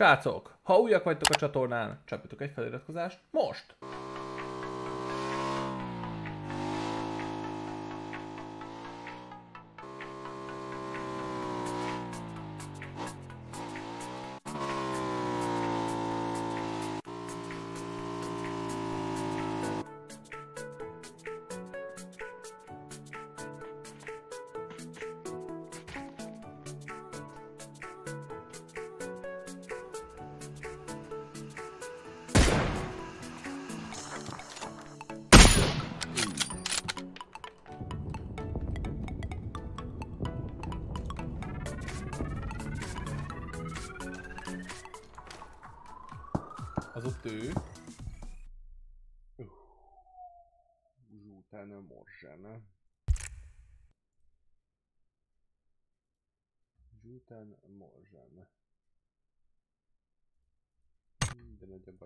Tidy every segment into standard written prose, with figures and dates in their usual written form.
Srácok, ha újak vagytok a csatornán, csapjatok egy feliratkozást most! Az ott ő. Utána morzsána. Utána morzsána. De nagy a baj.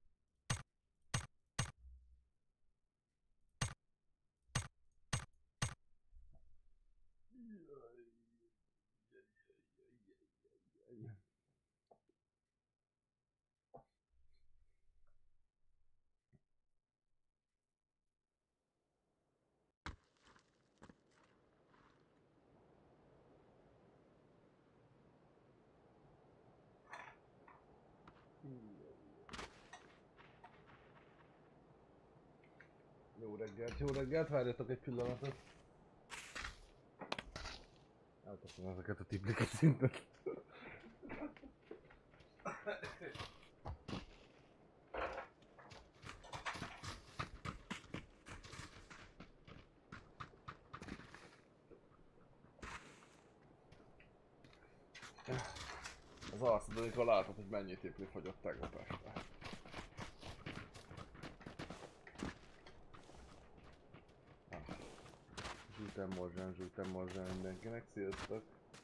Jó reggelt, várjatok egy pillanatot. Elteszem ezeket a tipliket szinten. Az arcod, amikor látod, hogy mennyi tipli fogyott tegnap este. Zsúten morzsán mindenkinek, sziasztok!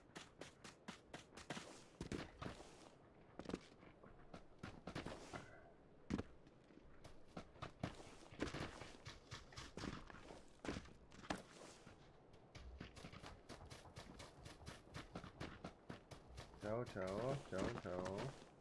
Ciao.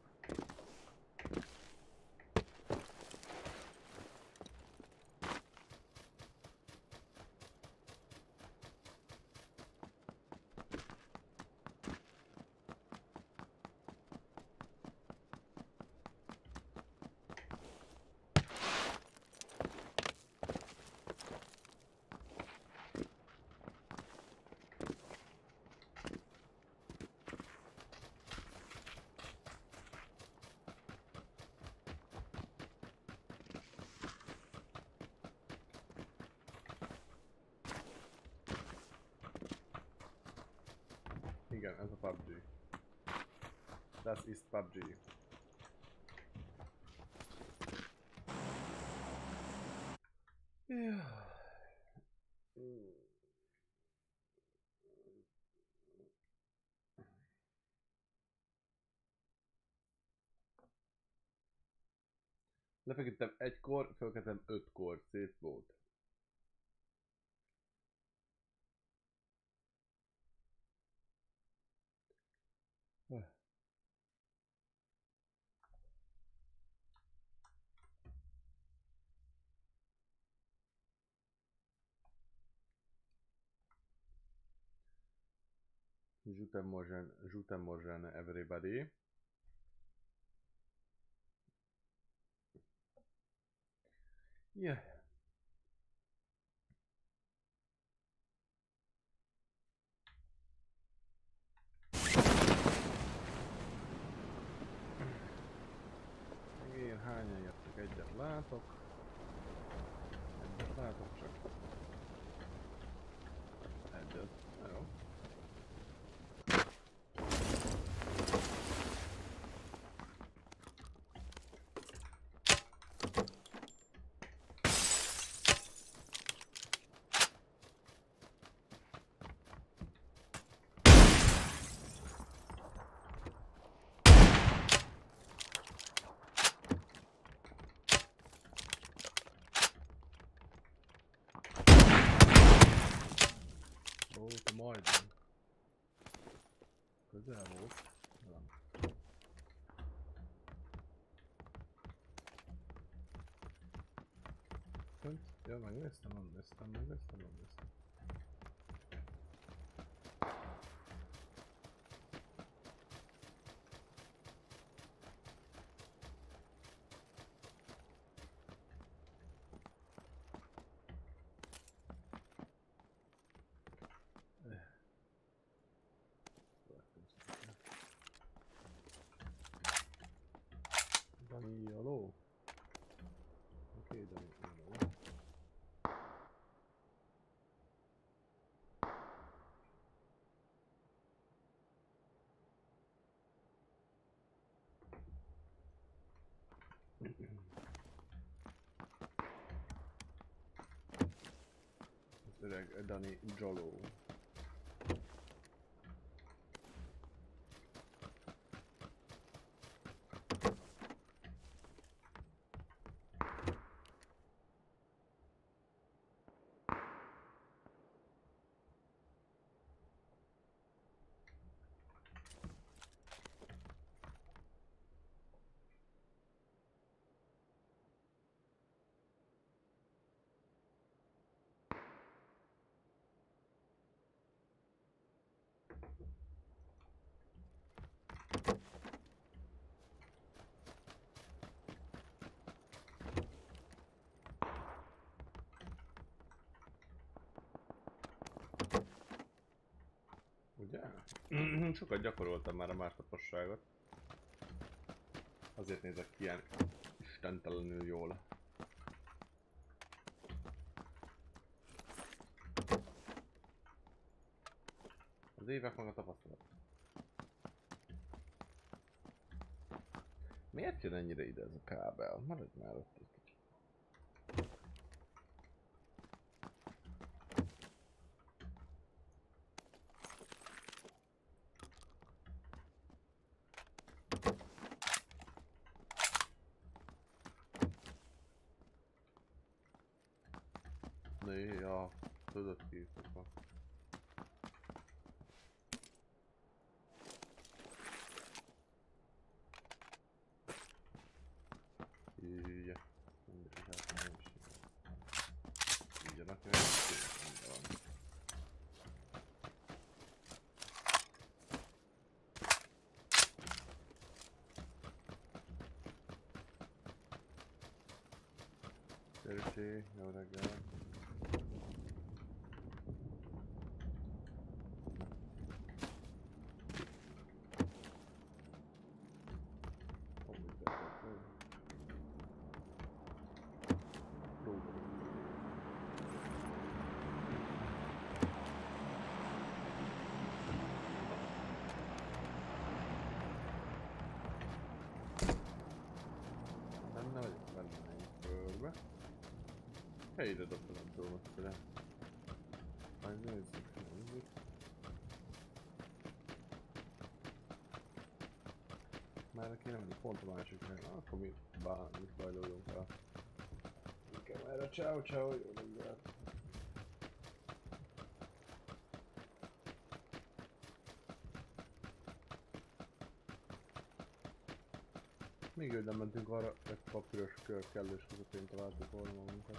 Igen, ez a PUBG. Das ist PUBG. Lefeküdtem 1-kor, fölkeltem 5-kor, szép volt. Żółte morzane everybody. Yeah. Én hányan jöttek? Egyet látok csak. Egyet. Jó. Majdnem. Közel volt. Nem. fönt? Ja, megnéztem. Dani Yellow? Oké, Dani Yellow. Az öreg Dani Joló. Ugye? Sokat gyakoroltam már a másnaposságot. Azért nézek ki ilyen istentelenül jól. Az évek meg a tapasztalat. Miért jön ennyire ide ez a kábel? Maradj már ott egy kicsit. Ja, tudod ki van. Így. Így a napja. Szerűség, jó reggel. Benne vagyok benne egy körbe. Helyre dobtam a dolgot tőle. Majd nézzük, nézzük. Már neki nem pont a másik hely. Akkor mi bajlódunk el. Inkább erre ciao ciao, jó reggelt. Még nem mentünk arra, egy papíros kör kellős közepén találtuk volna magunkat.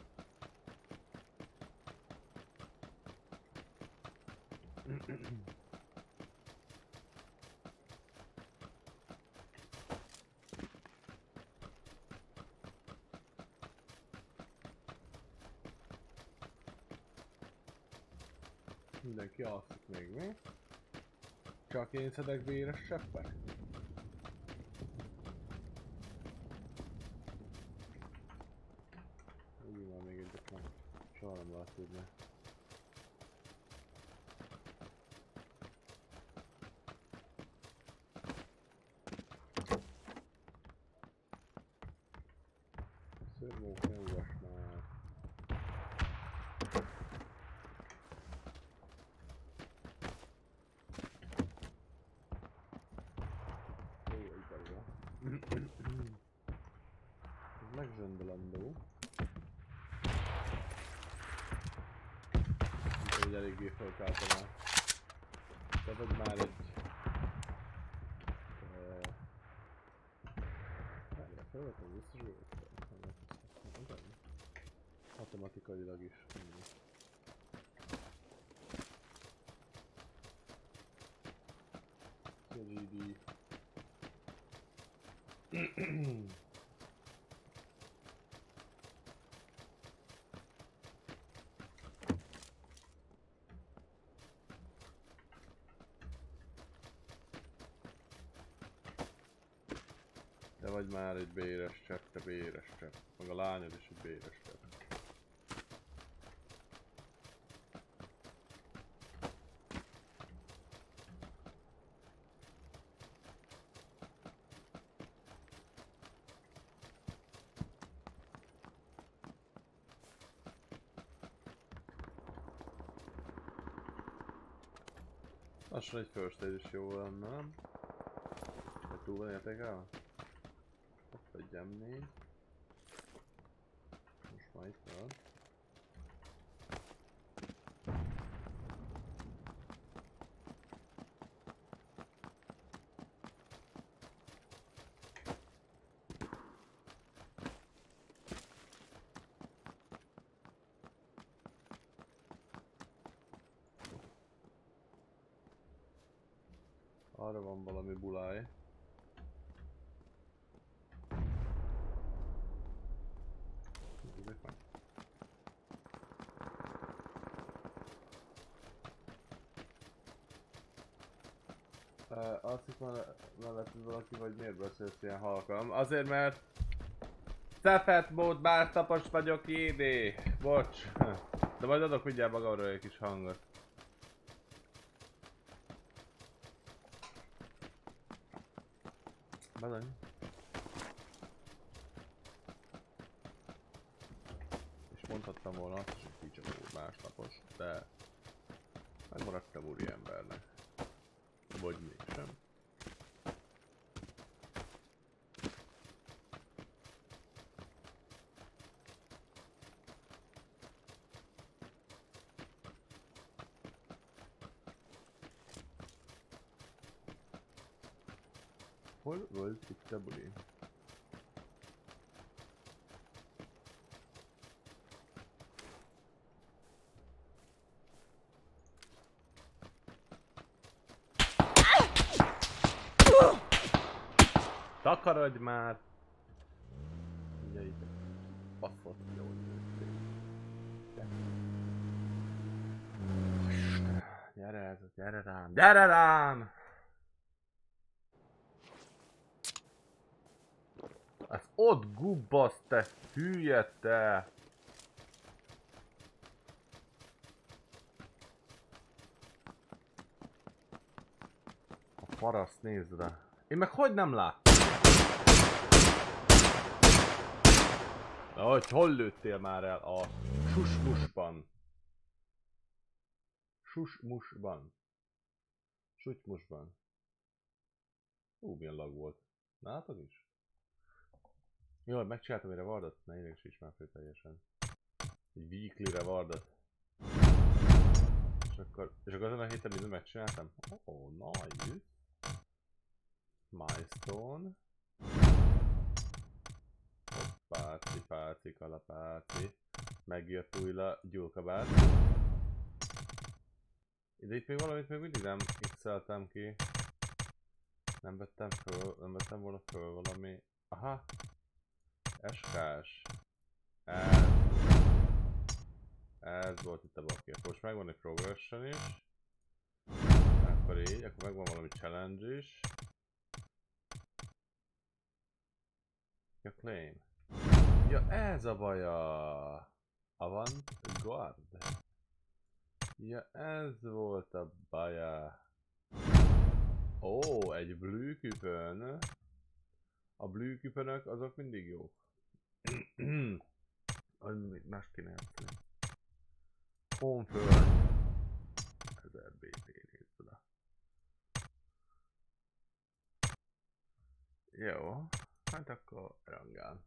Mindenki alszik még, mi? Csak én szedek véres cseppet? Úgy van még egyet nem. Soha nem lehet tudni. Szörmók ne ugass már. Ez megzsöndelandó. Mint hogy eléggé fölkáltam el. Tehát már egy... Erre felvettem biztos, hogy matematikailag is. GD. Te vagy már egy béres csepp, te béres csepp. Meg a lányod is egy béres csepp. Lassan egy first aid is jó lenne, nem? Vagy túl van értékelve? Ott vagy gyemni. Most már itt van. Arra van valami buláj. Nézzük meg. Azt hiszem mellett valaki, vagy miért beszélsz ilyen halkan? Azért mert Szefet mód bártapos vagyok édé. Bocs. De majd adok mindjárt magamról egy kis hangot. Bizony. És mondhattam volna azt is, hogy kicsit mód másnapos, de megmaradtam úriembernek. Vagy mégsem. Hol volt itt a buli? Takarodj már! Ugye itt passzot jól jöttél. Gyere rám! Gyere rám! Az ott gubbasz, te hülye, te! A paraszt nézd rá. Én meg hogy nem láttam? Na, hogy hol lőttél már el a susmusban? Susmusban. Susmusban. Milyen lag volt. Látod is? Jó, megcsináltam egy rewardot? Ne idegesíts már fő teljesen. Egy weekly rewardot. És akkor azon a héten mindent megcsináltam? Oh, nice. Milestone. Páci, kalapáci. Megjött újra gyulkabáci. De itt még valamit még mindig nem x-eltem ki. Nem vettem volna föl valami... Aha! SK-s. Ez volt itt a baki. Most megvan egy progression is. Akkor így, akkor megvan valami challenge is. Ja, claim. Ja, ez a baja! Avant-garde. Ja, ez volt a baja. Ó, egy blue küpön. A blue küpönök azok mindig jók. Más kéne játszani. Confirm. 1000 BT, nézd oda. Jó, hát akkor rangál.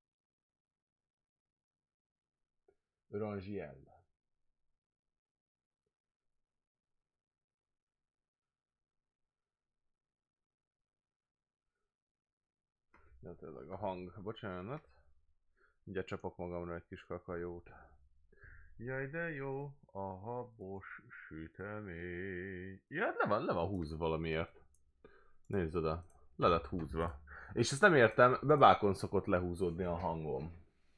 Rangiel. Ja, tényleg a hang. Bocsánat. Ugye csapok magamra egy kis kakajót. Jaj, de jó, a habos sütemény. Ja, le van húzva valamiért. Nézd oda. Le lett húzva. És ezt nem értem, bebákon szokott lehúzódni a hangom.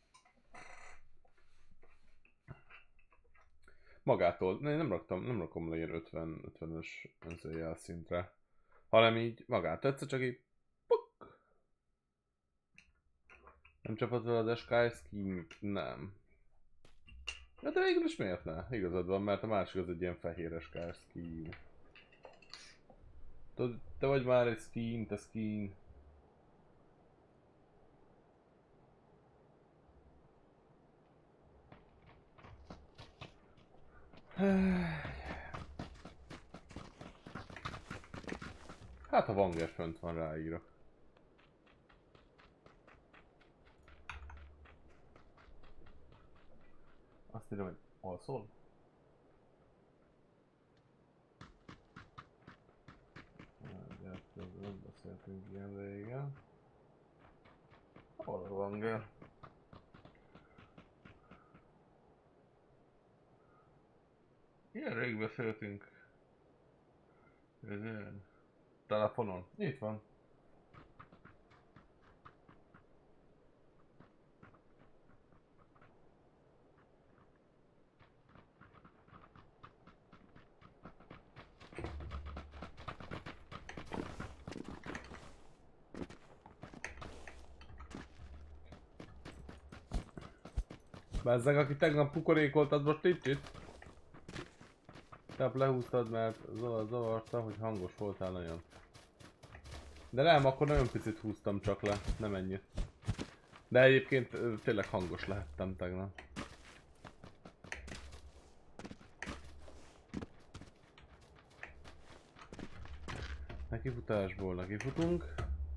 Magától, nem rakom le ilyen 50-es jelszintre. Hanem így magától, egyszer csak így puk. Nem csapott vele a Sky Scheme? Nem. De végül is miért ne? Igazad van, mert a másik az egy ilyen fehéres Sky Scheme. Tudod, te vagy már egy skin, te skin. Hát a Vanger fönt van, ráírok. Azt írom, hogy alszol? Nem beszéltünk ilyen régen. Hol a Vanger? Ilyen rég beszéltünk. Ezen. Telefonon. Itt van. Bezzeg, aki tegnap pukorékoltad, most itt. Tegnap lehúztad, mert zavarta, hogy hangos voltál nagyon. De nem, akkor nagyon picit húztam csak le, nem ennyit. De egyébként tényleg hangos lehettem tegnap. Nekifutásból nekifutunk.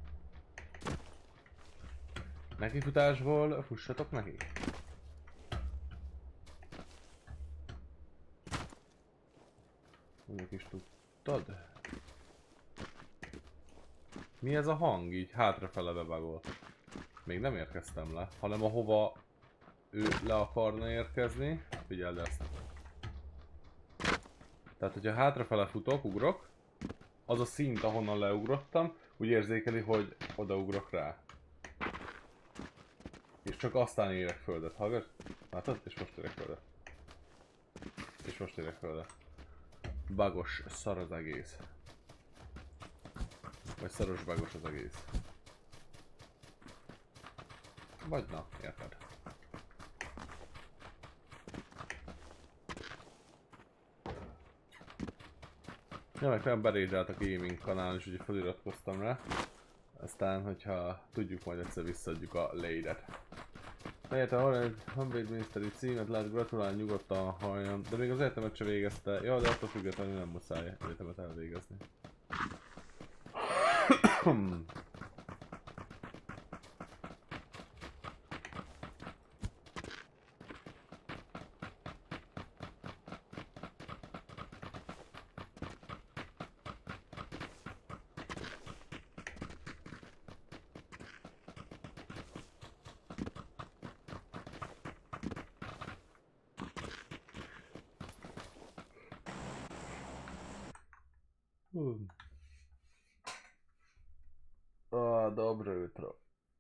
Nekifutásból fussatok neki. Mondjuk is tudtad. Mi ez a hang így hátrafele bebagolt? Még nem érkeztem le, hanem ahova ő le akarna érkezni. Figyeld ezt. Tehát, hogyha hátrafele futok, ugrok, az a szint, ahonnan leugrottam, úgy érzékeli, hogy odaugrok rá. És csak aztán érek földet, hallgass? Látod? És most érek földet. És most érek földet. Bagos, szar az egész. Vagy szaros bagos az egész. Vagy na, érted. Ja, meg olyan berézselt a gaming kanál is, úgyhogy feliratkoztam rá. Aztán, hogyha tudjuk, majd egyszer visszaadjuk a Lady-et. Egyetem arra egy honvéd miniszteri címet lehet gratulálni, nyugodtan halljam. De még az egyetemet se végezte. Ja, de attól függetlenül nem muszáj egyetemet elvégezni. Dobre jutro.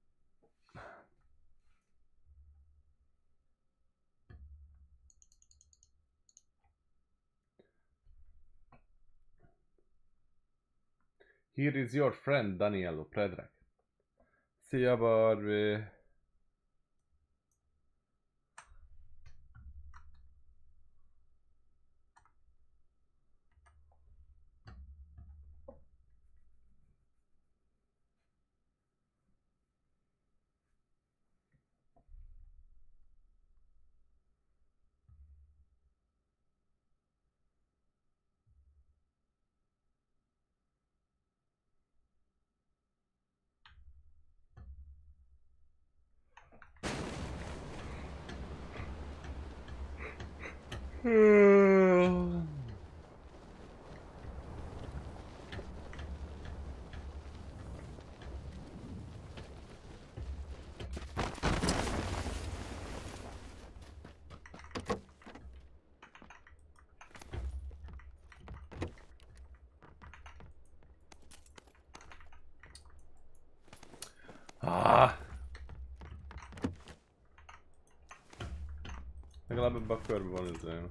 Here is your friend Danielo Predrag. Szia Barbie! Ah! Legalább ebben a körben van ez olyan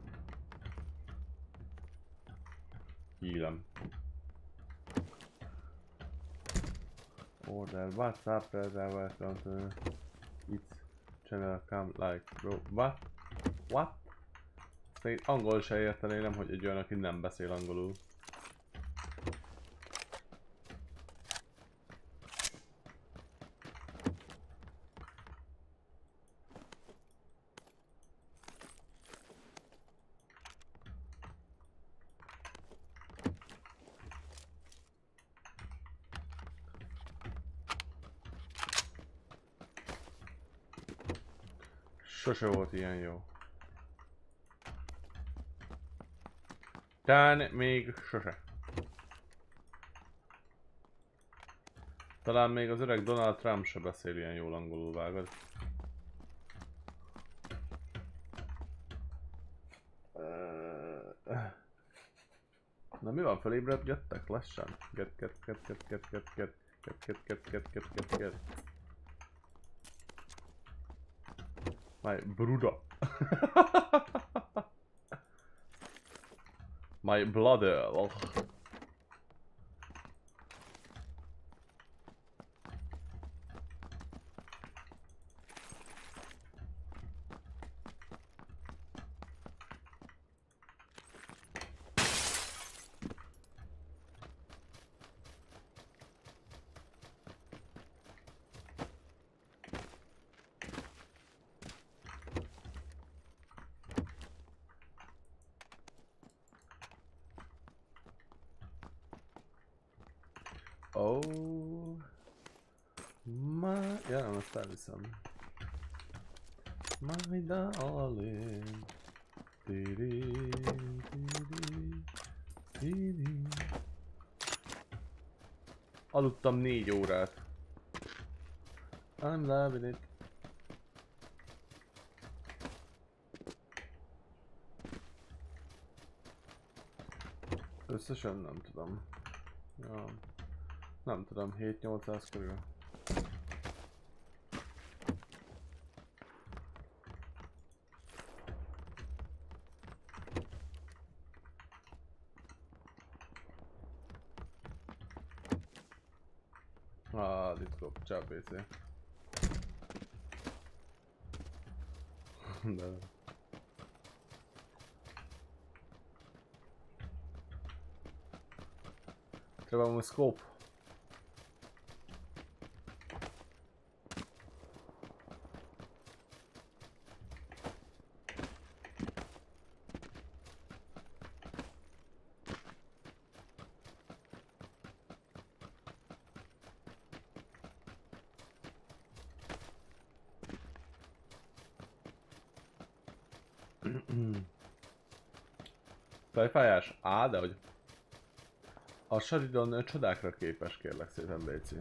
hílem. Order, what's up, welcome to its channel, come like, bro. What? What? Még angol se értené, nem, hogy egy olyan, aki nem beszél angolul. Sose volt ilyen jó. Talán még sose. Talán még az öreg Donald Trump se beszél ilyen jól angolul, vágod? Na mi van, felébredgettek lassan? Get. My bruda. My brother. Oh my, ja, nem, azt elviszem. My darling. Aludtam 4 órát. I'm loving it. Összesen nem tudom. Ja. Nem tudom, 7-800 körül. Ah, Discord, ciao PC. De... Treba un scope. Fejfájás? Á, de hogy... A Sharidon csodákra képes, kérlek szépen, Béci.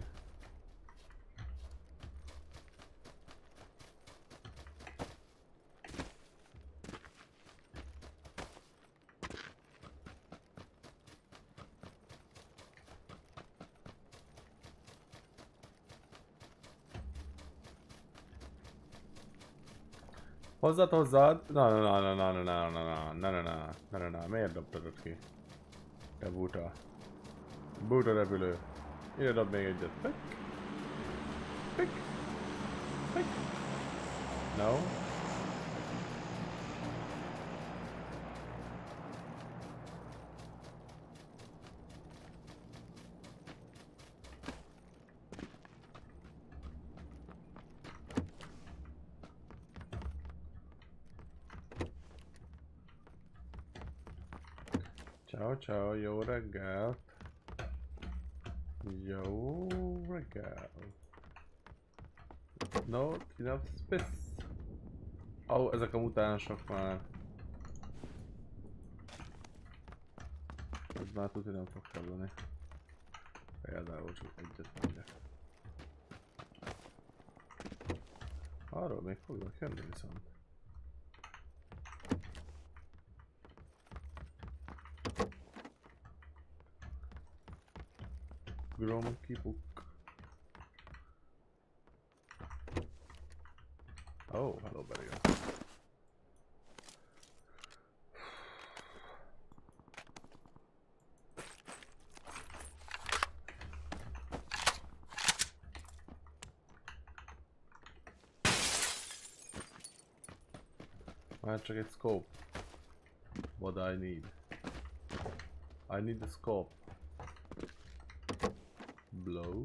Hozzád? Na, miért dobtad ott ki? Te buta. Buta repülő. Ide dob még egyet. Pick. Pick. Pick. No. Ciao, jó reggelt. Jó reggelt. Not enough space. Oh, ezek a mutánsok már. Ez már tudni nem fog kelleni. Például csak egyet mondjak. Arról még fognak jönni viszont. Grom kipuk. Oh, hello Beryl. Már csak egy scope. What I need. I need a scope. Blow.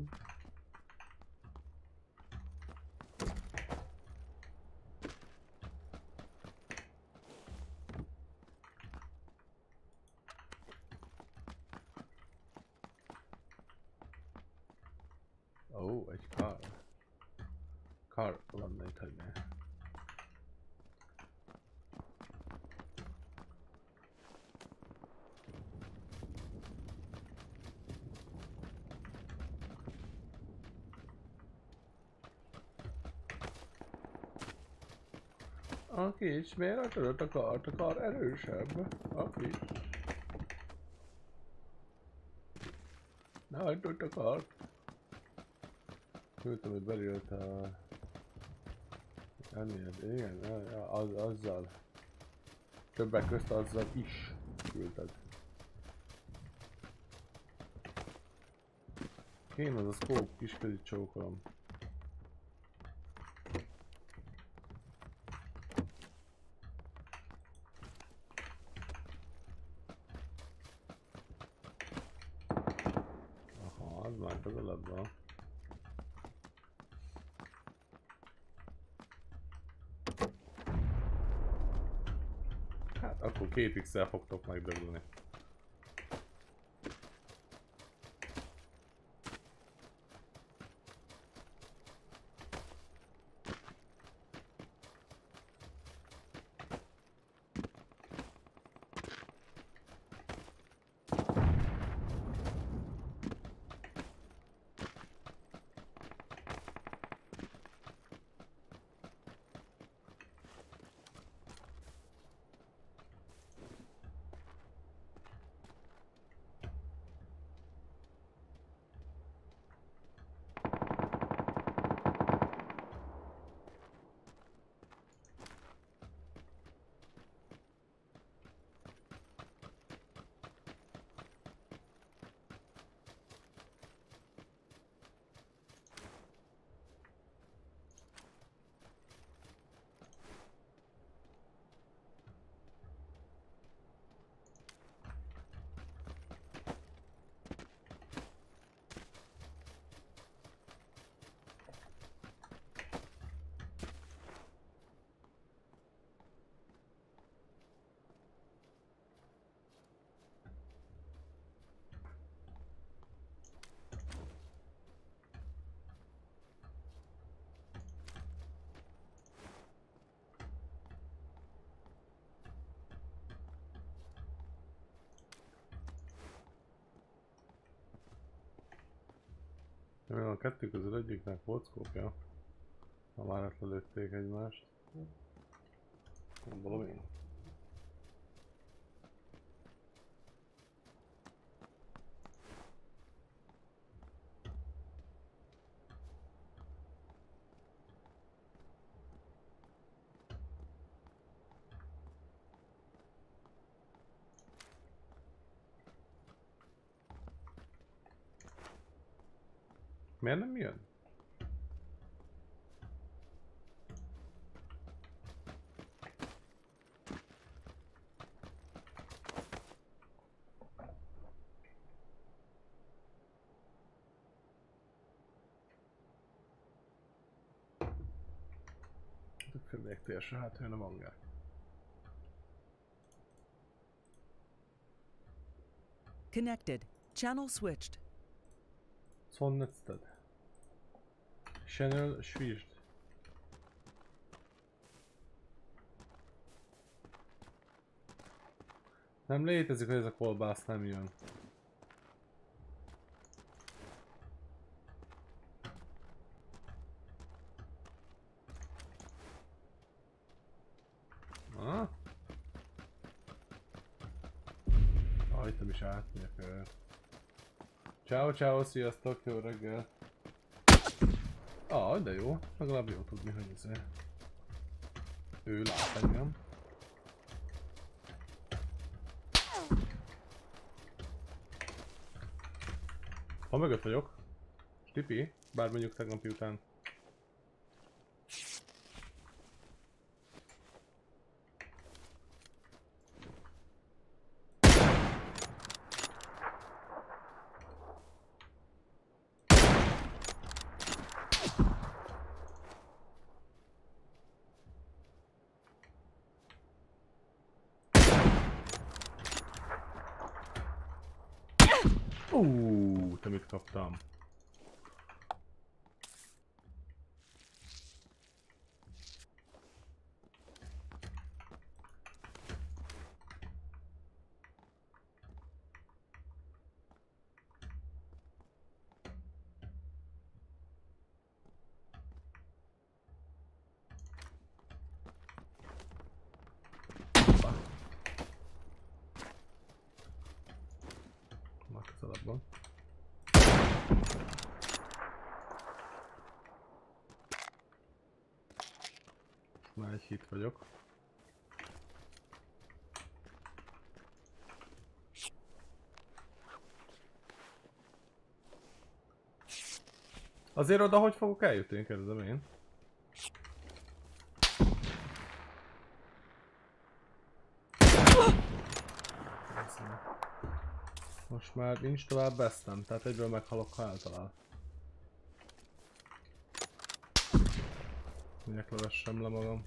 Oh, egy kar. Kar lenne itt hagyni. A kis miért akarod a kart? A kar erősebb. A kis. Ne hagyd ott a kart. Küldtem, hogy belőtt a... Ennél, igen, azzal. Többek közt azzal is küldted. Én az a scope kiskezi csókolom. Aha, az már közelebb van. Hát akkor 2x-el fogtok megdögleni. A kettő közül egyiknek volt szkópja. Ha már lelőtték egymást. Gondolom én. Miért nem jön? Fölmegyek térsre, hát jön a mangá. Connected. Channel switched. Sonnetsted. Channel switched. Nem létezik, hogy ez a kolbász nem jön. Ha? Hajtam is átmegyek. Ciao, ciao, sziasztok, jó reggel. Ah, de jó, legalább jó tudni, hogy ezért. Ő lát engem. Ha mögött vagyok. Stipi, bár mondjuk tegnapi után. Te mit kaptam? Max alapban. Már egy hit vagyok. Azért oda hogy fogok eljutni, kérdezem én. Most már nincs tovább besztem, tehát egyből meghalok, ha eltalál. Minek levessem le magam.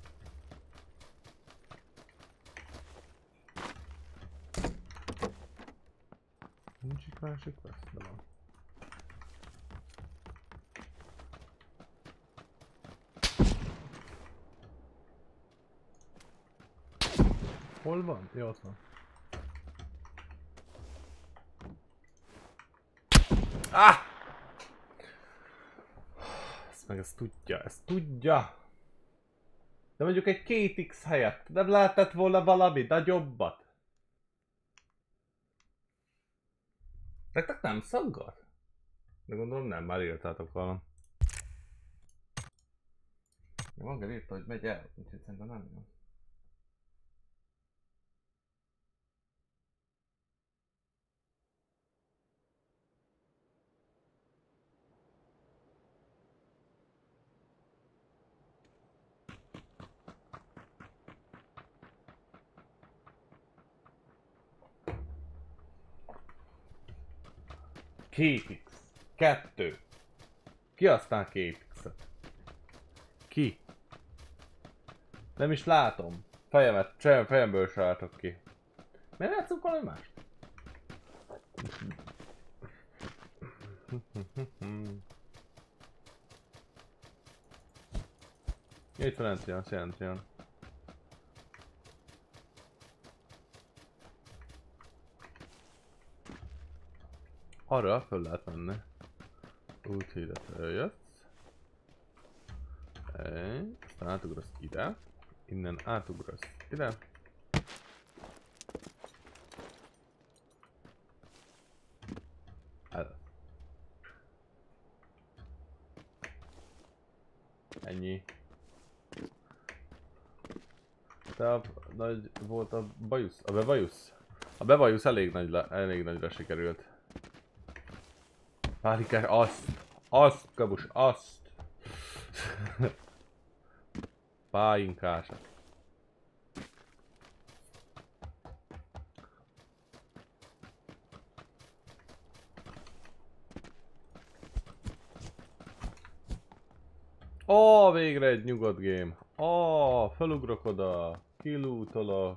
Nincs itt másik vesz, de van. Hol van? Jó, ott van. Ah! Ezt meg ezt tudja, ezt tudja! De mondjuk egy 2x helyett, nem lehetett volna valami nagyobbat? Nektek nem szaggat? De gondolom nem, már írtátok volna. Maga írta, hogy megy el, úgyhogy szerintem nem jön. Két X. 2. Ki aztán 2x-et? Ki? Nem is látom. Fejemből se látok ki. Miért játszunk valami mást? Itt van Entrian. Arra föl lehet menni. Úgyhogy ide feljössz. Aztán átugrasz ide. Innen átugrasz ide. El. Ennyi. De nagy volt a bajusz. A bebajusz. A bebajusz elég nagyra sikerült. Pálikás, azt, kabus, azt. Pálinkásat. Ó, végre egy nyugodt game. Ó, felugrok oda, kilútolok.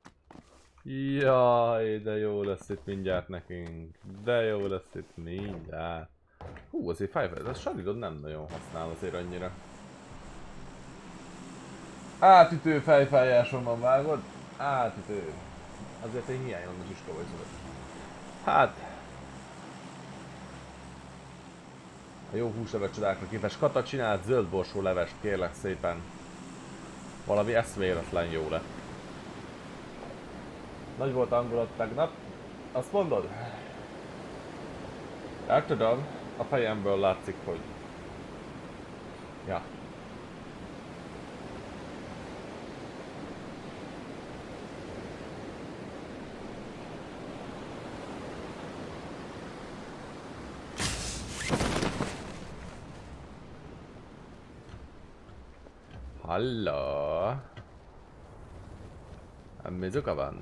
Jaj, de jó lesz itt mindjárt nekünk. De jó lesz itt mindjárt. Hú, azért Fiverr, ez Saridon nem nagyon használ azért annyira. Átütő fejfájásom van, vágod? Átütő. Azért egy hiányolom az iskavajzodat. Hát. A jó húsleves csodákra képes Kata csinált zöld borsó levest, kérlek szépen. Valami eszméletlen jó lett. Nagy volt a hangulat tegnap. Azt mondod? El tudom, a fejemből látszik, hogy... Ja. Halló. Mizuka van.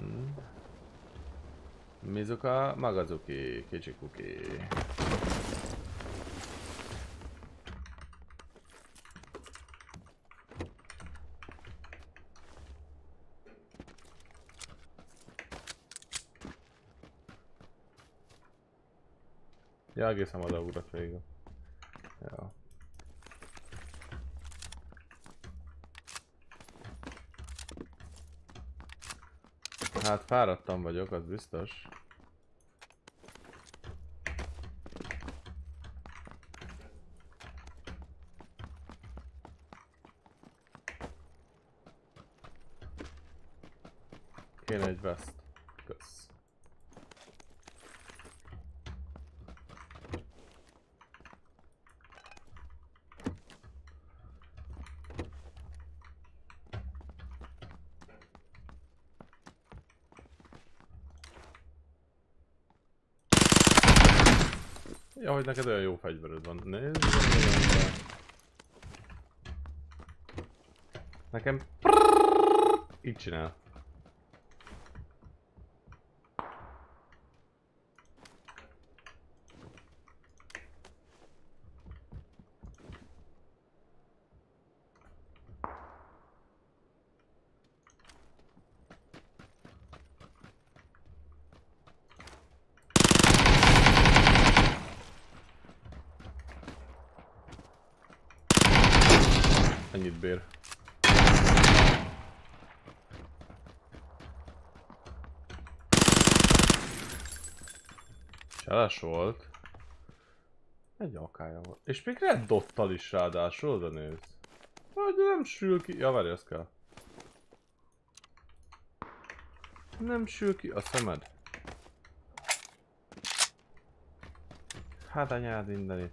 Mizuka Magazuki, kicsi kuki. Ja, egészen odaugrat végül. Ja. Hát fáradtam vagyok, az biztos. Kéne egy vest. Kösz. Ja, hogy neked olyan jó fegyvered van. Nézd, nekem így csinál. Ennyit bér. Cseles volt. Egy akája volt. És még red dottal is ráadásul, oda nézd. Hogy nem sül ki. Ja, várj, az kell. Nem sül ki a szemed. Hát anyád mindenit.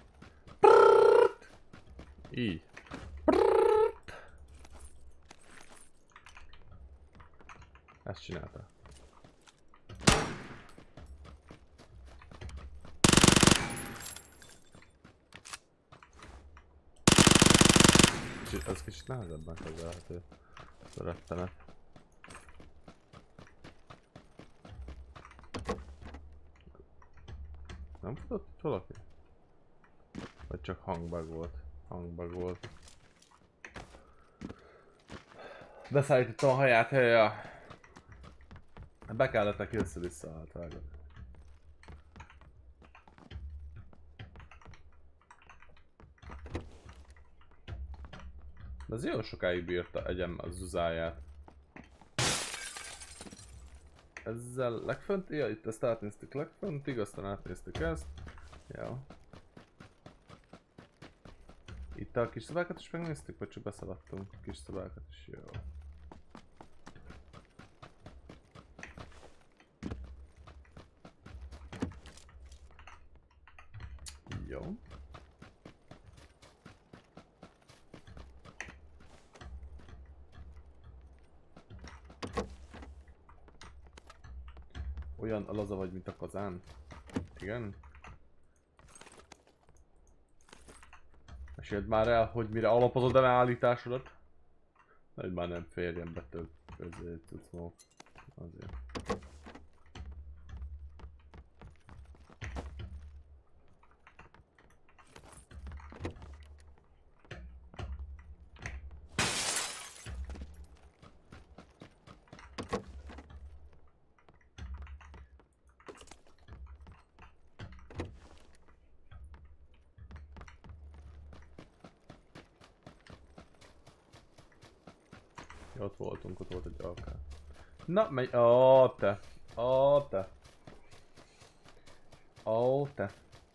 Így. Ezt csinálta. Ez kicsit nehezebben kezelhető. Ez a rettenet. Nem futott itt valaki? Vagy csak hangbug volt? Hangbug volt. Beszállítottam a haját, helye. Be kellett neki össze-vissza általában. De ez jó sokáig bírta egyem a zuzáját. Ezzel legfönt, ja, itt ezt átnéztük legföntig, aztán átnéztük ezt. Ja. Itt a kis szobákat is megnéztük, vagy csak beszaladtunk? Kis szobákat is, jó. Jó. Olyan laza vagy, mint a kazán. Igen. Meséld már el, hogy mire alapozod a állításodat. Hogy már nem férjen be több közé cuccmók. Azért. Ott voltunk, ott volt egy alkán. Na, megy. Ó, te. Ó, te. Ó, te.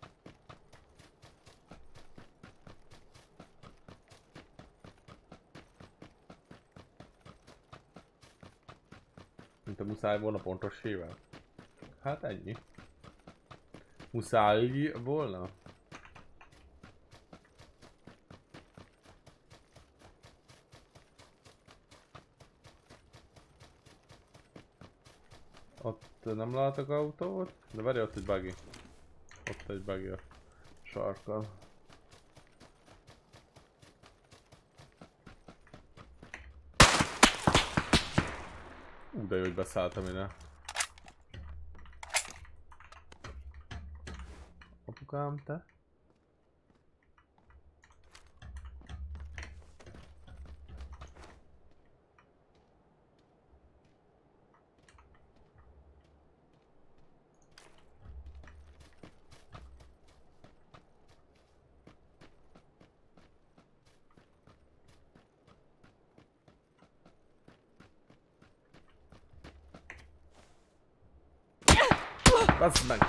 Mint a muszáj volna pontos hível. Hát ennyi. Muszáj volna? Ott nem látok autót, de várj, ott egy buggy. Ott egy buggy a sarkkal. de jó, hogy beszálltam ide. Apukám, te? Basz meg!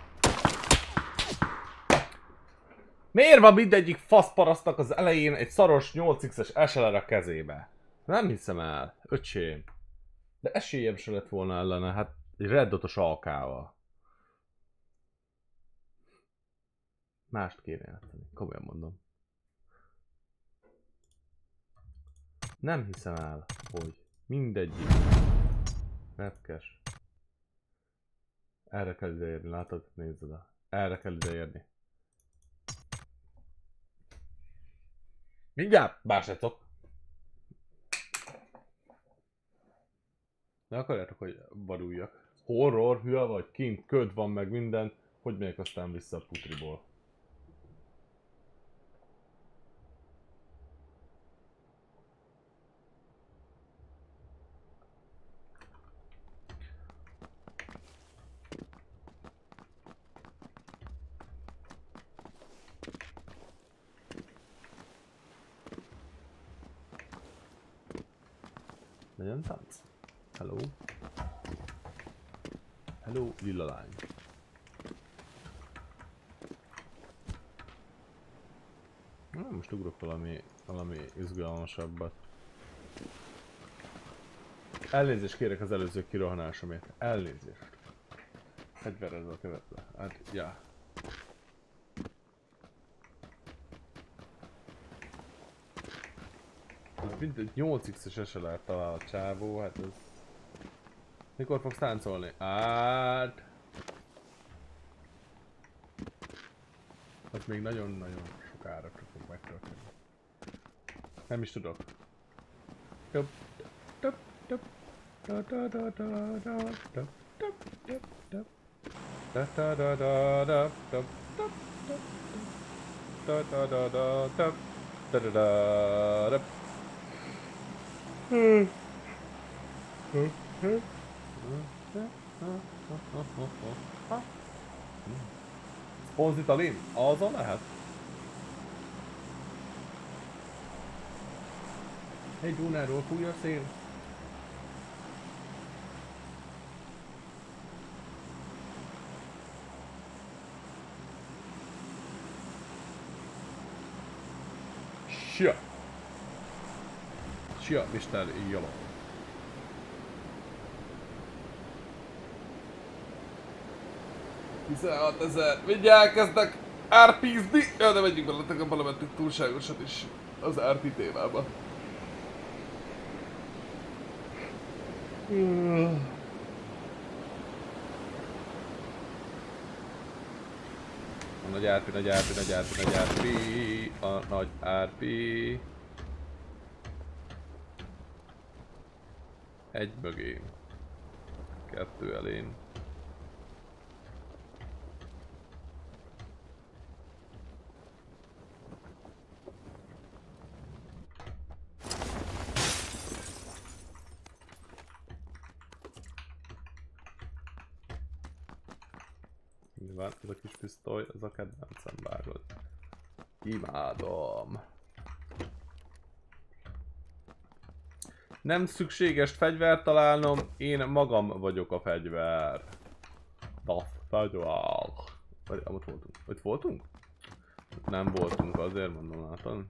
Miért van mindegyik faszparasztnak az elején egy szaros 8x-es SLR a kezébe? Nem hiszem el, öcsém. De esélyem se lett volna ellene, hát egy Red Dot-os AK-val. Mást kéne játszani, komolyan mondom. Nem hiszem el, hogy mindegyik repkes. Erre kell ideérni, látod? Nézd oda. Erre kell ideérni. Mindjárt, bársátok! Ne akarjátok, hogy vaduljak? Horror, hülye vagy, kint köd van meg minden. Hogy megyek aztán vissza a putriból? Legyen tánc. Hello. Hello, lila lány. Na, most ugrok valami izgalmasabbat. Elnézést kérek az előző kirohanásomért. Elnézést. Fegyverezve követve. Hát, ja. Mindegy 8x-es SLR talál a csávó, hát ez... Mikor fogsz táncolni? Hát... Az még nagyon-nagyon sokára fog megtörténni. Nem is tudok. Töp, töp, töp, töp, töp, töp, töp, töp, töp, töp, töp, töp, töp, töp, töp, töp, Sponzitalin? Azon lehet? Egy Dunáról fúj a szél. Sia! Sia, Mr. Yellow. $16 000. Mindjárt kezdek RP-zni. Ja, de megyünk veletek a belementünk túlságosat is az RP témába. A nagy RP, nagy RP, nagy RP, nagy RP. A nagy RP. Egy mögé. Kettő elén. Nyilván ez a kis pisztoly, ez a kedvencem, vágod. Imádom. Nem szükséges fegyvert találnom, én magam vagyok a fegyver. Das fegyver. Ott voltunk. Ott voltunk? Nem voltunk, azért mondom, látod?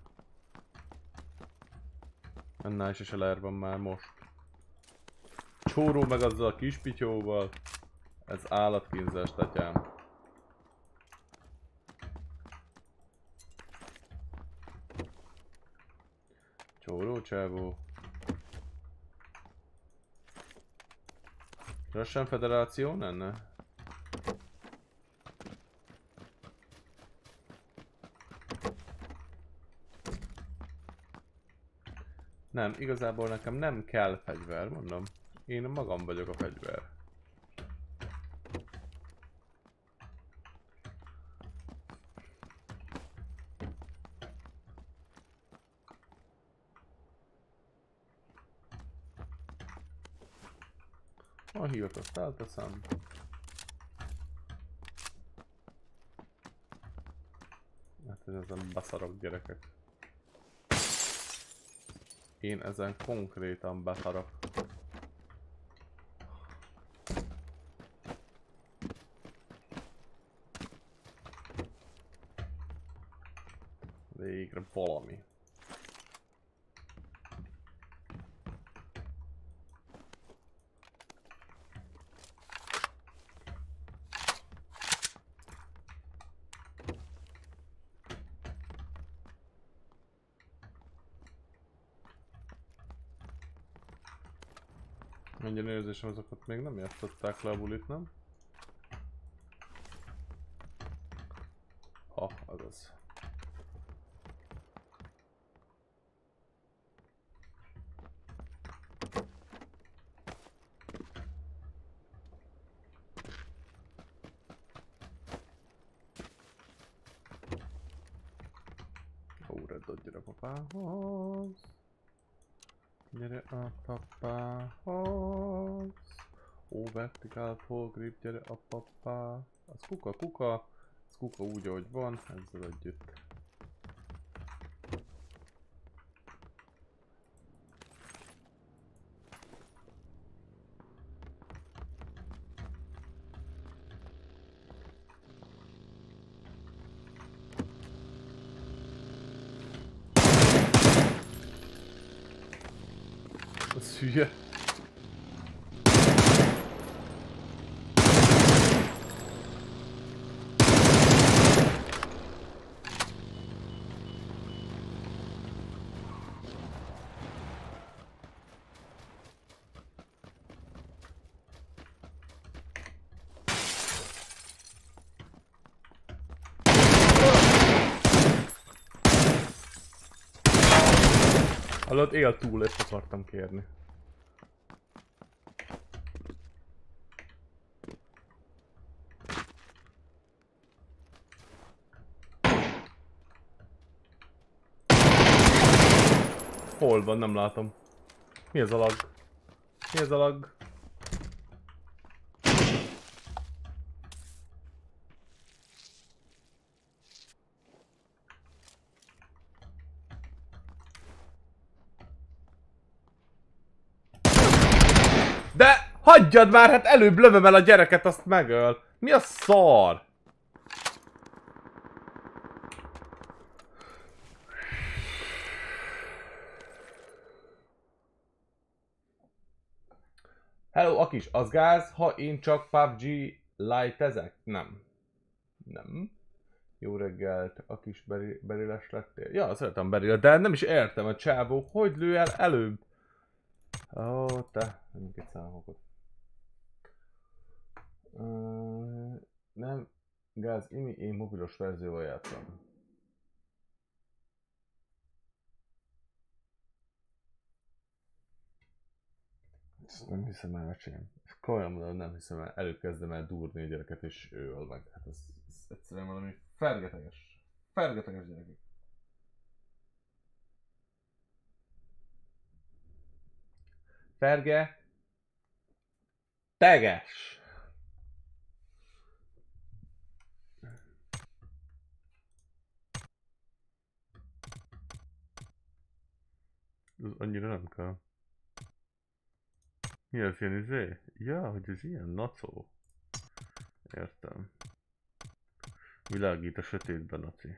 Ennél is SLR van már most. Csóró meg azzal a kis pityóval. Ez állatkínzás, tatyám. Csóró csávó. Russian Federáció lenne? Nem, igazából nekem nem kell fegyver, mondom. Én magam vagyok a fegyver. A hírt azt elteszem. Hát ezen beszarok gyerekek. Én ezen konkrétan beszarok. Végre valami. Mindjárt érzésem, azokat még nem játszották le a bulit, nem? Ha, azaz. Ó, reddod, gyere a papához. Gyere a papához. Ó, vertical full grip, gyere a papá. Az kuka. Az kuka úgy, ahogy van, ezzel együtt. Az hülye. Hallod, él túl, ezt akartam kérni. Hol van? Nem látom. Mi ez a lag? Mi ez a lag? De hagyjad már, hát előbb lövöm el a gyereket, azt megöl. Mi a szar? Hello, Akis, az gáz, ha én csak PUBG Lite-ezek? Nem. Nem. Jó reggelt, Akis beriles lettél? Ja, szeretem beriles, de nem is értem a csávó, hogy lő el előbb. Ó, te, menjünk egy számokat. Nem, gáz, én mobilos verzióval játszom. Ezt nem hiszem el, öcsém. Komolyan mondom, nem hiszem el. Előkezdem el durni a gyereket és ő öl meg. Hát ez egyszerűen valami fergeteges. Fergeteges gyerekek. Ferge. Teges. Ez annyira nem kell. Mi az ilyen izé? Ja, hogy ez ilyen nacó. Értem. Világít a sötétben, naci.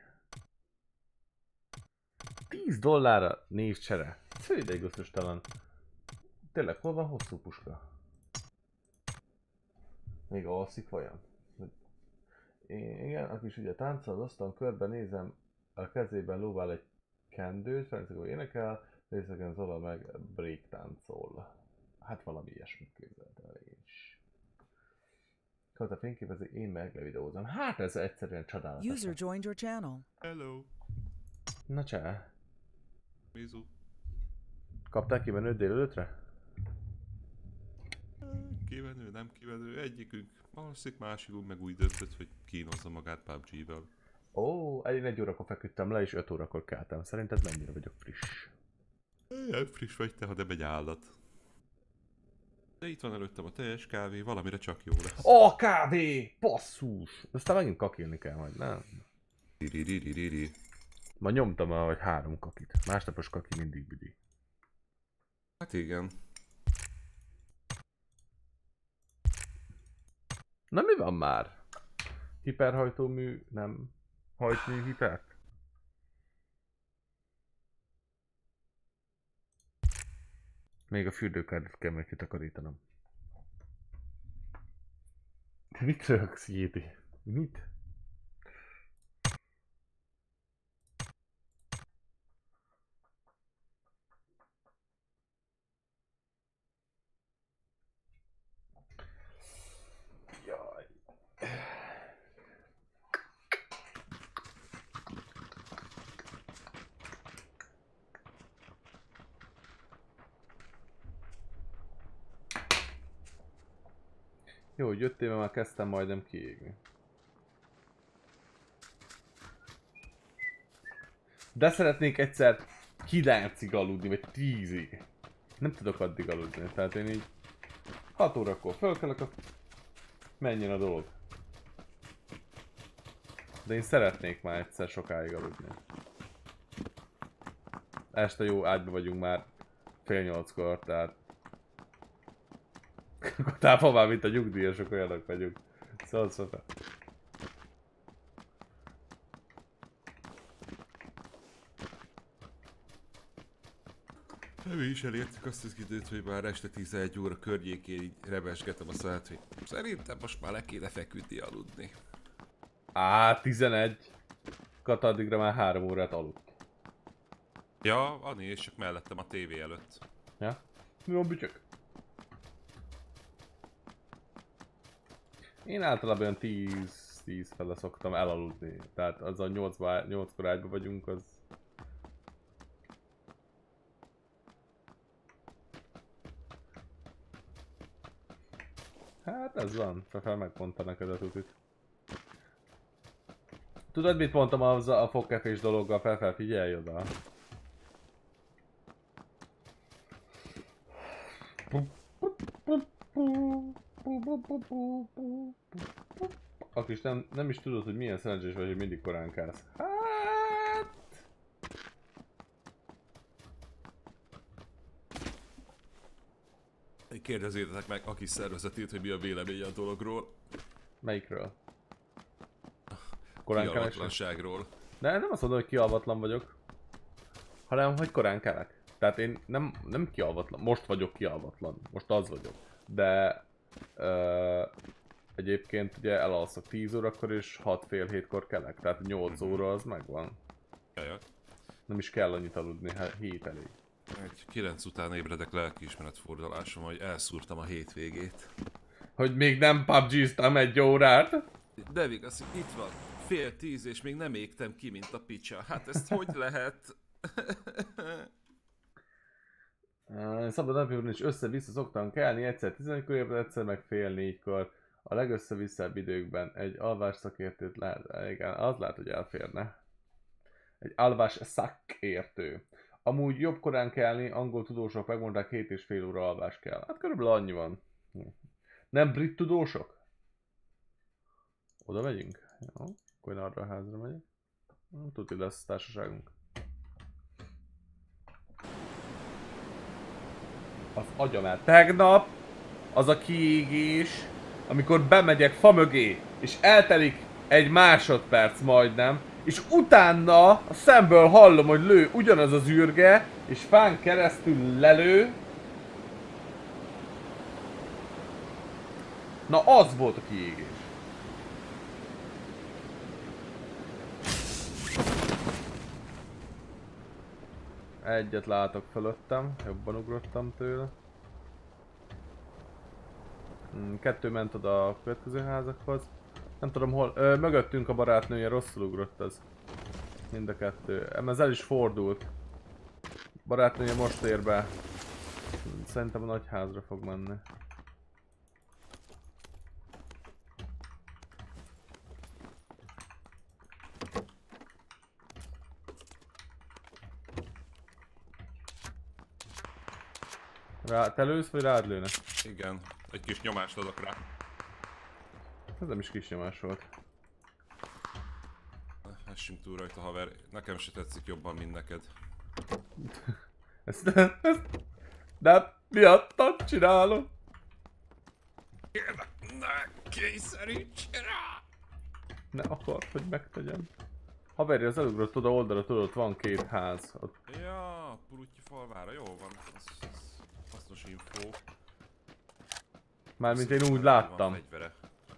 $10 névcsere. Sző ideig összöstalan. Tényleg, hol van hosszú puska? Még alszik vajon? Igen, aki is ugye táncol az asztalon, körben nézem, a kezében lóvál egy kendőt, Ferencegó énekel, részegen Zola meg break táncol. Hát valami ilyesmit képzelt el én is. Költ a fényképező, én meg levideózom. Hát ez egyszerűen csodálatos. User joined your channel. Hello. Na csá. Mizu. Kaptál ki menőt délelőtre? kivenő, nem kivenő, egyikünk alszik, másikunk meg úgy döntött, hogy kínozza magát PUBG-vel. Ó, én 1 órakor feküdtem le, és 5 órakor keltem. Szerinted mennyire vagyok friss? Ilyen friss vagy te, ha nem egy állat. De itt van előttem a teljes kávé, valamire csak jó lesz. Ó, kávé! Basszus! Aztán megint kakilni kell majd, nem? Ri-ri-ri-ri-ri. Ma nyomtam ahogy 3 kakit. Másnapos kaki mindig büdi. Hát igen. Na mi van már? Hiperhajtómű nem hajt mű hipert? Még a fürdőkádot kell meg kitakarítanom. Mit rögsz, Jéti? Mit? Jaj. Jó, hogy jöttél, mert már kezdtem majdnem kiégni. De szeretnék egyszer 9-ig aludni, vagy 10-ig. Nem tudok addig aludni, tehát én így 6 órakor fölkelek, menjen a dolog. De én szeretnék már egyszer sokáig aludni. Este jó ágyba vagyunk már 7:30-kor, tehát... Távol már, mint a nyugdíjasok, olyanok vagyunk. Szóval. Mi is elértük azt az időt, hogy már este 11 óra környékén így rebesgetem a szállt, hogy szerintem most már le kéne feküdni, aludni. 11. Kata addigra már 3 órát aludt. Ja, Ani, és csak mellettem a tévé előtt. Ja? Mi van, bütyök? Én általában olyan 10 fele szoktam elaludni. Tehát az a 8-kor ágyba vagyunk, az... Hát ez van, fel megmondta neked a tutit. Tudod mit mondtam a fogkefés dologgal, fel figyelj oda. Akis nem is tudod, hogy milyen szerencsés vagy, hogy mindig korán kelsz. Hát... Kérdezzétek meg Aki szervezetét, hogy mi a véleménye a dologról. Melyikről? Korán kelés? Kialvatlanságról. De nem azt mondom, hogy kialvatlan vagyok. Hanem, hogy korán kelek. Tehát én nem kialvatlan. Most vagyok kialvatlan. Most az vagyok. De... egyébként ugye elalszok 10 órakor és 6-fél-7-kor kelek. Tehát 8 óra az megvan. Jajjaj. Nem is kell annyit aludni, 7 elég. Egy 9 után ébredek lelkiismeretfordulásom, hogy elszúrtam a hétvégét. Hogy még nem PUBG-ztam 1 órát? De igaz, itt van. 9:30 és még nem égtem ki, mint a picsa. Hát ezt hogy lehet? Szabad napjában is össze-vissza szoktam kelni, egyszer 11-kor ébred, egyszer meg fél 4-kor. A legösszevisszább időkben egy alvás szakértőt lehet, igen, az lehet, hogy elférne. Egy alvás szakértő. Amúgy jobb korán kelni, angol tudósok megmondták 7,5 óra alvás kell. Hát körülbelül annyi van. Nem brit tudósok? Oda megyünk? Jó, akkor én arra a házra megyek. Tuti lesz társaságunk. Az agyam el. Tegnap az a kiégés, amikor bemegyek fa mögé, és eltelik egy másodperc majdnem, és utána a szemből hallom, hogy lő ugyanaz az űrge, és fán keresztül lelő. Na az volt a kiégés. Egyet látok fölöttem, jobban ugrottam tőle. 2 ment oda a következő házakhoz. Nem tudom hol, mögöttünk a barátnője, rosszul ugrott az. Mind a 2. Ez el is fordult. Barátnője most ér be. Szerintem a nagy házra fog menni. Te lősz, vagy rád lőnek? Igen, egy kis nyomást adok rá. Ez nem is kis nyomás volt. Essünk túl rajta, haver. Nekem se tetszik jobban, mint neked. Ezt nem miattam csinálom. Ne kényszeríts rá! Ne akart, hogy megtegyem. Haveri, az elugrott oda oldalra, tudod, ott van 2 ház. Ott Ja, Pulutyi falvára, jó van. Ez hasznos info. mármint én úgy Van láttam. fegyvere.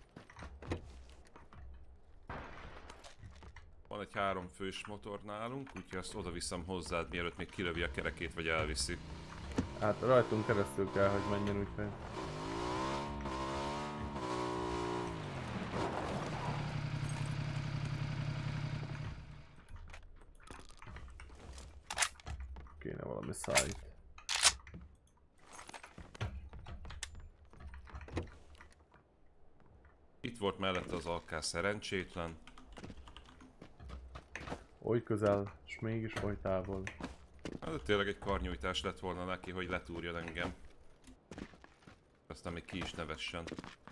Van egy 3 fős motor nálunk, úgyhogy azt oda viszem hozzád, mielőtt még kilövi a kerekét, vagy elviszi. Hát rajtunk keresztül kell, hogy menjen, úgyhogy... Kéne valami szájt. Itt volt mellette az alkás szerencsétlen. Oly közel, és mégis oly távol. Hát de tényleg egy karnyújtás lett volna neki, hogy letúrjon engem. Aztán még ki is nevessen.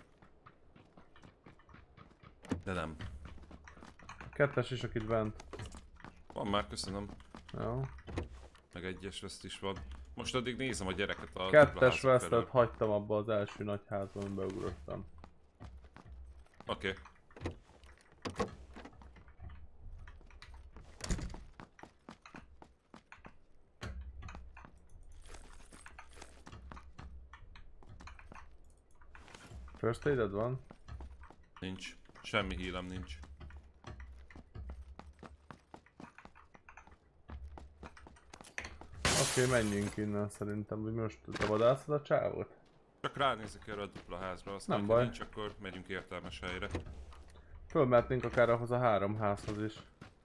De nem. A 2-es is, akit bent. Van már, köszönöm. Jó. Meg egyes veszt is van. Most addig nézem a gyereket a 2-es vesztet hagytam abba az első nagy házban, amiben beugrottam. Oké. First aid-ed van? Nincs. Semmi hílem nincs. Oké, menjünk innen szerintem, hogy most te vadászod a csávot? Csak ránézek erre a dupla házra, aztán Nem ha baj. nincs, akkor megyünk értelmes helyre. Fölmehetnénk akár ahhoz a 3 házhoz is.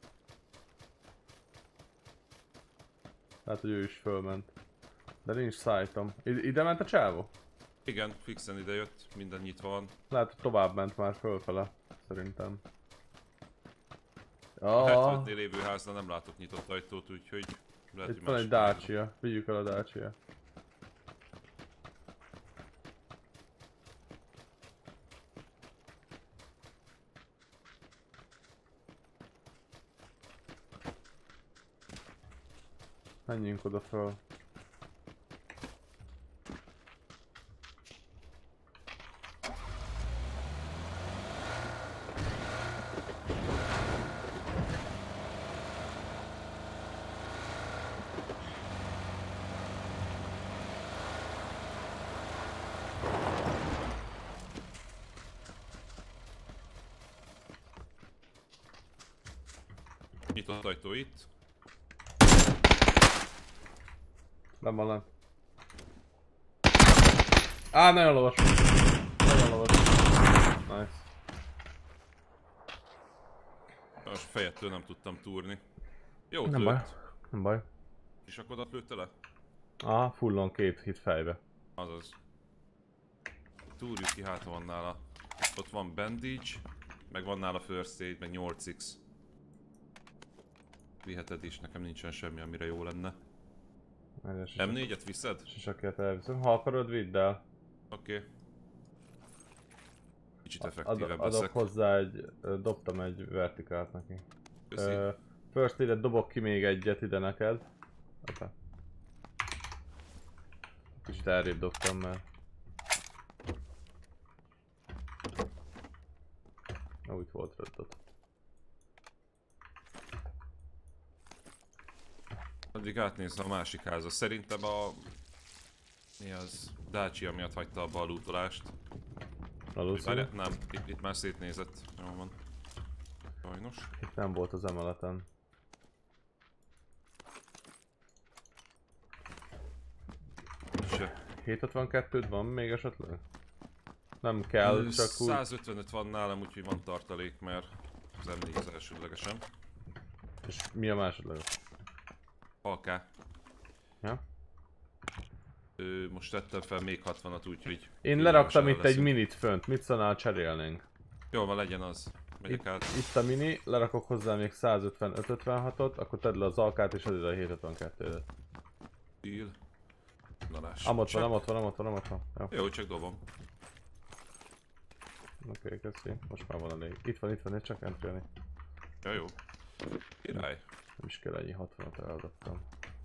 Tehát, hogy ő is fölment. De nincs szájtom. Ide ment a csávó? Igen, fixen ide jött, minden nyitva van. Lehet, hogy tovább ment már fölfele. Szerintem. A Ah, 75-nél lévő háznál nem látok nyitott ajtót, úgyhogy lehet, itt hogy van egy másik Dacia. Vigyük el a Dacia. Menjünk oda föl. nyitott ajtó itt. Nem van lent. Á, nagyon lovas. Nagyon lovas. Nice. Most fejettől nem tudtam túrni. Jó, Nem baj. Nem baj. És akkor oda lőtte le? Ah, fullon 2 hit fejbe. Azaz. Túrjuk ki, hát van nála. Ott van bandage, meg van nála first aid, meg 8x. Viheted is, nekem nincsen semmi, amire jó lenne. M4-et viszed? Sisakért elviszem. Ha akarod, vidd el. Oké. Kicsit effektívebb Adok leszek. hozzá egy... Dobtam egy vertikált neki. Köszi. First ide dobok ki még egyet ide neked. Opa. Kicsit elrébb dobtam, mert... Ó, itt volt röddot. Addig átnézem a másik házat. Szerintem a... Mi az? Dacia miatt hagyta abba a lootolást. Valószínű. Nem, itt már szétnézett. Jó van. Sajnos. Itt nem volt az emeleten. Se. 752-d van még esetleg? Nem kell, csak úgy... 155 van nálam, úgyhogy van tartalék, mert az M4 az elsődlegesen. És mi a másodlagos? Halká. Ja? Most tettem fel még 60-at, úgyhogy... Én leraktam itt egy leszünk. minit fönt, mit szólnál, cserélnénk? Jó van, legyen az. Megyek át. Itt a mini, lerakok hozzá még 155-56-ot, akkor tedd le az alkát és add ide a 752-et. Deal. Na lássuk. Amott Csak- van. Jó. Jó, csak dobom. Oké, köszi. Most már van elég. Itt van, csak nem félni. Ja, jó. Király. Nem is kell ennyi 60-at eladottam.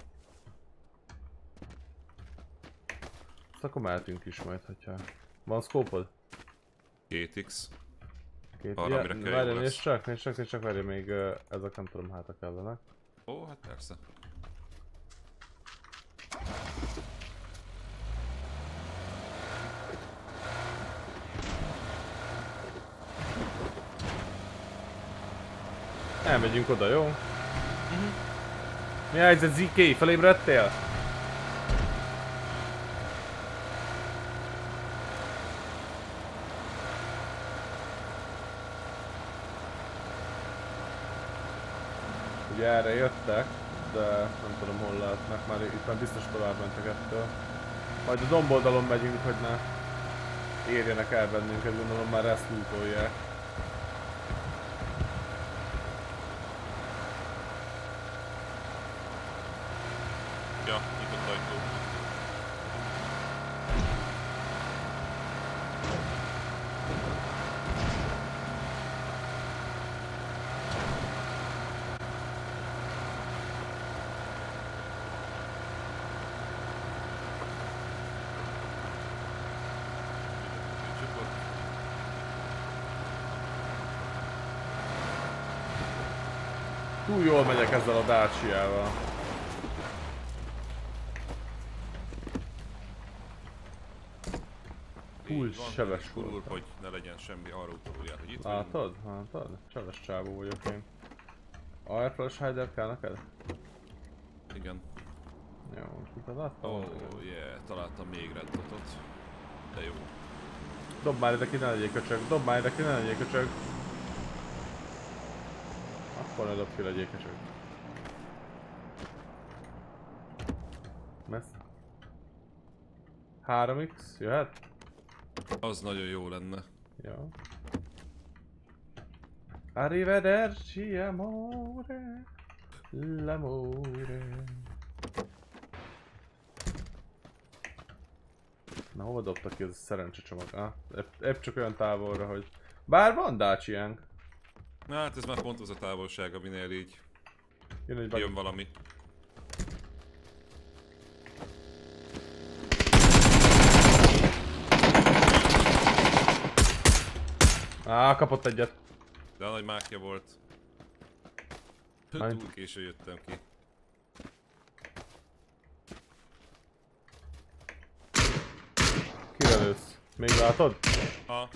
Azt akkor mehetünk is majd, hogyha... Van szkópod? 2x. Két... Arra, amire kell, jó várjál, lesz. nézd csak, várjál még ezek nem tudom hátra kellenek. Ó, hát persze. Elmegyünk oda, jó? Mi a helyzet, ZK? Felébredtél? Ugye erre jöttek, de nem tudom hol lehetnek, már itt már biztos tovább mentek ettől. Majd a domboldalon megyünk, hogy ne érjenek el bennünket, gondolom már ezt lootolják. Ja, nyitott ajtó. Csoport. Túl jól megyek ezzel a Dacia-val. Túl Így van, sebes és gurul, voltam. hogy ne legyen semmi arra utalóját, hogy itt Látod? Sebes csávó vagyok én. Airflash hider kell neked? Igen. Jó, most mit adtam? Oh yeah, találtam még red dotot. De jó. Dob már ide ki, ne legyél köcsög. Akkor ne dob ki, legyél köcsög. Messz? 3x, jöhet? Az nagyon jó lenne. Jó. Arrivederci amore, l'amore. Na hova dobtak ki ez a szerencsecsomag? Épp csak olyan távolra, hogy... Bár van Dacia-nk. Na hát ez már pont az a távolság, aminél így Jön egy jön valami. Kapott egyet. De a nagy mákja volt. Majd- Túl késő jöttem ki. Kire lősz? Még látod? Ha,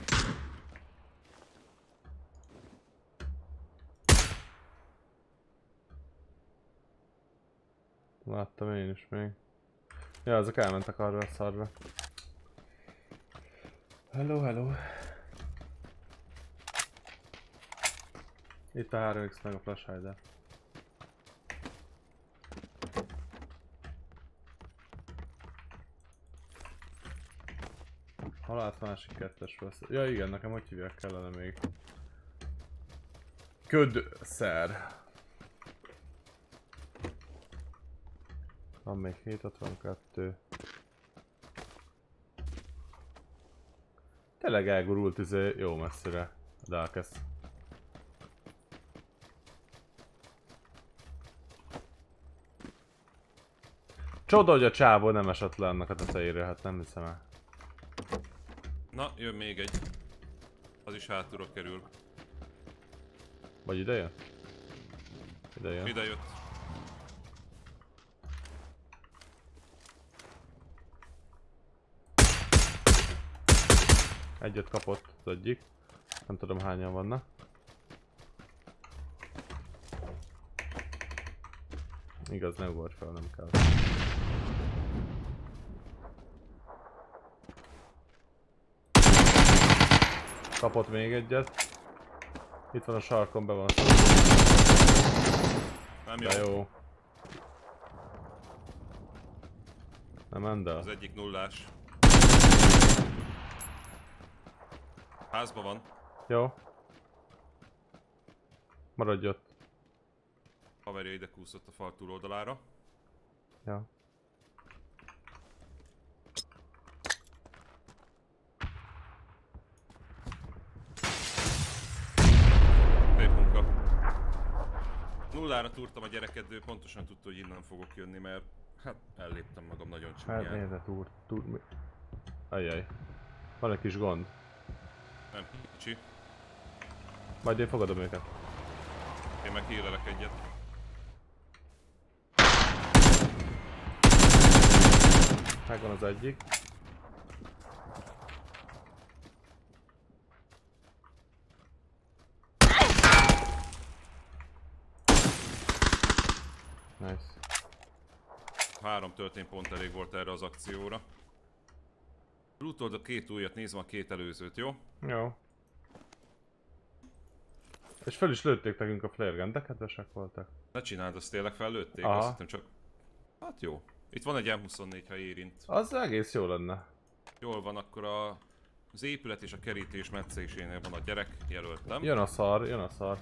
Láttam én is még. Ja, ezek elmentek arra a szarra. Hello. Itt a 3x meg a flash hider. Halált másik kettes vesz. Ja igen, nekem hogy hívják kellene még. Ködszer. Van még 762. Tényleg elgurult jó messzire. De elkezd. Csoda, hogy a csávó nem esett le annak a tetejére, hát nem hiszem el. na jön még egy. Az is hátulra kerül. Vagy ide jön? Ide jön. Ide jött. Egyet kapott az egyik. Nem tudom hányan vannak. Igaz, ne ugorj fel, nem kell. Kapott még egyet. Itt van a sarkon, be van szó. Nem jó. De jó. Nem ment el. Az egyik nullás. Házba van. Jó. Maradj ott. Haverja ide kúszott a fal túloldalára. Ja. Nullára túrtam a gyereket, de ő pontosan tudta, hogy innen fogok jönni, mert hát elléptem magam nagyon Hát csúnyán. nézd, túr... Ajjaj. Van egy kis gond. Nem kicsi. Majd én fogadom őket. Én meg hílelek egyet. Megvan az egyik. Nice. 3 történt pont elég volt erre az akcióra. Lootold a 2 újat, nézd a 2 előzőt, jó? Jó. És fel is lőtték nekünk a flare gun, de kedvesek voltak. Ne csináld, azt tényleg fellőtték, Aha. azt hittem csak... Hát jó. Itt van egy M24, ha érint. Az egész jó lenne. Jól van, akkor az épület és a kerítés metszésénél van a gyerek, jelöltem. Jön a szar, jön a szar.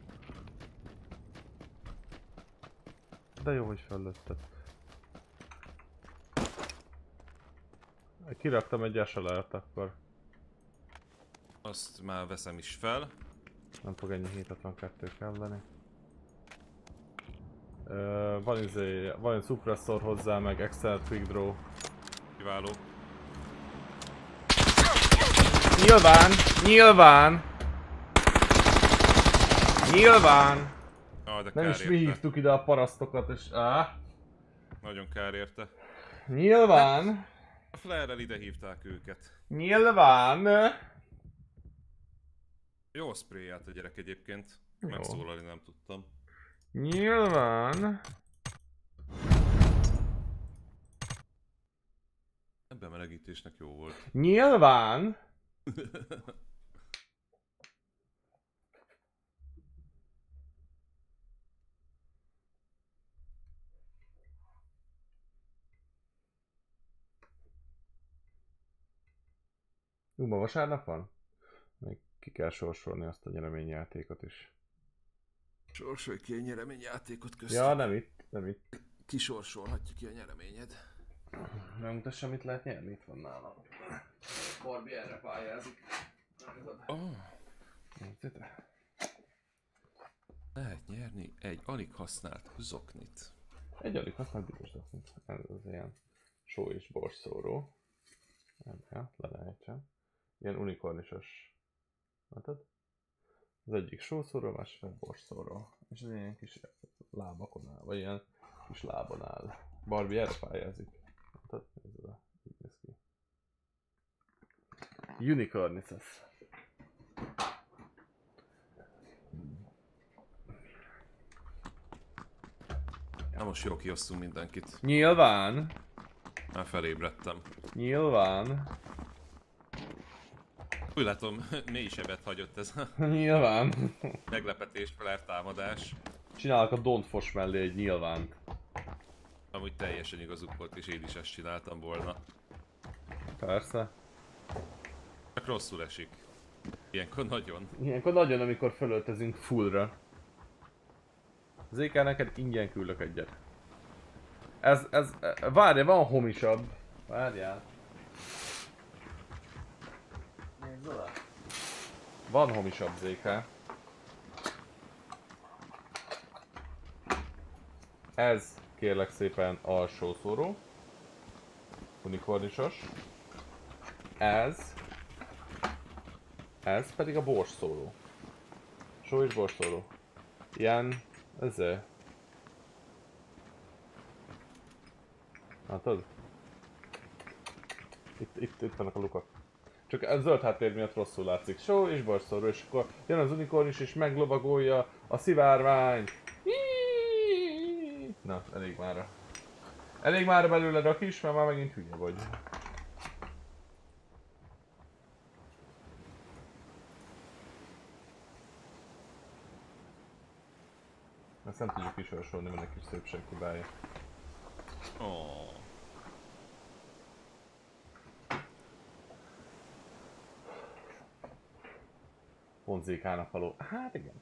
De jó, hogy fellőtted. Kiraktam egy SLR-t akkor. Azt már veszem is fel. Nem fog ennyi 762 kelleni. Van egy suppressor hozzá, meg extended quick draw. Kiváló. Nyilván! Nyilván! Nyilván! Ah, de Nem kár is mi érte. hívtuk ide a parasztokat, és Nagyon kár érte. Nyilván! A flare-rel ide hívták őket. Nyilván! Jó sprayját a gyerek egyébként. Jó. Megszólalni nem tudtam. Nyilván! Ebben melegítésnek jó volt. Nyilván! Ma vasárnap van? Még ki kell sorsolni azt a nyereményjátékot is. Sorsolj ki a nyereményjátékot köztük. Ja, nem itt, nem itt. Kisorsolhatja ki a nyereményed. Megmutassam, mit lehet nyerni, itt van nálam. Barbie erre pályázik. Oh, Nézzétek. lehet nyerni egy alig használt zoknit. Egy alig használt biztos zoknit. Ez az ilyen só és borszóró. Ja, lelejtsem. Ilyen unikornisos. Látod? Az egyik sószóró, a másik meg borszóró. És ez ilyen kis lábakon áll, vagy ilyen kis lábon áll. Barbie erre pályázik. Látod? Nézd oda. Így néz ki. Unicornices. Na most jó, kiosztunk mindenkit. Nyilván. Már felébredtem. Nyilván. Úgy látom, mély sebet hagyott ez a Nyilván. meglepetés, feltámadás. Csinálok a Don't Foss mellé egy nyilvánt. Amúgy teljesen igazuk volt, és én is ezt csináltam volna. Persze. Csak rosszul esik. Ilyenkor nagyon. Ilyenkor nagyon, amikor fölöltözünk fullra. ZK, neked ingyen küldök egyet. Várj, van homisabb. Várjál. Nézd oda. Van homisabb ZK. Ez kérlek szépen alsó szóró. Unikornisos. Ez pedig a borsszóró. Só és borsszóró. Ilyen... ezzel. Látod? Itt vannak a lukak. Csak a zöld háttér miatt rosszul látszik. Só és borsszóró, és akkor jön az unikornis és meglovagolja a szivárványt. Na, elég mára. Elég mára belőle rak is, mert már megint hülye vagy. Ezt nem tudjuk kisorsolni, mert egy kis szépség hibája. Oh. Pont ZK-nak való. Hát igen.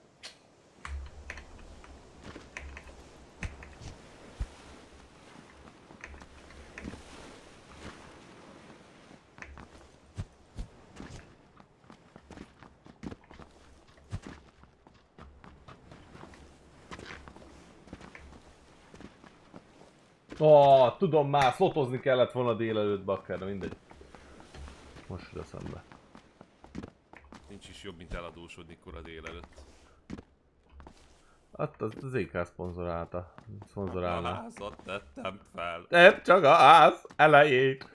Tudom már, szlotozni kellett volna délelőtt, bakker, de mindegy. Most jut eszembe. Nincs is jobb, mint eladósodni kora délelőtt. Hát az ZK szponzorálta. A Szponzorálná. házat tettem fel. Nem csak a ház elejét.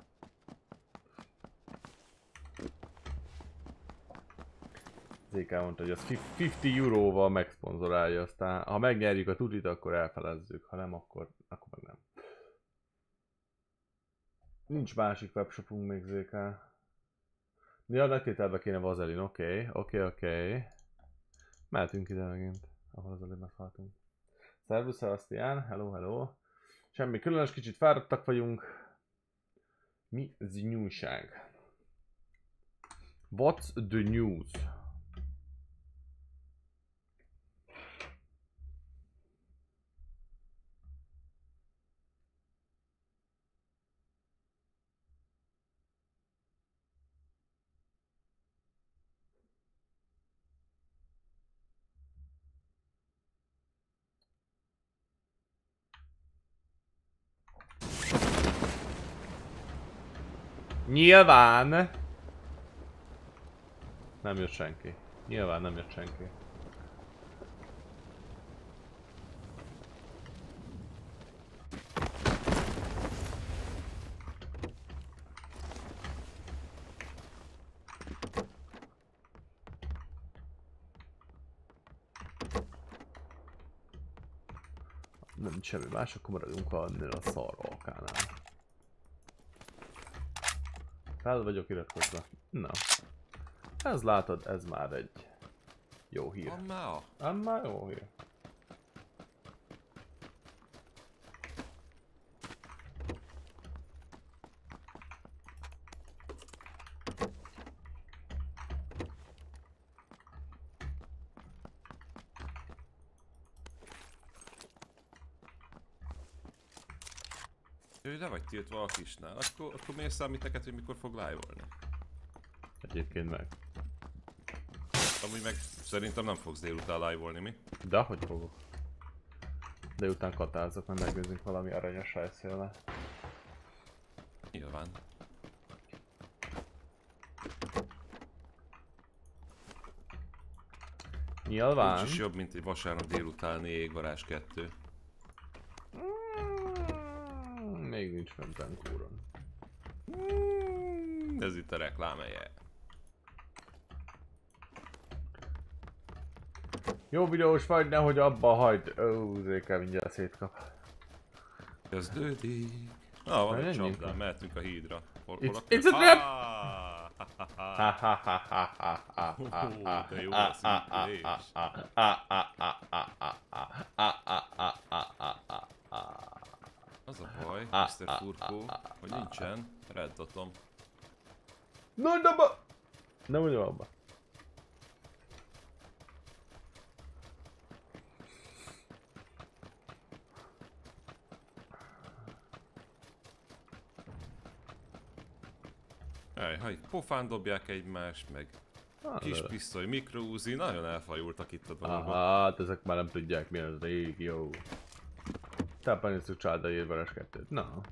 ZK mondta, hogy az 50 euróval megszponzorálja, aztán ha megnyerjük a tutit, akkor elfelezzük, ha nem, akkor meg nem. Nincs másik webshopunk még ZK. Ja, nagy tételbe kéne vazelin, oké. Mehetünk ide megint, ahol az előbb meghaltunk. Szervusz, Sebastian, hello. Semmi különös, kicsit fáradtak vagyunk. Mi az újság? What's the news? Nyilván nem jött senki. Nyilván nem jött senki. Nem semmi más, akkor maradjunk annél a szarvalkánál. Fel vagyok iratkozva. Na. Ez látod, ez már egy jó hír. Már jó hír. Ő le vagy tiltva a kisnál, akkor miért számít neked, hogy mikor fog live-olni? Egyébként meg. Amúgy meg szerintem nem fogsz délután live-olni, mi? De hogy fogok? Délután katázok, mert megnézzünk valami aranyos helyszínre. Nyilván. Nyilván. Nincs is jobb, mint egy vasárnap délutáni Égvarázs 2. Még nincs fent Vancouveron. Ez itt a reklámhelye. Jó videós vagy, nehogy abba hagyd. ZK mindjárt szétkap. Kezdődik. Van egy Menjünk. csapdán, mehetünk a hídra. It's a trap! De jó a szintülés. Az a baj, Mr. Furkó, hogy nincsen red dotom. No, dobba! Nem mondjam abba. Ha itt pofán dobják egymást, meg kis pisztoly, mikroúzi, nagyon elfajultak itt a dolgok. Hát ezek már nem tudják mi az régió. Tápányoztuk csárdai Égvarázs 2-t. Na.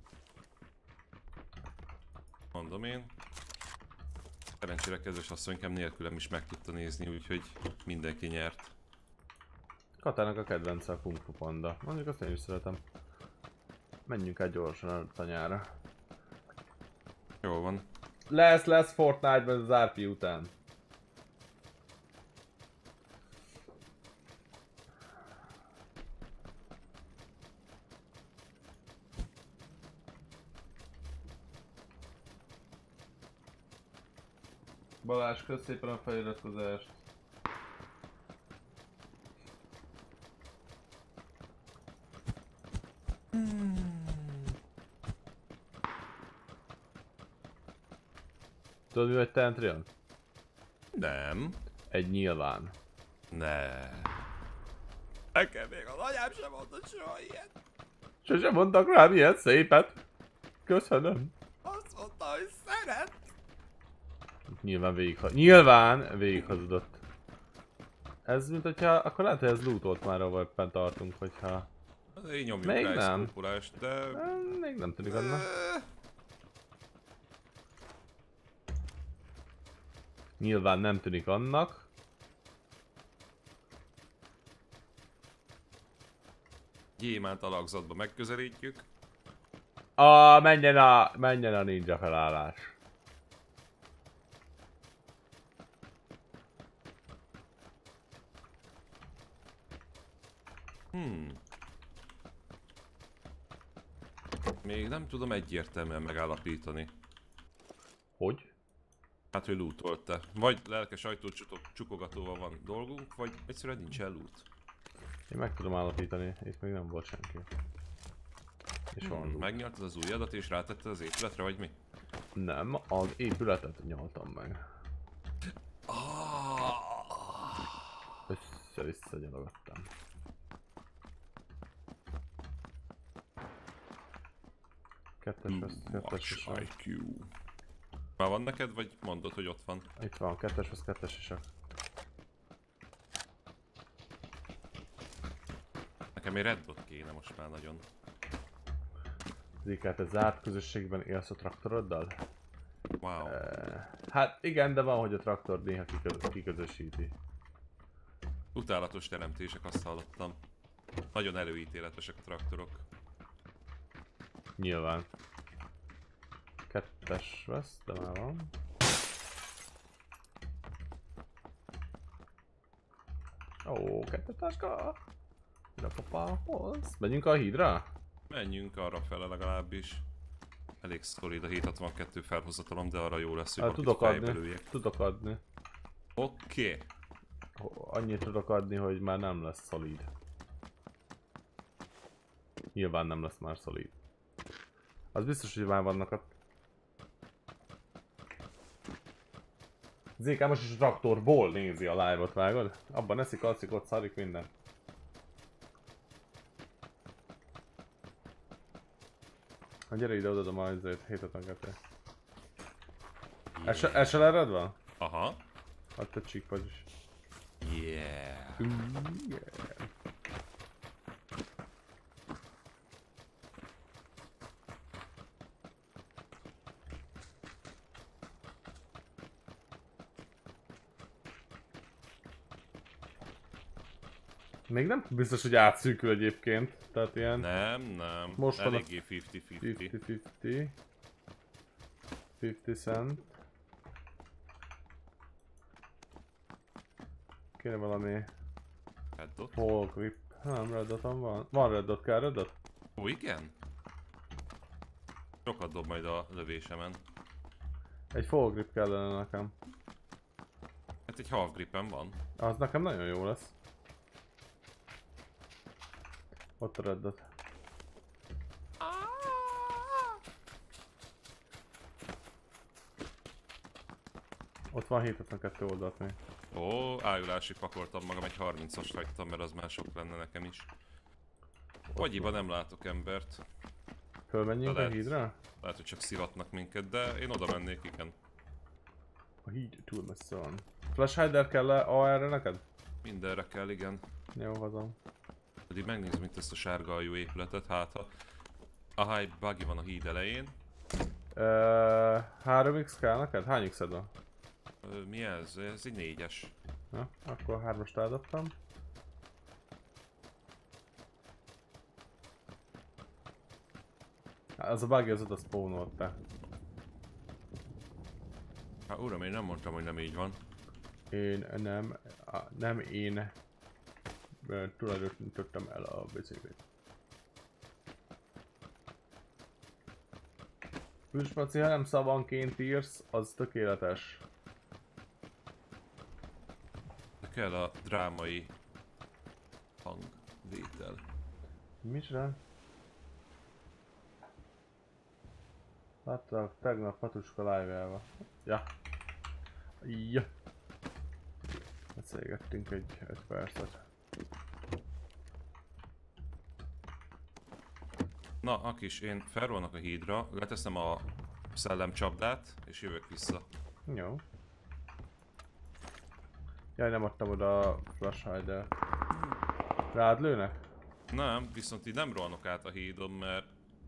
Mondom én. Szerencsére kedves asszonykám nélkülem is meg tudta nézni, úgyhogy mindenki nyert. Katának a kedvence a Kung Fu Panda. Mondjuk azt én is szeretem. Menjünk át gyorsan a tanyára. Jó van. Lesz Fortnite-ben az RP után. Balázs, kösz szépen a feliratkozást. Tudod mi vagy te, Antrian? Nem. Egy nyilván. Ne. Nekem még az anyám sem mondott soha ilyet. Sose mondtak rám ilyen szépet. Köszönöm. Azt mondta, hogy szeret. Nyilván végighazudott. Ez mint hogyha, akkor lehet, hogy ez lootolt már, ahol éppen tartunk, hogyha Én nyomjuk Még rá egy nem. szkópolást, de... Még nem tűnik annak. Nyilván nem tűnik annak. Gyémánt alakzatba megközelítjük. Menjen a ninja felállás. Még nem tudom egyértelműen megállapítani. Hogy? Hát, hogy loot-olta. Vagy lelkes ajtócsukogatóval van dolgunk, vagy egyszerűen nincsen loot. Én meg tudom állapítani, itt még nem volt senki. És van loot. Megnyaltad az ujjadat és rátetted az épületre, vagy mi? Nem, az épületet nyaltam meg. Össze-vissza gyalogattam. Kettes is. IQ. Már van neked, vagy mondod, hogy ott van? Itt van, kettes is. Nekem egy red dot kéne most már nagyon. Zikát, egy zárt közösségben élsz a traktoroddal? Wow. Hát igen, de van, hogy a traktor néha kiközösíti. Utálatos teremtések, azt hallottam. Nagyon előítéletesek a traktorok. Nyilván. Kettes vesz, de már van. Ó, kettes táska! Ide a papához. Menjünk a hídra? Menjünk arra fele legalábbis. Elég szolid a 762 felhozatalom, de arra jó lesz, hogy Tudok fejbe adni. lőjek. Tudok adni. Oké. Annyit tudok adni, hogy már nem lesz szolid. Nyilván nem lesz már szolid. Az biztos, hogy már vannak ott. ZK most is a traktorból nézi a live-ot, vágod? Abban eszik, alszik, ott szarik minden. Ha gyere ide, odaadom a izét, 752. SLR-ed van? Aha. Hát te csík vagy is. Yeah. Yeah. Még nem biztos, hogy átszűkül egyébként, tehát ilyen... Nem. Most van eléggé 50-50. 50-50. 50 cent. Kéne valami... Red dot? Hol grip? Nem, red dotom van. Van red dot, kell red dot? Ó, igen? Sokat dob majd a lövésemen. Egy full grip kellene nekem. Hát egy half gripem van. Az nekem nagyon jó lesz. Ott a red dot. Ott van 752 oldalt még. Ó, ájulásig pakoltam magam, egy 30-ast hagytam, mert az már sok lenne nekem is. Vagyiban nem látok embert. Fölmenjünk a lehet. hídra? Lehet, hogy csak szivatnak minket, de én oda mennék, igen. A híd túl messze van. Flash hider kell-e AR-re neked? Mindenre kell, igen. Jó, hozom. Pedig megnézem itt ezt a sárga aljú épületet, hát ha... Aha, egy buggy van a híd elején. 3x kell neked? Hány x-ed van? Mi ez? Ez egy 4-es. Na, akkor 3-ast eldobtam. Az a buggy az oda spawnolt te. Hát uram, én nem mondtam, hogy nem így van. Én nem én tulajdonítottam el a biciklit. Füstmaci, ha nem szavanként írsz, az tökéletes. De kell a drámai hangvétel. Micsoda? Láttak tegnap Matuska live-elva. Ja. Ja. Beszélgettünk egy 5 percet. Na, Akis, én felrólnak a hídra, leteszem a szellemcsapdát, és jövök vissza. Jó. Jaj, nem adtam oda a flash hider. Rád lőnek? Nem, viszont így nem rohanok át a hídon, mert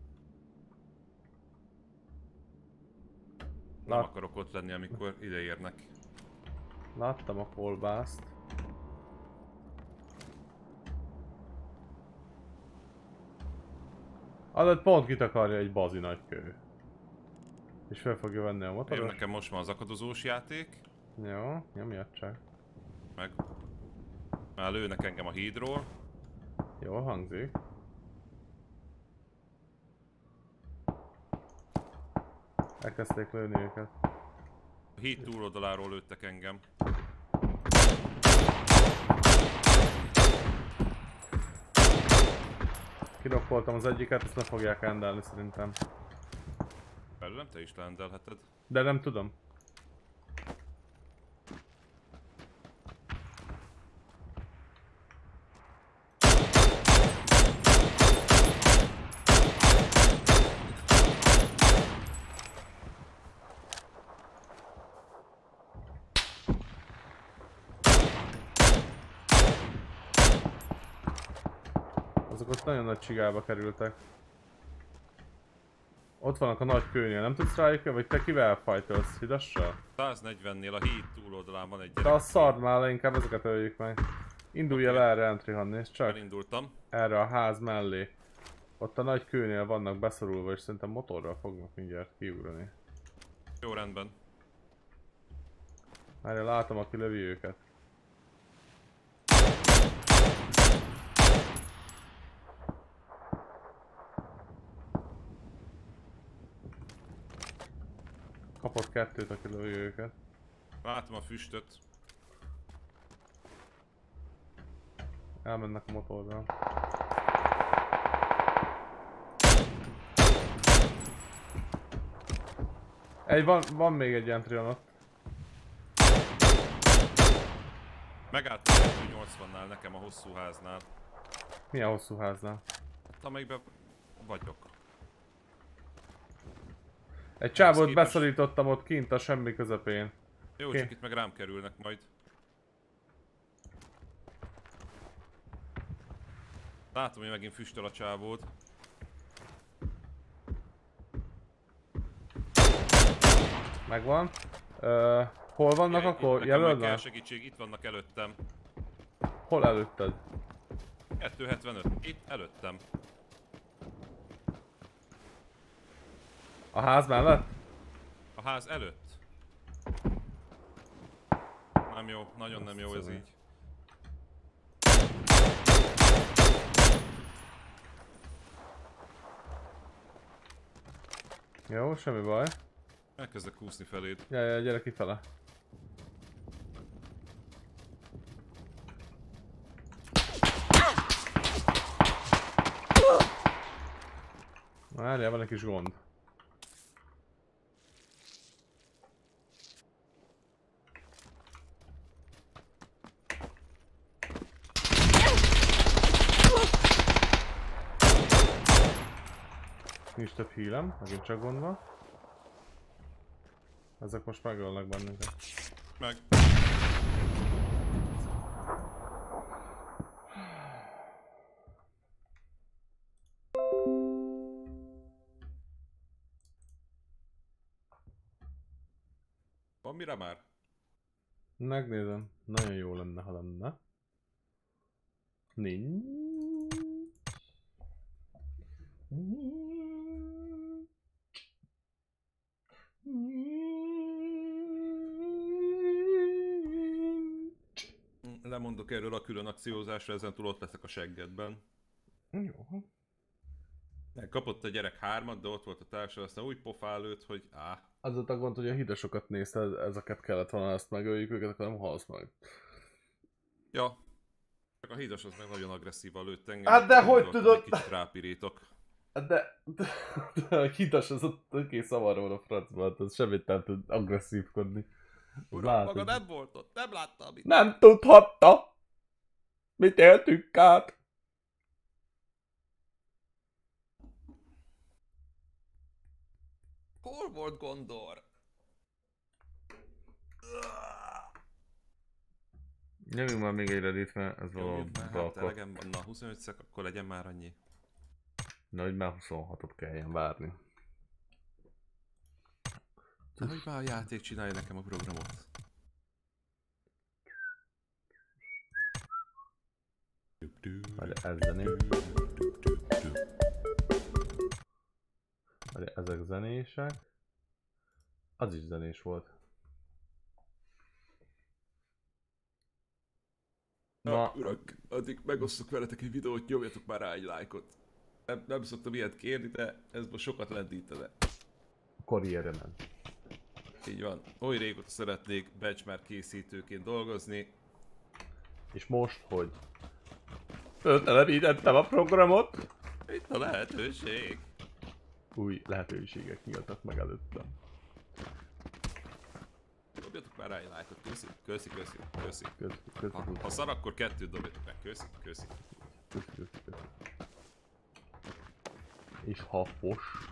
nem Lát, akarok ott lenni, amikor ideérnek. láttam a kolbászt. Adott pont kitakarja egy bazi nagy kő. És fel fogja venni a Ér motoros. nekem most már az akadozós játék, Jó, nyomjad csak. meg már lőnek engem a hídról. Jól hangzik. Elkezdték lőni őket. A híd túloldaláról lőttek engem. Kirokkoltam az egyiket, ezt nem fogják rendelni szerintem. Belőlem te is lehendelheted. De nem tudom. Azok ott nagyon nagy csigába kerültek. Ott vannak a nagy kőnél, nem tudsz rájuk, vagy te kivel fajtolsz? Hidassal? 140-nél a híd túloldalán van egy Te gyerek. a szard már le, inkább ezeket öljük meg. Indulj el erre, Entrihan, nézd csak. Elindultam. Erre a ház mellé. Ott a nagy kőnél vannak beszorulva, és szerintem motorral fognak mindjárt kiugrani. Jó, rendben. Már látom, aki lövi őket. Kapott kettőt, aki lövi őket. Látom a füstöt. Elmennek a motorral. Van még egy Entrihan ott. Megálltam a 80-nál nekem a hosszú háznál. Milyen hosszú háznál? Amelyikben vagyok. Egy csávót képest- beszorítottam ott kint a semmi közepén. Jó, Oké. csak itt meg rám kerülnek majd. Látom, hogy megint füstöl a csávót. Megvan. Hol vannak akkor? Nekem Jelöld meg kell már? segítség, itt vannak előttem. Hol előtted? 275, itt előttem. A ház mellett? A ház előtt. Nem jó, nagyon nem jó ez így. Jó, semmi baj. Elkezdek kúszni feléd. Jaj, gyere kifele. Várjál, van egy kis gond. Nincs több hílem, megint csak gond van. Ezek most megölnek bennünket. Meg. Van mire már? Megnézem. Nagyon jó lenne, ha lenne. Nincs. Lemondok erről a külön akciózásra, ezen túl ott leszek a seggedben. Jó. Kapott a gyerek 3-at, de ott volt a társa, aztán úgy pofál őt, hogy Az a gond, hogy a hidasokat nézte, ezeket kellett volna, ezt megöljük őket, akkor nem halsz meg. Ja. Csak a hídas az meg nagyon agresszívan lőtt engem. Hát de hogy Gondoltam, tudod? egy kicsit rápirítok. De a hidas az ott oké szavarról a francban, az semmit nem tud agresszívkodni. Uram, Látod. maga nem volt ott, nem látta, amit... Nem tudhatta! Mit éltünk át? Hol volt Gondor? Nyomjunk már még egy Reddit, mert ez Jó, valahol hát balkott. elegem van, na 25 szek, akkor legyen már annyi. Na, hogy már 26-ot kelljen várni. De hogy már a játék csinálja nekem a programot? Várj, ez zenés. Várj, ezek zenések. Az is zenés volt. Na, urak, addig megosztok veletek egy videót, nyomjatok már rá egy lájkot. Nem szoktam ilyet kérni, de ez most sokat lendítene. Karrierre ment. Így van. Oly régóta szeretnék benchmark készítőként dolgozni. És most, hogy föltelepítettem a programot, Itt a lehetőség. új lehetőségek nyíltak meg előttem. Dobjatok már rá egy lájkot, köszi. Köszi. Köszi. Ha szar, akkor 2 dobjatok meg, köszi. És ha fos,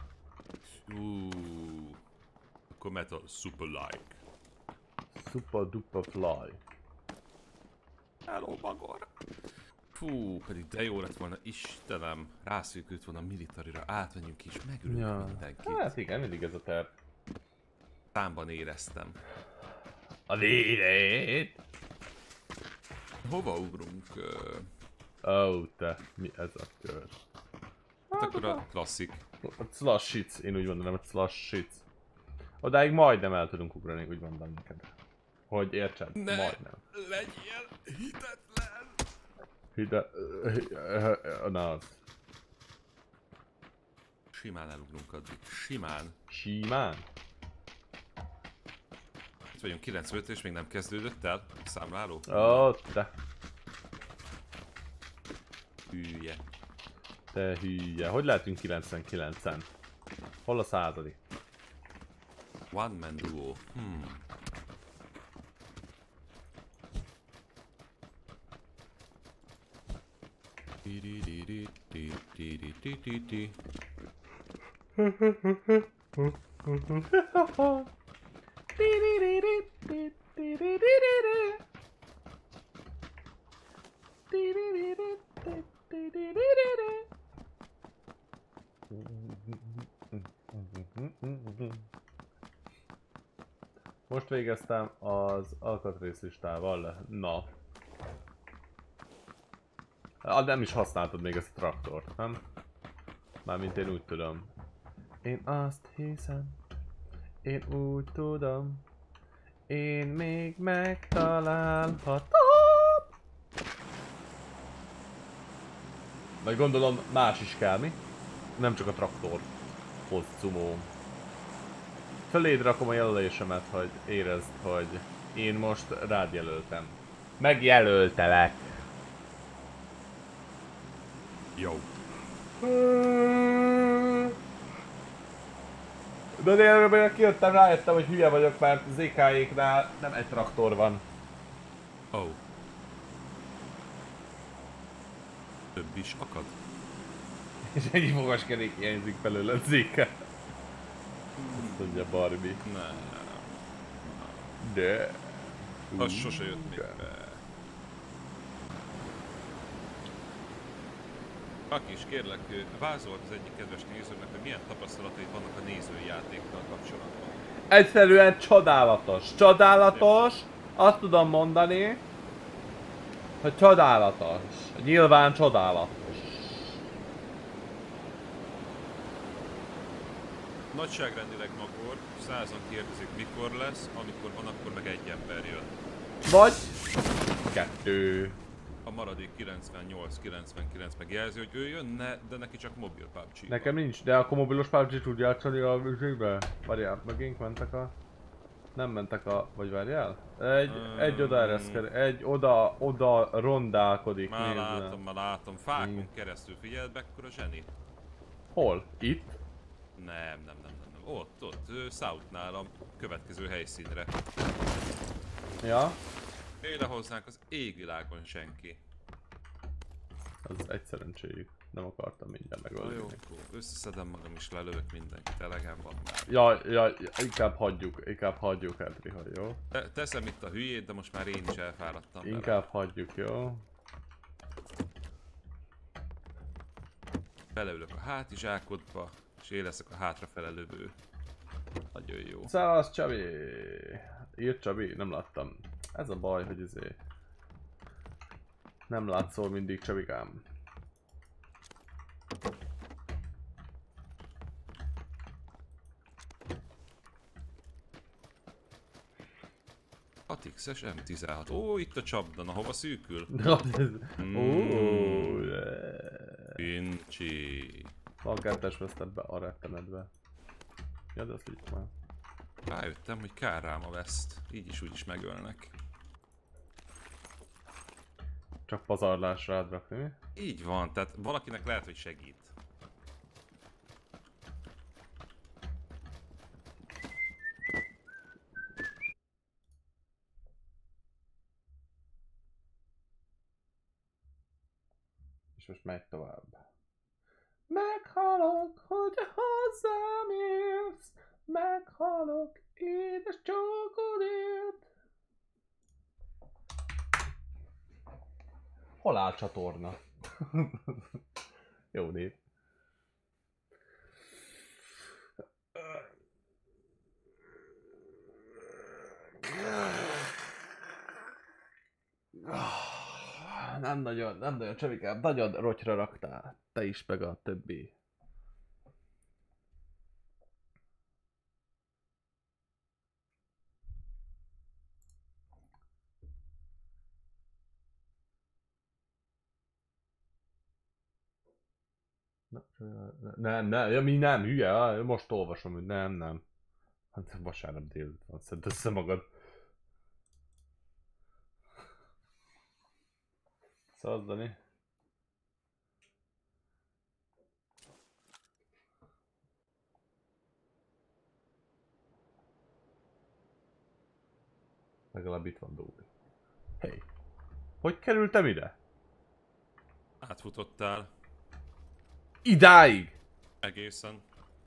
Akkor metal super like. super duper fly. Hello, Magor! Fú, pedig de jó lett volna, Istenem, rászűkült volna a militarira, átmenjünk és megölünk mindenkit. Hát igen, mindig ez a terv. Számban éreztem. A lényét! Hova ugrunk? Ó, te, mi ez a kör? Hát akkor a klasszik. A Slushits, én úgy mondanám, a Slushits. Odáig majdnem el tudunk ugrani, úgy mondom neked. Hogy értsed? Ne Majdnem. legyél hitetlen! Na az. Simán elugrunk addig. Simán. Simán? Itt vagyunk 95 és még nem kezdődött el a számláló. Ó, te. Hülye. Te hülye. Hogy lehetünk 99-en? Hol a századik? One man duo. Most végeztem az alkatrészlistával. Na. Nem is használtad még ezt a traktort, nem? Mármint én úgy tudom. Én azt hiszem, én úgy tudom, én még megtalálhatom. Vagy gondolom más is kell, mi? Nem csak a traktor. Hosszumó. Föléd rakom a jelölésemet, hogy érezd, hogy én most rád jelöltem. Megjelöltelek. Jó. De délről kijöttem, rájöttem, hogy hülye vagyok, mert ZK-éknál nem egy traktor van. Oh. Több is akad. És egy fogaskerék hiányzik belőle a ZK. Azt mondja Barbie. Ne. De... Az sose jött még be. Aki is kérlek, vázolt az egyik kedves nézőnek, hogy milyen tapasztalatai vannak a nézői játékkal kapcsolatban. Egyszerűen csodálatos. Csodálatos. Azt tudom mondani, hogy csodálatos. Nyilván csodálatos. Nagyságrendileg Magor, 100-an kérdezik mikor lesz, amikor van, akkor meg egy ember jön. Vagy... 2. A maradék 98-99 meg jelzi, hogy ő jönne, de neki csak mobil PUBG. Nekem nincs, de akkor mobilos PUBG tud játszani a műzőbe? Várjál, megint mentek a... Nem mentek a... Vagy várjál? Egy oda ereszkedik, egy oda rondálkodik. Már nézd le. látom. Fákon keresztül figyeld be, akkor a zseni. Hol? Itt? Nem. Ott, Southnál a következő helyszínre. Ja? Ide hozzánk az égvilágon senki. Az egy szerencséjük. Nem akartam mindjárt Na megölni. jó, akkor összeszedem magam is, lelövök mindenkit, elegem van már. Jaj, inkább hagyjuk Edriha, jó? Teszem itt a hülyét, de most már én is elfáradtam vele. Inkább hagyjuk, jó? Beleülök a hátizsákodba, és én leszek a hátrafele lövő. Nagyon jó. Szevasz Csabi! Írt Csabi? Nem láttam. Ez a baj, hogy nem látszol mindig, Csabikám. X-es M16. Ó, itt a csapda, na hova szűkül? Pincsi. Van kettes veszted be a rettenedbe. Ja, de azt így már. Rájöttem, hogy kár rám a veszt. Így is úgy is megölnek. Csak pazarlásra rád rakni, mi? Így van, tehát valakinek lehet, hogy segít. És most megy tovább. Meghalok, hogy hozzám érsz. Meghalok, édes csókodért. Halálcsatorna. Jó név. Nem nagyon, Csavikám, nagyon rotyra raktál. Te is, meg a többi. Nem, ja, mi nem, hülye, most olvasom, hogy nem. Hát vasárnap délután, szedd össze magad. Szasz, Dani. Legalább itt van Dóri. Hey, hogy kerültem ide? Átfutottál. Idáig! Egészen.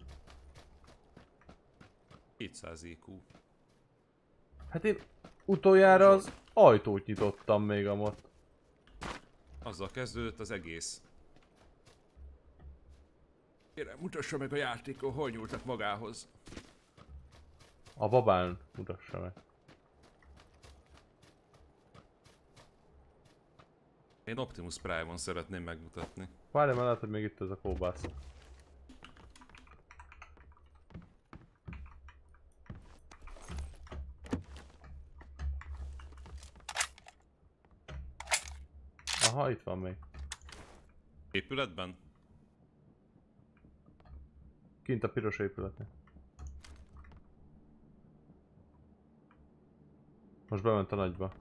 200 IQ. Hát én utoljára az ajtót nyitottam még amott. Azzal kezdődött az egész. Kérem, mutassa meg a játékon, hol nyúltak magához. A babán mutassa meg. Én Optimus Prime-on szeretném megmutatni. Várj, mert lehet, hogy még itt ez a kóbász. Aha, itt van még. Épületben? Kint a piros épületnél. Most bement a nagyba.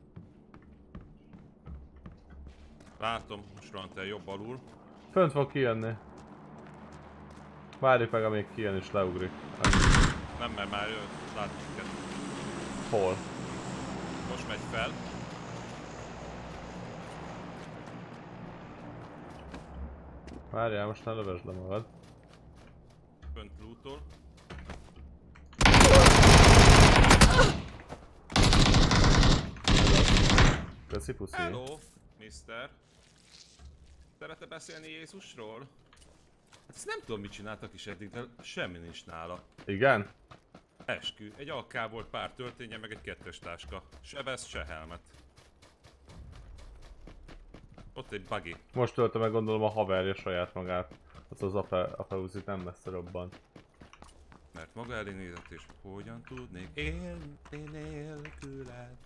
Látom, most rohant el jobb alul. Fönt fog kijönni. Várjuk meg, amíg kijön és leugrik. Nem, mert már jött, látom minket. Hol? Most megy fel. Várjál, most ne lövesd le magad. Fönt lootol. Köszi puszi. Hello, mister. Szeret-e beszélni Jézusról? Hát ezt nem tudom, mit csináltak is eddig, de semmi nincs nála. Igen? Eskü. Egy AK volt, pár tölténye, meg egy kettes táska. Se vesz, se helmet. Ott egy buggy. Most tölte meg gondolom a haverja saját magát. Az Apeuzi nem messze robbant. Mert maga elé nézett, és hogyan tudnék élni nélküled.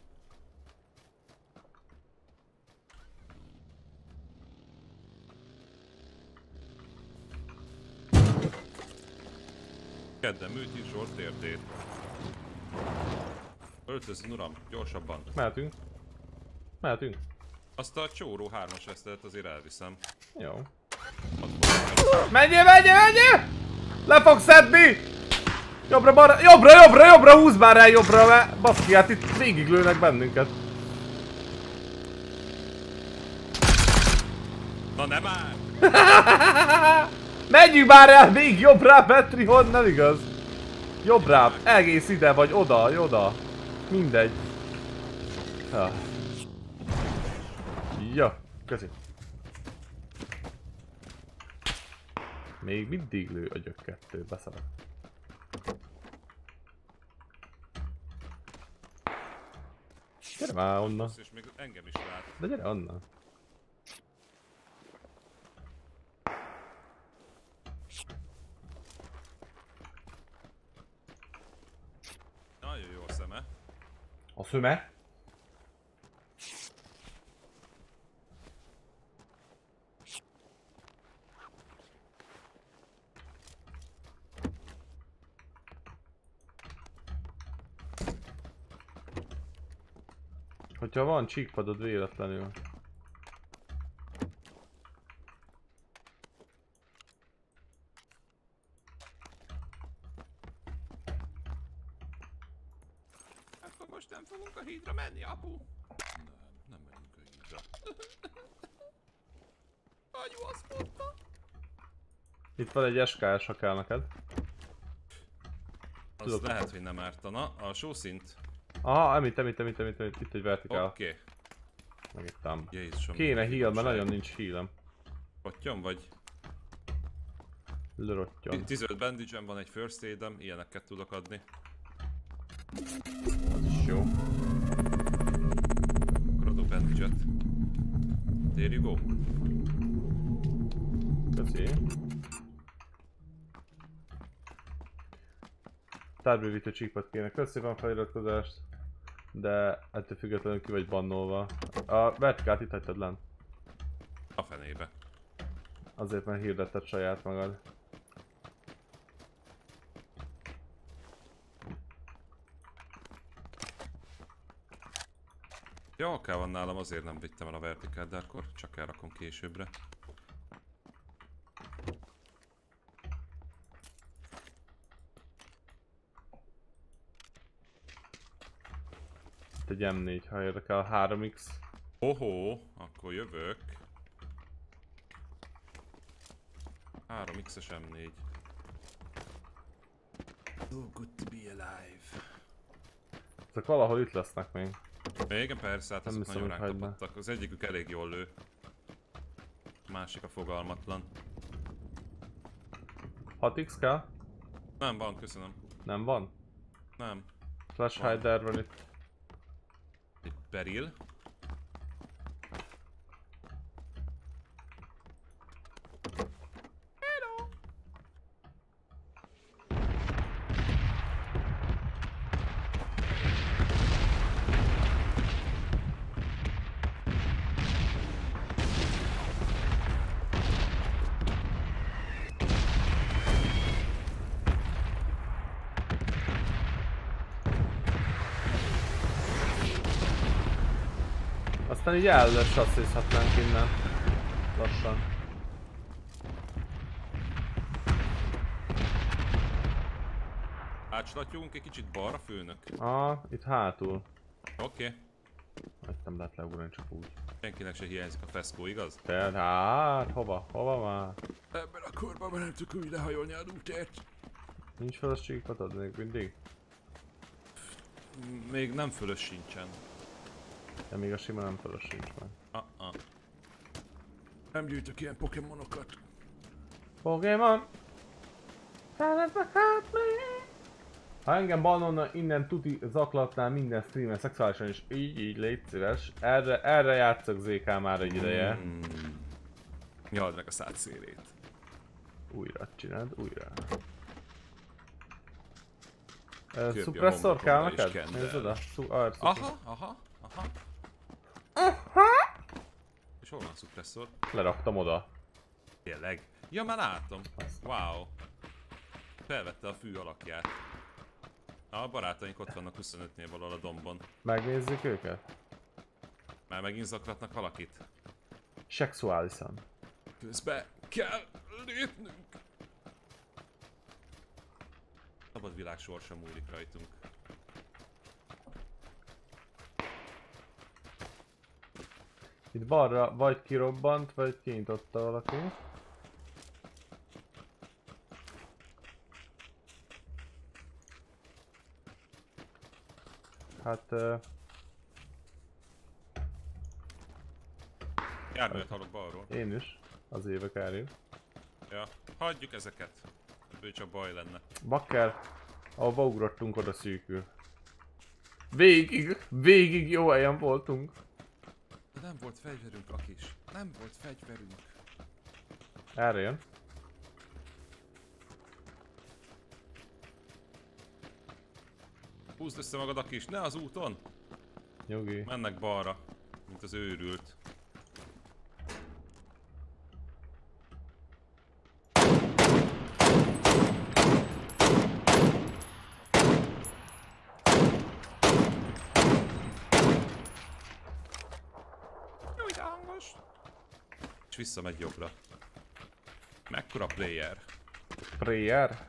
Kedden műti sort térdét. Öltözzön uram, gyorsabban. Mehetünk. Mehetünk. Azt a csóró 3-as vesztelet azért elviszem. Jó. Menjél! Le fogsz szedni! Jobbra, húzz már el jobbra, mert baszki, hát itt végiglőnek bennünket. Na nem már! Menjünk már el még jobbra, Petri, honnan igaz? Jobbra, egész ide vagy oda, oda. Mindegy. Ah. Ja, köszi. Még mindig lő a gyökkettő, beszarok. Gyere már onnan. És még engem is lát. De gyere onnan. Nagyon jó a szeme. A szöme? Hogyha van csíkpadod véletlenül. Akkor most nem fogunk a hídra menni, apu? Nem megyünk a hídra. Anyu azt mondta. Itt van egy SKS, ha kell neked. Az Tudok. lehet, hogy nem ártana. A sószint. Aha, emít. Itt egy vertikál. Oké. Megittem. Jézusom. Kéne heal, mert nagyon nincs healem. Pottyom vagy? Löröttyon. 15 bandage-em van, egy first aid-em, ilyeneket tudok adni. Az is jó. Akkor adok bandage-et. There you go. Köszi. Tárbővítő csíkot kéne. Köszi van feliratkozást. De ettől függetlenül ki vagy bannolva. A vertikált itt hagytad lent. A fenébe. Azért, mert hirdetted saját magad. Ja, akár van nálam, azért nem vittem el a vertikát, de akkor csak elrakom későbbre. Itt egy M4, ha érdekel, 3x. Hoho, akkor jövök. 3x-es M4. So good to be alive. Ezek valahol itt lesznek még. Még igen, persze, hát Nem azok hiszem, nagyon hogy ránk hagyná. kapottak. Az egyikük elég jól lő. A másik a fogalmatlan. 6x kell? Nem van, köszönöm. Nem van? Nem. Flash Van. hider van itt. Egy beril. Aztán így elsasszizhatnánk innen. Lassan. Átslatjunk egy kicsit balra, főnök. Itt hátul. Oké. Ezt nem lehet leugrani csak úgy. Senkinek se hiányzik a feszkó, igaz? Tehát, hova már? Ebben a korban már nem tudok úgy lehajolni a lootért. Nincs fölös csíkpatod még mindig? Még nem fölös sincsen. De még a sima nem fölös sincs meg. Nem gyűjtök ilyen pokémonokat. Pokémon! Ha engem bannolna, innen tuti zaklatnál minden streamer szexuálisan is. Így, légy szíves. Erre játszok ZK már egy ideje. Nyald meg a szád szélét. Újra csináld, újra. Köpj a Suppressor kell homlokomra és neked? kend el. Nézd oda. Aha. És hol van a suppressor? Leraktam oda. Tényleg? Ja, már látom. Wow. Felvette a fű alakját. A barátaink ott vannak 25-nél valahol a dombon. Megnézzük őket? Már megint zaklatnak valakit. Sexuálisan. Közbe kell lépnünk. Szabad világ sorsa múlik rajtunk. Itt balra vagy kirobbant, vagy kinyitotta valaki. Hát... Járművet hallok balról. Én is. Az évek elég. Ja, hagyjuk ezeket. Ebből csak baj lenne. Bakker, ahova ugrottunk, oda szűkül. Végig jó helyen voltunk. De nem volt fegyverünk, Akis. Nem volt fegyverünk. Erre jön. Húzd össze magad, Akis, ne az úton! Nyugi. Mennek balra, mint az őrült. Jaj, de hangos! És visszamegy jobbra. Mekkora player? Prayer.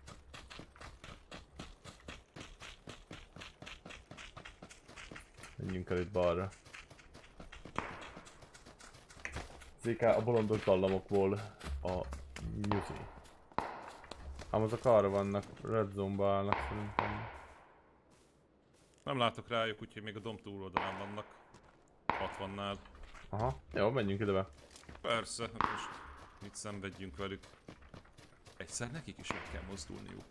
Menjünk el itt balra. ZK a bolondok dallamokból a nyuzi. Ám azok arra vannak, red zone-ba állnak szerintem. Nem látok rájuk, úgyhogy még a domb túloldalán vannak. 60-nál. Aha, jó, menjünk ide be. Persze, hát most mit szenvedjünk velük. Egyszer nekik is meg kell mozdulniuk.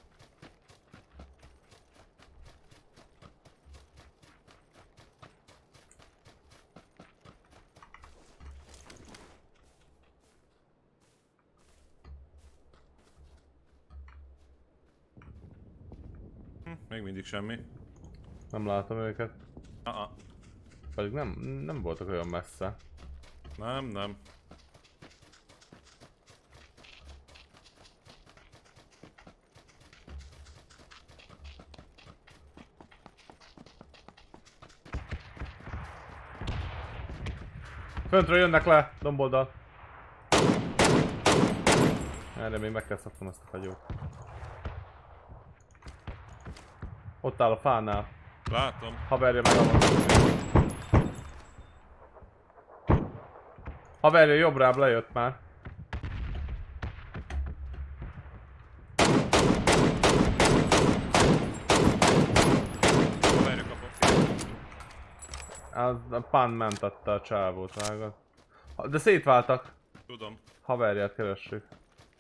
Még mindig semmi. Nem látom őket. Pedig nem voltak olyan messze. Nem. Föntről jönnek le, domboldal. Erre még meg kell szoknom ezt a fagyót. Ott áll a fánál. Látom. Haverja meg a... Haverja jobbrább lejött már. Haverja kapott. A pán mentette a csávót, vágod. De szétváltak. Tudom. Haverját keressük.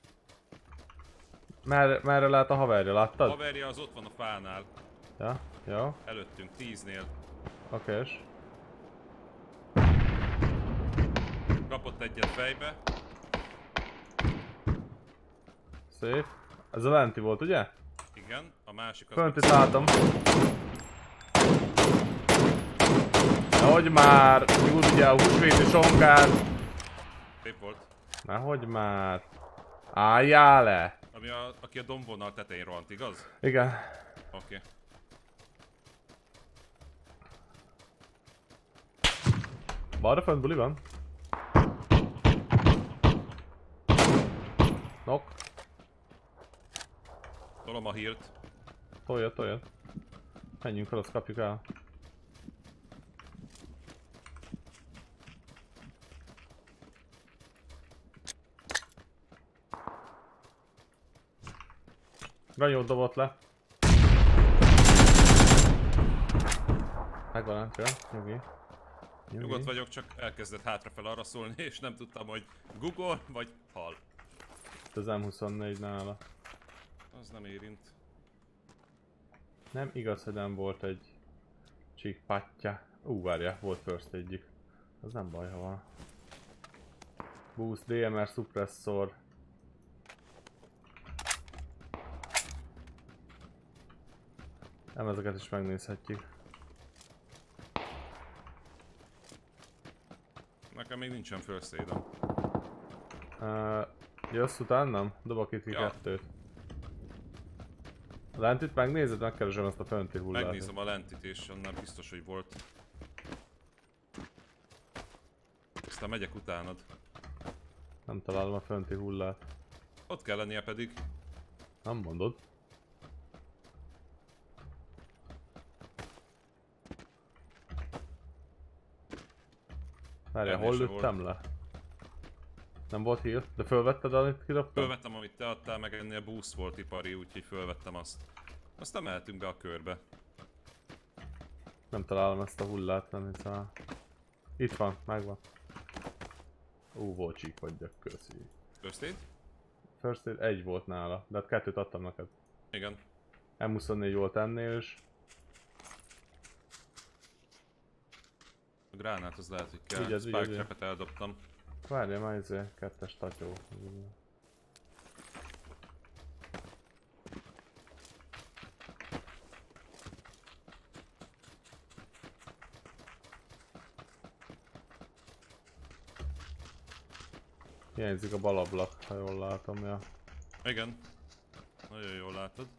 Merre lehet a haverja, láttad? Haverja az ott van a fánál. Ja, jó. Előttünk, 10-nél. Okés. Kapott egyet fejbe. Szép. Ez a lenti volt, ugye? Igen, a másik az... Fönt itt látom. Nehogy már! Úgy ugye a húsvéti sonkár. Szép volt. Nehogy már. Álljál le! Aki a dombvonal tetején rohant, igaz? Igen. Oké. Balra fönt buli van. Nok. Tolom a hírt. Toljad. Menjünk fel, azt kapjuk el. Ganyót dobott le. Megvan átja, nyugi. Nyugodt vagyok, csak elkezdett hátrafel arra szólni, és nem tudtam, hogy Google vagy hal. Az M24 nála. Az nem érint. Nem igaz, hogy nem volt egy csíkpáttya. Várjál, volt first egyik. Az nem baj, ha van. Boost, DMR, suppressor. Nem, ezeket is megnézhetjük. Nekem még nincsen first aid-em. Jössz utánam? Dobok itt ki Ja. kettőt. A lentit megnézed? Megkeresem ezt a fönti hullát. Megnézem a lentit, és annál biztos, hogy volt. Aztán megyek utánad. Nem találom a fönti hullát. Ott kell lennie pedig. Nem mondod. Várjál, Ennél hol se lőttem le? Nem volt heal? De fölvetted, amit kidobtam? Fölvettem, amit te adtál, meg ennél boost volt ipari, úgyhogy fölvettem azt. Aztán mehetünk be a körbe. Nem találom ezt a hullát, nem hiszem. Itt van, megvan. Volt csík vagyok, köszi. First aid? First aid 1 volt nála, de hát 2-t adtam neked. Igen. M24 volt ennél is. A gránát az lehet, hogy kell. Vigyázz, Spike vigyázz. trapet eldobtam. Várjál már izé, 2-es tatyó. Hiányzik a bal ablak, ha jól látom, ja. Igen. Nagyon jól látod.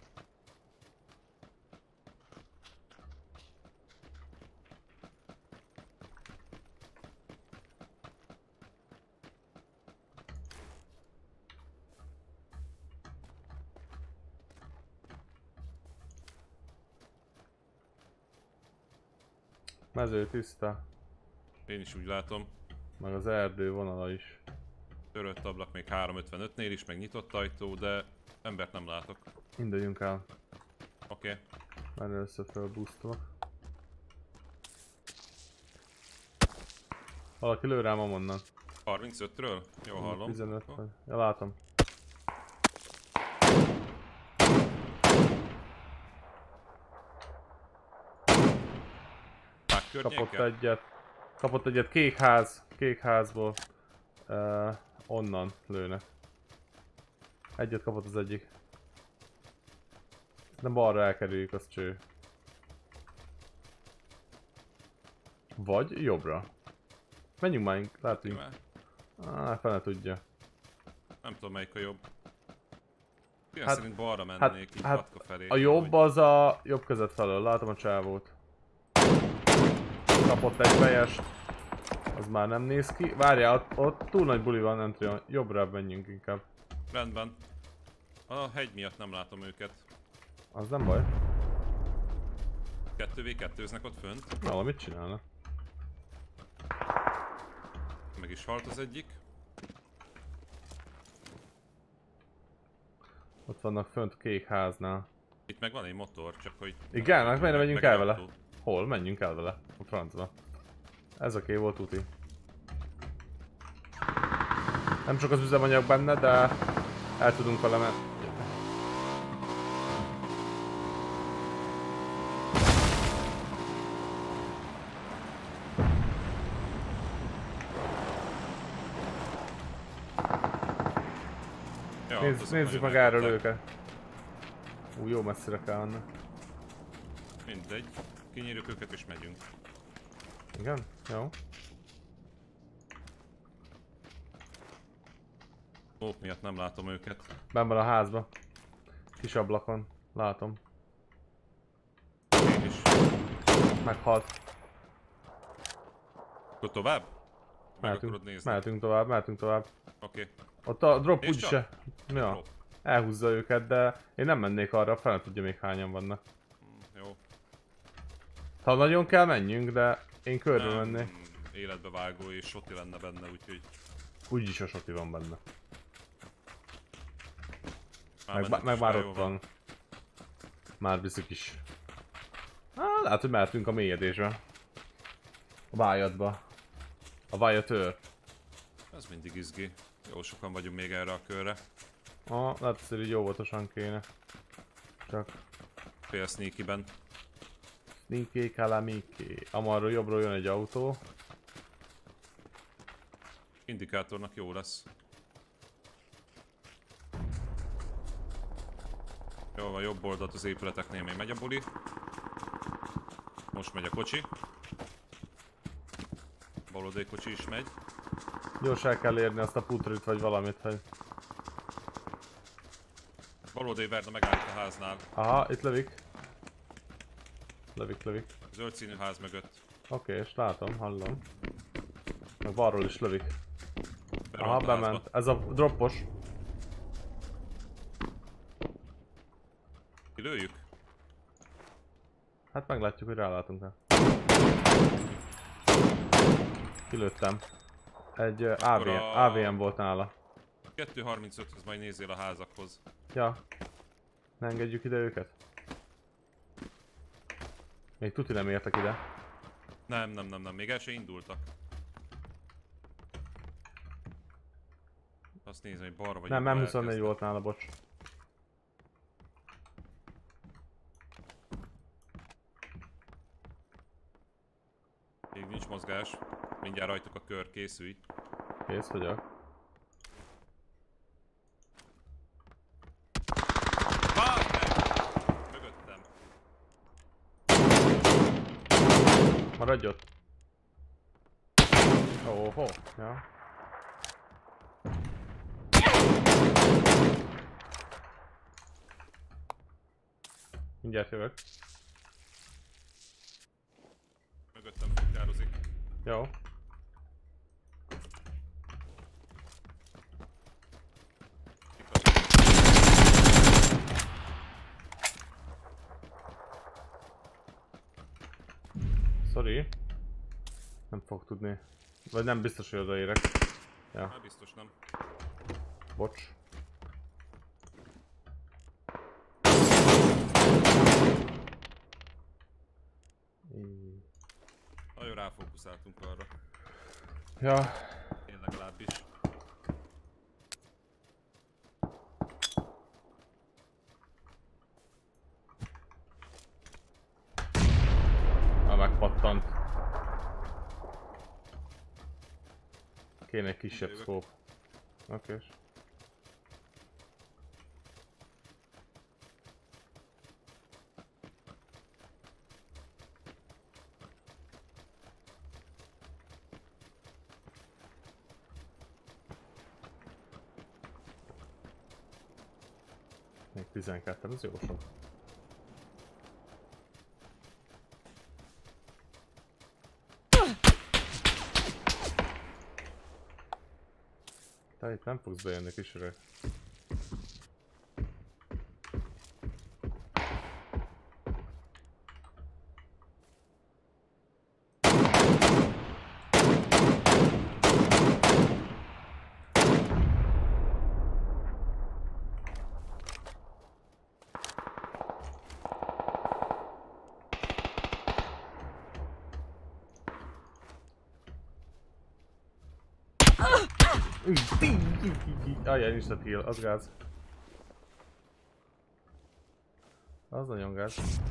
Mező tiszta, Én is úgy látom. meg az erdő vonala is. Törött ablak még 355-nél is, meg nyitott ajtó, de embert nem látok. Induljunk el, Oké. mert először felboostolok. Valaki lő rám amonnan. 35-ről? Jól hallom. 15 vagy. Ja, látom. Pák környéken? Kapott egyet kék házból. Onnan lőnek. Egyet kapott az egyik. De balra elkerüljük, az cső. Vagy jobbra. Menjünk már, látunk. Fene tudja. Nem tudom melyik a jobb. Ilyen Hát- szerint balra mennék, így patka felé. A jobb az a jobb kezet felől, látom a csávót. Kapott egy fejest. Az már nem néz ki. Várjál, ott túl nagy buli van, nem tudom. Jobbra menjünk inkább. Rendben. A hegy miatt nem látom őket. Az nem baj. 2v2-znek ott fönt. Valamit csinálna. Meg is halt az egyik. Ott vannak fönt kék háznál. Itt meg van egy motor, csak hogy... Igen, hát miért ne menjünk meg el egy vele? autó. Hol? Menjünk el vele. A francba. Ez oké volt tuti. Nem csak az üzemanyag benne, de el tudunk vele menni. Ja, azok Nézzük nagyon meg erről elkapták. őket. Jó messzire kell menni. Mindegy. Kinyírjuk őket és megyünk. Igen? Jó. Ók miatt nem látom őket. Benn van a házba. Kis ablakon. Látom. Én is. Meghalt. Akkor tovább? Meg akarod nézni? Mehetünk tovább. Oké. Ott a drop És úgyse. Ja. Drop. Elhúzza őket, de én nem mennék arra, fel nem tudja még hányan vannak. Jó. Ha nagyon kell, menjünk, de én körbe Nem, mennék. életbevágó és soti lenne benne, úgyhogy... Úgyis a soti van benne. mennek Meg is már fel, jó ott van. Már viszik is. Lehet, hogy mehetünk a mélyedésbe. A vájadba. A vájatőr. Ez mindig izgi. Jó sokan vagyunk még erre a körre. Lehet, hogy így óvatosan kéne. Csak Fél sneaky-ben. Sneaky Kalamiki. Amarról jobbról jön egy autó. Indikátornak jó lesz. Jó van, jobb oldalt az épületeknél még megy a buli. Most megy a kocsi. Baloldali kocsi is megy. Gyors el kell érni azt a putrit vagy valamit, hogy... Baloldali Verda megállt a háznál. Aha, itt lövik. Lövik. Zöld színű ház mögött. Oké, és látom, hallom. Meg balról is lövik. Aha, Beront a házba. bement. Ez a droppos. Kilőjük? Hát meglátjuk, hogy rálátunk-e. Kilőttem. Egy AVM volt nála. 2.35-höz majd nézzél a házakhoz. Ja. Ne engedjük ide őket? Még tuti nem értek ide. Nem, még el se indultak. Azt nézem, hogy balra vagy Nem, jobbra nem 24 elkezdtek. volt nála, bocs. Még nincs mozgás. Mindjárt rajtuk a kör, készülj. Kész vagyok. Bárd meg! Mögöttem. Maradj ott. Óhó, ja. Mindjárt jövök. Mögöttem futkározik. Jó. Sorry. Nem fog tudni. Vagy nem biztos, hogy odaérek. Ja, Hát biztos nem. bocs. Nagyon ráfókuszáltunk arra. Ja, Én legalábbis. megpattant. Kéne egy kisebb Jövök. scope. Oké. Még 12, ez jó sok. Te itt nem fogsz bejönni, kisöreg. Ajjaj, nincs a heal, az gáz. Az nagyon gáz.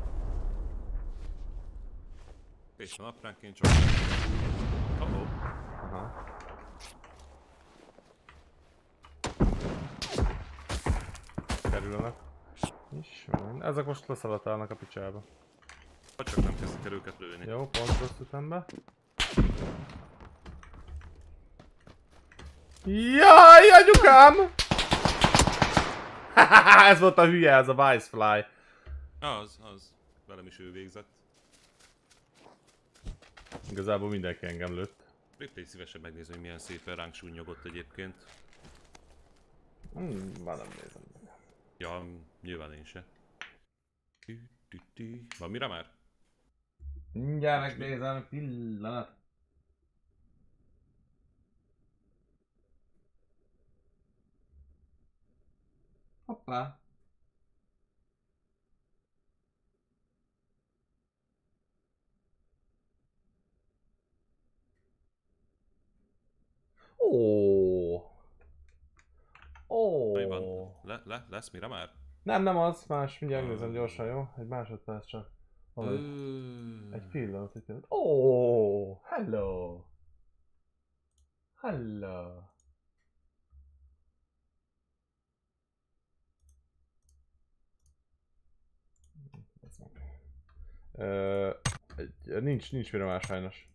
És a napránként csak... Oh-oh. Aha. Kerülnek. És ezek most leszaladálnak a picsába. Ha csak nem kezdtek el őket lőni. Jó, pont rossz ütembe. Jaj, anyukám! Ez volt a hülye, ez a Wisefly. Az. Velem is ő végzett. Igazából mindenki engem lőtt. Replay szívesen megnézni, hogy milyen szépen ránk súnyogott egyébként. Már nem nézem meg. Ja, nyilván én se. Van mire már? Mindjárt megnézem, pillanat. Hoppá. Ó. Mi van? Lesz mire már? Nem az, más, mindjárt nézem gyorsan, jó? Egy másodperc csak. Valahogy. Egy pillanat, egy pillanat. Ó, hello. Hello. Nincs mire más sajnos.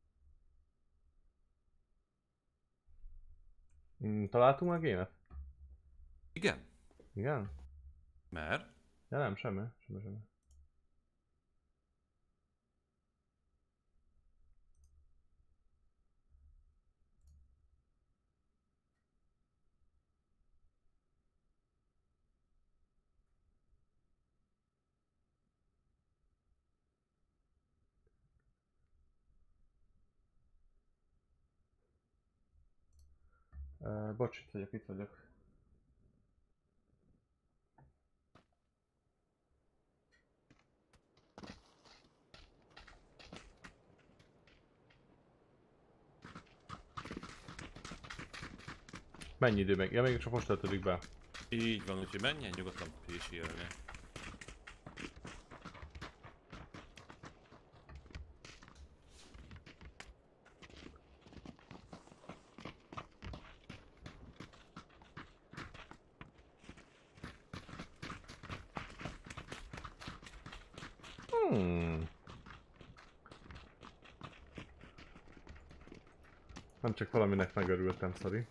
Találtunk már gémet? Igen? Igen? Mert? Ja nem, semmi. Bocs, itt vagyok. Mennyi idő meg? Ja, még csak most töltődik be. Így van, úgyhogy menjen nyugodtan pésélni. Nem csak valaminek megörültem, sorry.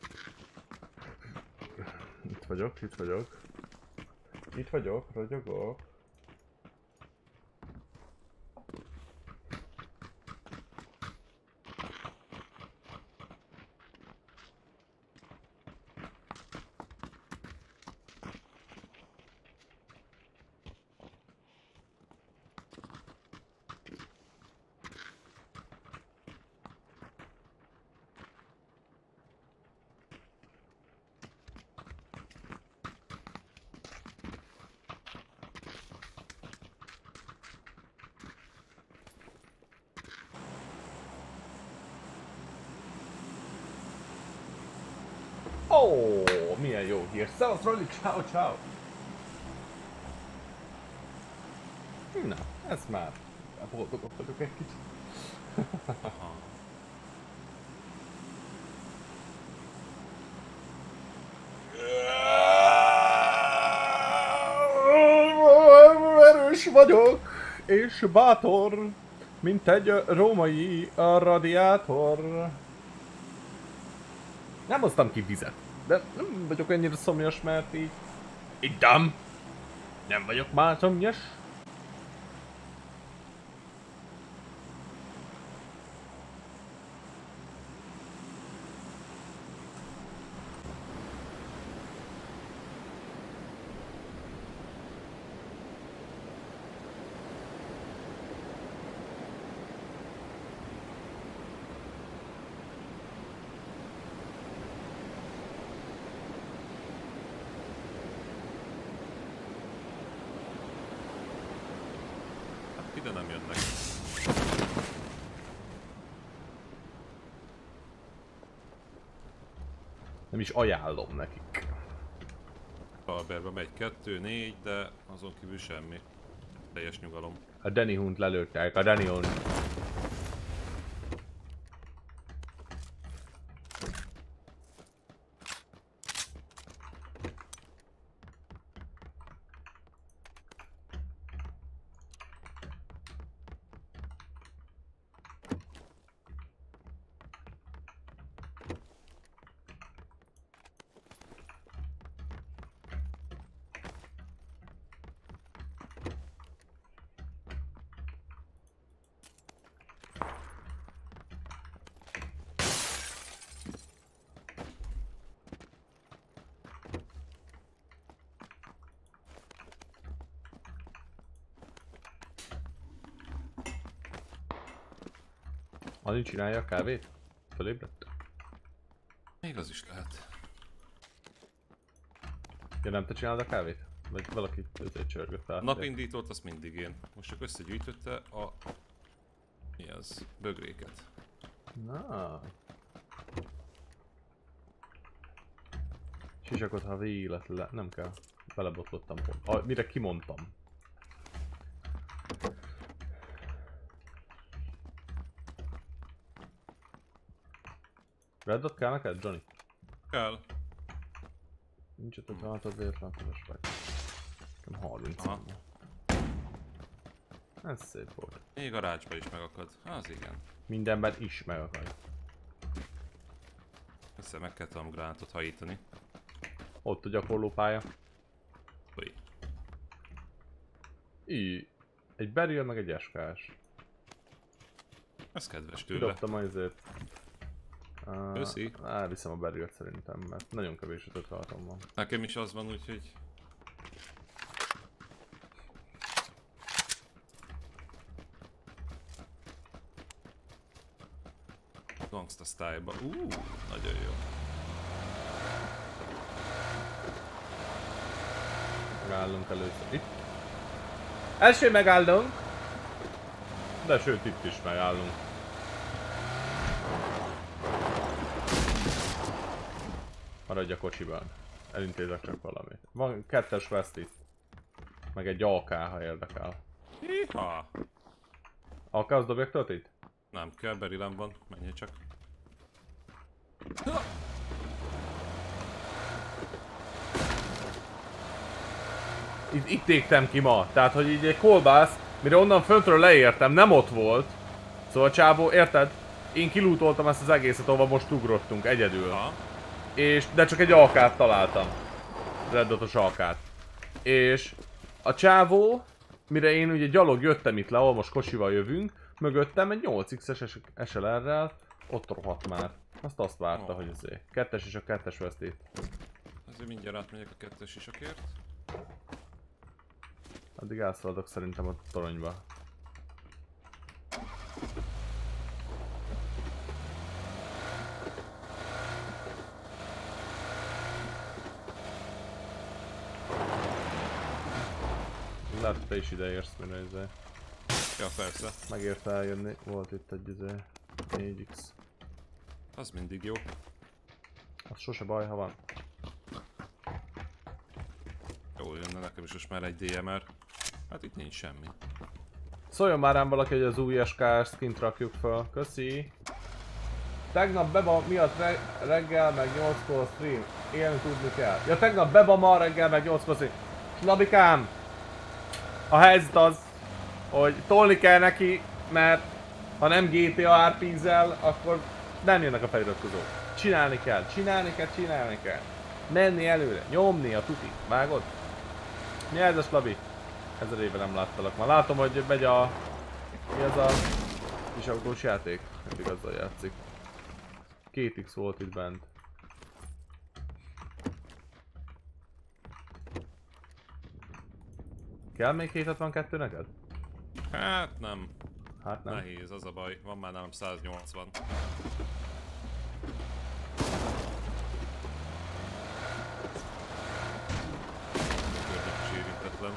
Itt vagyok. Itt vagyok, ragyogok. Ó, milyen jó hír. Szevasz, Rolli, ciao, ciao. Na, ez már. Boldogok vagyok egy kicsit. Aha. Erős vagyok, és bátor, mint egy római radiátor. Nem hoztam ki vizet, de nem vagyok ennyire szomjas, mert így... Ittam! Nem vagyok már szomjas. Ide nem jönnek. Nem is ajánlom nekik. Alberbe megy 2, 4, de azon kívül semmi. Teljes nyugalom. A Danny Hunt lelőttek, a Danny Hunt. Adin csinálja a kávét? Fölébredt? Még az is lehet. Ja, nem te csinálod a kávét? Vagy valaki ezért csörgött fel? Napindítót azt mindig én. Most csak összegyűjtötte a... Mi az? Bögréket. Na. Sisakot, ha véletlen... Nem kell. Belebotlottam pont. Mire kimondtam. Red Dot kell neked, Johnny? Kell. Nincs ott a granátod, véletlenül vagy. Nekem 30 Aha. van. Ez szép volt. Még a rácsba is megakad. Az igen. Mindenben is megakad. Össze meg kell tudom gránátot hajítani. Ott a gyakorlópálya. Ui. Egy Beryl meg egy SK-s. Ez kedves tőle. Kidobtam azért. Köszi. Elviszem a Berylt szerintem, mert nagyon kevés 556-om van. Nekem is az van, úgyhogy... Gangsta style-ba. Nagyon jó. Megállunk először itt. Első megállunk. De sőt itt is megállunk. Maradj a kocsiban. Elintézek csak valamit. Van 2-es West itt. Meg egy AK, ha érdekel. Hiha! AK, az dobjak tört itt? Nem kell, Berylem van, menjél csak. Itt égtem ki ma. Tehát, hogy így egy kolbász, mire onnan föntről leértem, nem ott volt. Szóval csávó, érted? Én kilútoltam ezt az egészet, ahova most ugrottunk, egyedül. Ha? De csak egy AK-t találtam. Red Dot-os AK-t. És a csávó, mire én ugye gyalog jöttem itt le, ahol most kocsival jövünk, mögöttem egy 8x-es SLR-rel, ott rohadt már. Azt várta, hogy azért. 2-es és a 2-es West itt. Azért mindjárt átmegyek a 2-es isakért. Addig elszaladok szerintem a toronyba. Lehet, hogy te is ide érsz, mire izé. Ja, persze. Megérte eljönni. Volt itt egy izé 4x. Az mindig jó. Az sose baj, ha van. Jó, jönne nekem is most már egy DMR. Hát itt nincs semmi. Szóljon már rám valaki, hogy az új SK-s skint rakjuk fel. Köszi! Tegnap Beba miatt reggel meg 8-kor stream. Élni tudni kell. Ja, tegnap Beba ma reggel meg 8-kor stream. Labikám! A helyzet az, hogy tolni kell neki, mert ha nem GTA RP-zel, akkor nem jönnek a feliratkozók. Csinálni kell, csinálni kell, csinálni kell. Menni előre, nyomni a tuti. Vágod? Mi ez a Slabi? 1000 éve nem láttalak. Már látom, hogy megy a... Mi az a... kis autós játék? Mindig azzal játszik. 2x volt itt bent. Kell még 762 neked? Hát nem. Hát nem. Nehéz, az a baj. Van már nálam 180. Környek is érintetlen.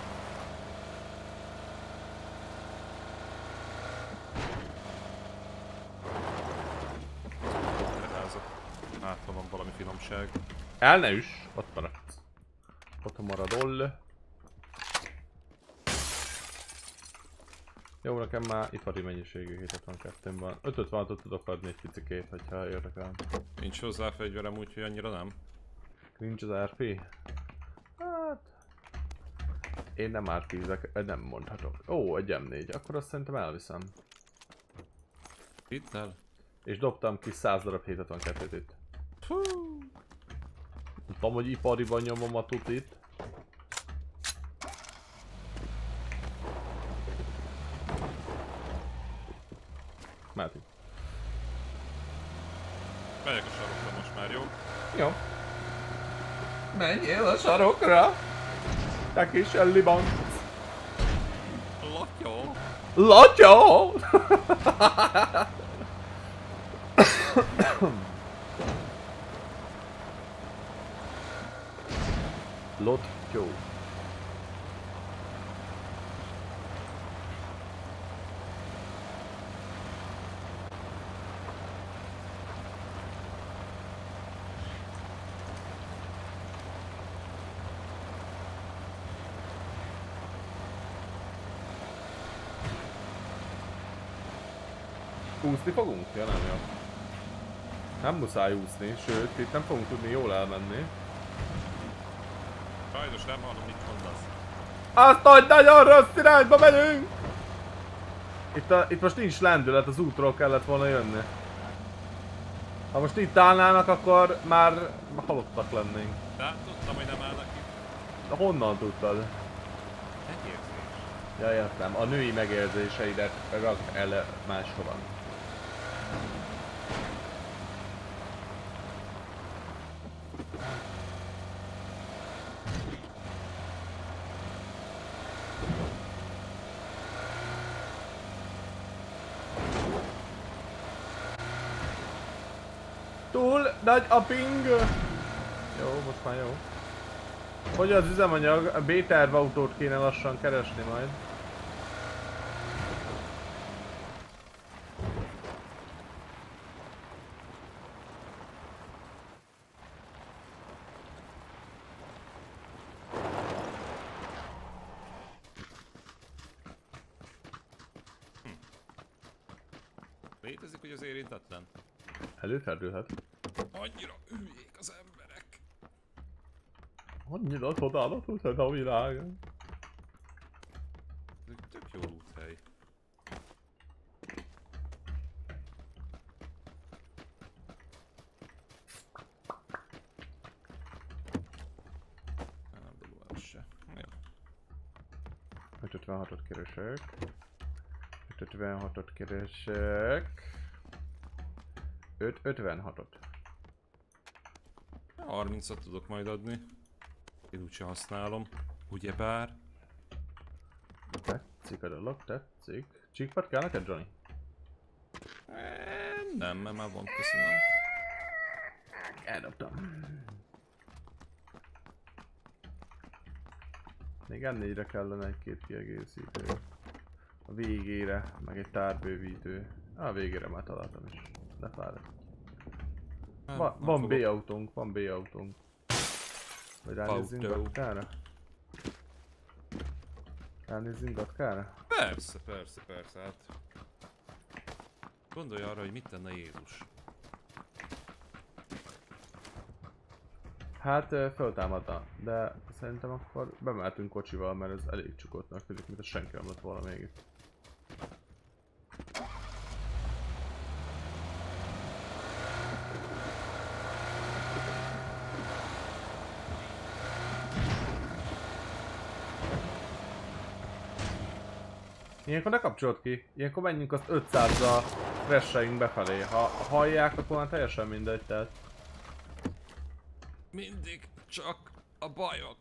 Hát, ha van valami finomság. El ne üss, ott maradsz. Ott maradol. Jó, nekem már ipari mennyiségű 762-n van. 556-ot tudok adni egy picikét, hogyha érdekel. Nincs hozzá fegyverem, úgyhogy annyira nem. Nincs az RP? Hát... Én nem RP-zek, nem mondhatok. Ó, egy M4, akkor azt szerintem elviszem. Itt el? És dobtam ki 100 darab 762-t itt. Hú. Nem tudom, hogy ipariban nyomom a tutit. Mehet itt. Megyek a sarokra most már, jó? Jó. Menjél a sarokra! Te kis elliban! Latyó! Latyó! Latyó. Úszni fogunk? Ja nem, jó. Nem muszáj úszni, sőt, itt nem fogunk tudni jól elmenni. Sajnos nem hallom, mit mondasz. Azt, hogy nagyon rossz irányba megyünk! Itt most nincs lendület, az útról kellett volna jönni. Ha most itt állnának, akkor már halottak lennénk. De tudtam, hogy nem állnak itt. De honnan tudtad? Megérzés. Ja, értem. A női megérzéseidet rakd el máshova. Túl nagy a ping! Jó, most már jó. Hogy az üzemanyag, a B-terv autót kéne lassan keresni majd. Létezik, hogy az érintetlen? Előfordulhat. Annyira hülyék az emberek. Annyira csodálatos ez a világ. Ez egy tök jó loothely. Nem dolul el se. Jó. 556-ot keresek. 556-ot keresek. 556-ot. 30-at tudok majd adni. Én úgyse használom. Ugyebár. Tetszik a dolog, tetszik. Csíkpat kell neked, Johnny? Nem, mert már van, köszönöm. Eldobtam. Még N4-re kellene egy-két kiegészítő. A végére, meg egy tárbővítő. A végére már találtam is. Ne fáradj. Van B-autónk, van B-autónk. Vagy ránézzünk gatkára? Ránézzünk gatkára? Persze, persze, persze, hát... Gondolj arra, hogy mit tenne Jézus. Hát föltámadna, de szerintem akkor bemehetünk kocsival, mert ez elég csukottnak tűnik, mint a senki nem lett volna még itt. Ilyenkor ne kapcsolod ki, ilyenkor menjünk azt 500-ra crasheljünk befelé. Ha hallják, akkor már teljesen mindegy, tehát... Mindig csak a bajok.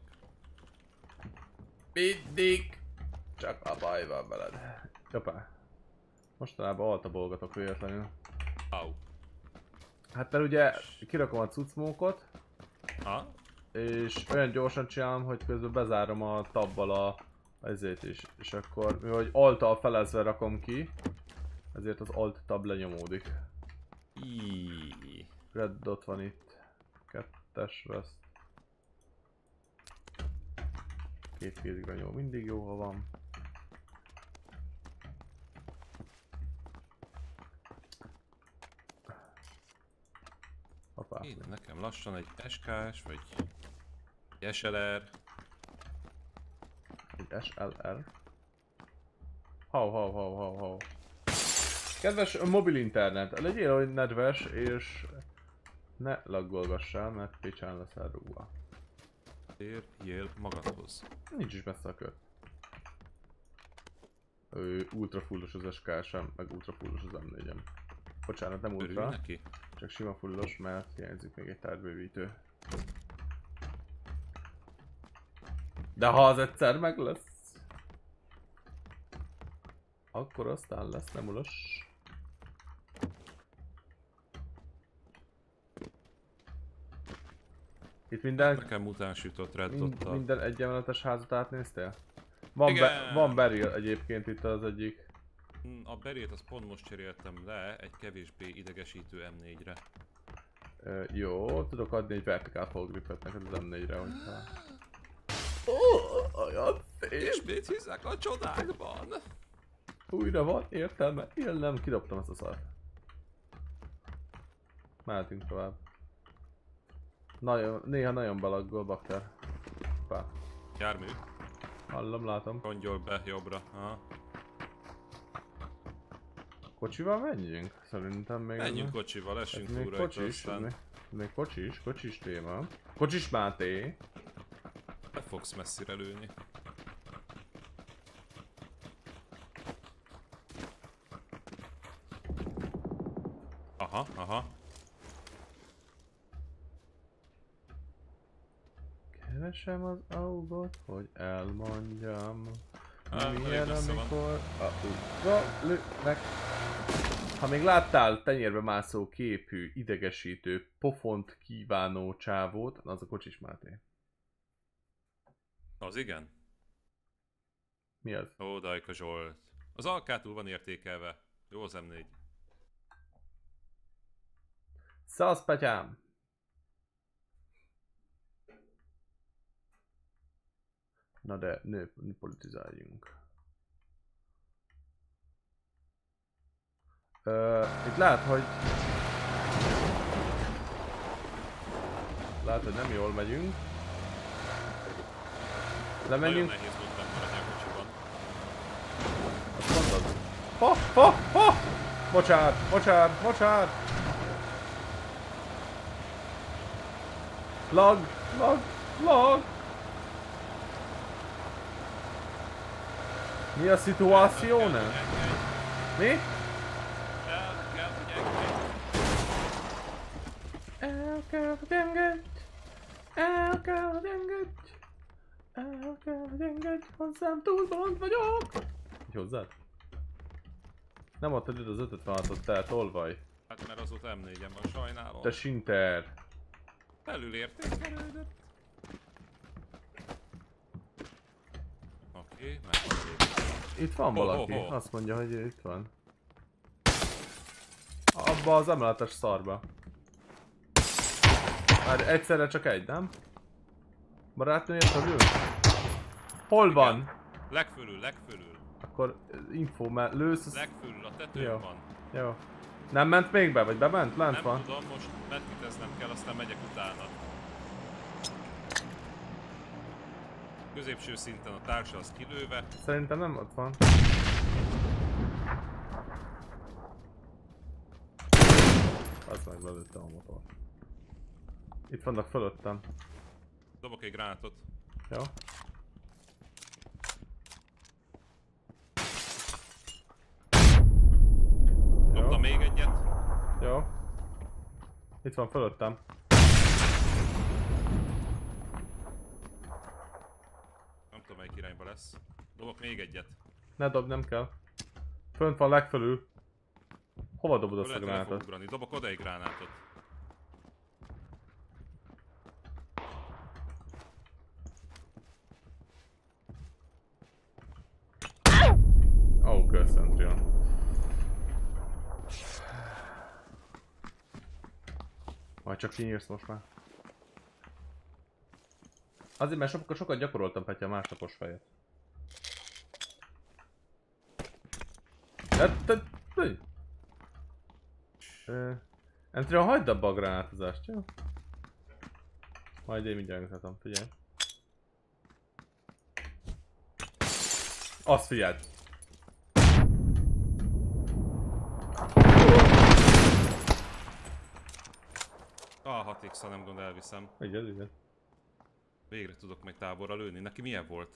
Mindig csak a baj van veled. Japá. Mostanában altabolgatok véletlenül. Au. Hát mert ugye kirakom a cuccmókot, Ha? és olyan gyorsan csinálom, hogy közben bezárom a tabbal ezért is. És akkor, mivel alt-tal felezve rakom ki, ezért az alt tab lenyomódik. Íííí. Red dot van itt. Kettes veszt. Két kéziganyó mindig jó, ha van. Hoppá. Itt nekem lassan egy SKS, vagy egy SLR. Egy SLR. Hau. Kedves mobil internet, legyél olyan nedves és ne laggolgassál, mert Pécsán leszel rúgva. Térjél magadhoz. Nincs is messze a kör. Ultra fullos az SK-sem, meg ultra fullos az M4-em. Bocsánat, nem Örülj ultra, neki? csak sima fullos, mert hiányzik még egy tárbővítő. De ha az egyszer meg lesz, akkor aztán lesz, nem ulos. Itt minden... Nekem mutáns jutott Red Dottal. Minden egyemeletes házat átnéztél? Igen. Van Beryl egyébként itt az egyik. A berét azt pont most cseréltem le egy kevésbé idegesítő M4-re. Jó, tudok adni egy vertical fall gripet neked az M4-re, hogyha... Olyan szép! Ismét hiszek a csodákban! Újra van értelme élnem, kidobtam ezt a szart. Mehetünk tovább. Néha nagyon belaggol bakter. Hoppá. Jármű, Hallom, látom. rongyol be jobbra. Aha. Kocsival menjünk? Szerintem még... Menjünk kocsival, ez essünk még túl kocsi rajta, is, aztán... Még kocsis téma. Kocsis Máté. Be fogsz messzire lőni. Aha. Keresem az autót, hogy elmondjam. Elég Milyen messze van. amikor a utca lőnek. Ha még láttál tenyérbe mászó képű, idegesítő, pofont kívánó csávót, az a Kocsis Máté. Az igen? Mi az? Ó, Dajka Zsolt. Az alkát túl van értékelve. Jó az M4. Szasz, Petyám! Na de, ne politizáljunk. Itt lehet, hogy nem jól megyünk. Nagyon Lemegyünk. nehéz volt bemaradni a kocsiban. Azt mondod? Bocsánat! Lag! Mi a szituációne? Mi? El kell, hogy engedj, hozzám túl bolond vagyok! Így hozzád? Nem adtad ide az 556-ot, te tolvaj. Hát mert azóta M4-en van, sajnálom. Te sinter. Felül értékelődött. Oké, Itt van valaki, Ho. azt mondja, hogy itt van. Abba az emeletes szarba. Már egyszerre csak egy, nem? Barátnője fölül? Hol van? Legfölül. Akkor info, mert lősz az... Legfölül, a tetőn Jó. van. Jó. Nem ment még be, vagy bement? Lent Nem van? tudom, most medkiteznem kell, aztán megyek utána. Középső szinten a társa az kilőve. Szerintem nem ott van. Az meg belőttem a motor. Itt vannak fölöttem. Dobok egy gránátot. Jó. Dobtam még egyet. Jó. Itt van fölöttem. Nem tudom melyik irányba lesz. Dobok még egyet. Ne dob, nem kell. Fönt van legfelül. Hova dobod azt a Lehet, hogy le fog gránátot? ugrani. Dobok oda egy gránátot. Ó, köszönöm, Trion. Majd csak kinyírsz most már. Azért, mert sokat gyakoroltam, Petya, a másnapos fejet. Trion, hagyd abba a gránátozást, jó? Majd én mindjárt mutatom, figyelj. Azt figyeld! A 6x-a nem gond elviszem. Igen. Végre tudok meg távolra lőni. Neki milyen volt?